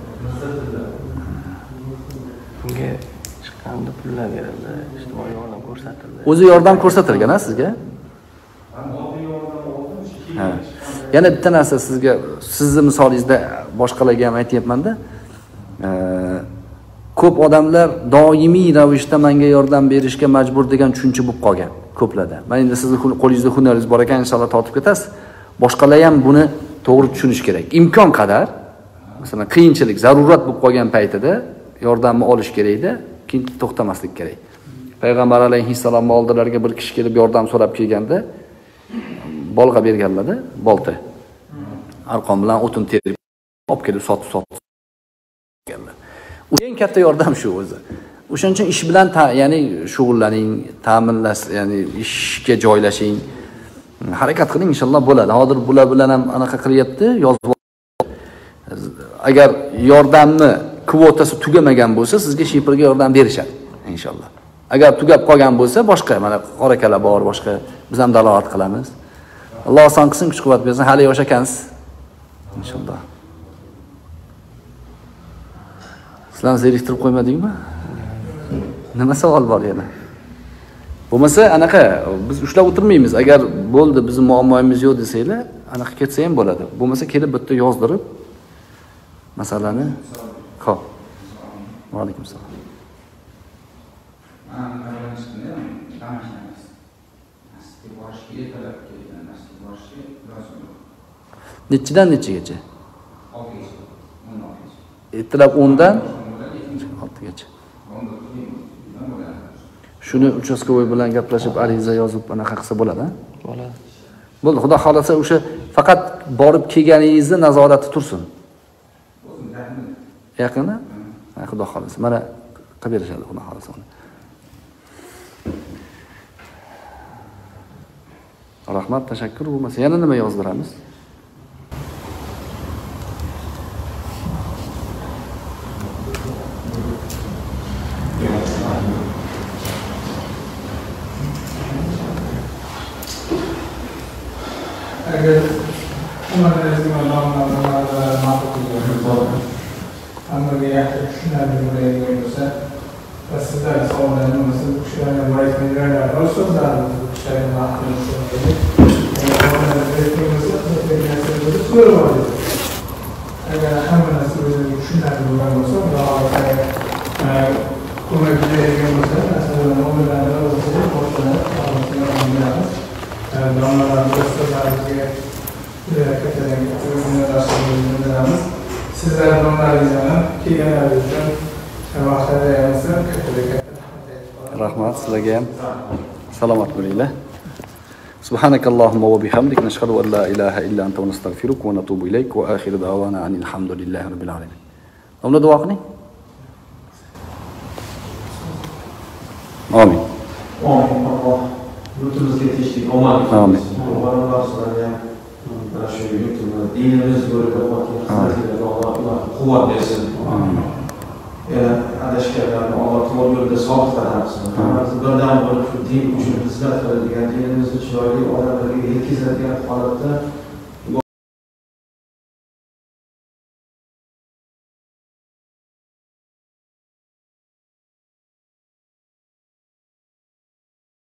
Speaker 4: Bunga chiqqanda pullar berildi, ijtimoiy yordam ko'rsatildi.
Speaker 1: O'zi yordam ko'rsatilgan-a sizga? Ha. Yana bitta narsa sizga, sizni misolingizda boshqalarga ham aytayapman-da. Ko'p odamlar doimiy ravishda menga yordam berishga majbur degan tushuncha bo'lib qolgan ko'plarda. Men endi sizni qo'lingizda hunaringiz bor ekan, inshaalloh tortib ketasiz. Boshqalar ham buni to'g'ri tushunish kerak. Imkon qadar, masalan, qiyinchilik, zarurat bo'lib qolgan paytida yordamni olish kerak-da, keyin to'xtamaslik kerak. Payg'ambar alayhissalom oldilariga bir kishi kelib yordam so'rab kelganda, bolg'a berganlarda, bolta. Arqon bilan o'tin terib olib kelib sotib sotib kelganlar. Eng katta yordam shu o'zi. O'shaning uchun ish bilan ya'ni shug'ullaning, ta'minlash, ya'ni ishga joylashing, harakat qiling, inshaalloh bo'ladi. Hozir bular bilan ham anaqa qilyapti, yozib. Agar yordamni kvotasi tugamagan bo'lsa, sizga Shiprga yordam berishadi, inshaalloh. Agar tugab qolgan bo'lsa, boshqa, mana qorakalar bor, boshqa biz ham dalolat qilamiz. Alloh oson qilsin, kuch-quvvat bersin. Hali yosh ekansiz. Inshaalloh. Sizlarni zeriktirib qo'ymadingmi? Nima savol bor yana? Bo'lmasa anaqa biz ushlab o'tirmaymiz. Agar bo'ldi, bizning muammoyimiz yo'q desanglar, anaqa ketsa ham bo'ladi. Bo'lmasa kelib bitta yozdirib masalani xo'p. Va alaykum assalom. Nechidan nechigacha? Ertalab o'ndan oltigacha. Shuni uchastkovoy bilan gaplashib, ariza yozib anaqa qilsa bo'ladi,
Speaker 4: Bo'ladi.
Speaker 1: Bo'ldi, xudo xolasa o'sha faqat borib kelganingizni nazorati tursin. Yaqini? Ha, xudo xolasa. Mana qilib berishadi, xudo xolasa uni. Rahmat, tashakkur. Bo'lmasa yana nima yozdiramiz?
Speaker 3: Agar umarlaringizni nomlarini ma'qul qilib hammaga yaxshi tushunarli bo'ladigan bo'lsa va sizlar savollarni bo'lmasa bu kishilarga maytmaydiganlar bor so'zlarni bu kishilarga ma'qul bo'lsa agar hamma narsa o'ziga tushunarli bo'lgan bo'lsa ko'mak beradigan bo'lsa masalan nomlarini o'zida boshqalar domlalarimiz so'zlarimizga kattadan sizlar domlaringiz bilan kelganlaringiz uchun vaqtlaringizni kattadan
Speaker 1: Rahmat sizlarga ham. Salomat bo'linglar. Subhanakallahumma va bihamdik nashhadu an la ilaha illa anta va nastaghfiruka va natubu ilayk va akhiru da'wana anil hamdulillahi robbil alamin. Domla duo qiling. Amin.
Speaker 7: Amin. Alloh yurtimizga tinchlik, omad bersin. Alloh sizlarga mana shu yurtimiz, dinimiz yo'lida qolgan Alloh quvvat bersin. Amin. Yana adashganlarni Alloh to'g'ri yo'lda sobit qilsin. Hammamiz birdan bo'lib shu din uchun xizmat qiladigan, dinimizni chiroyli odamlarga yetkazadigan holatda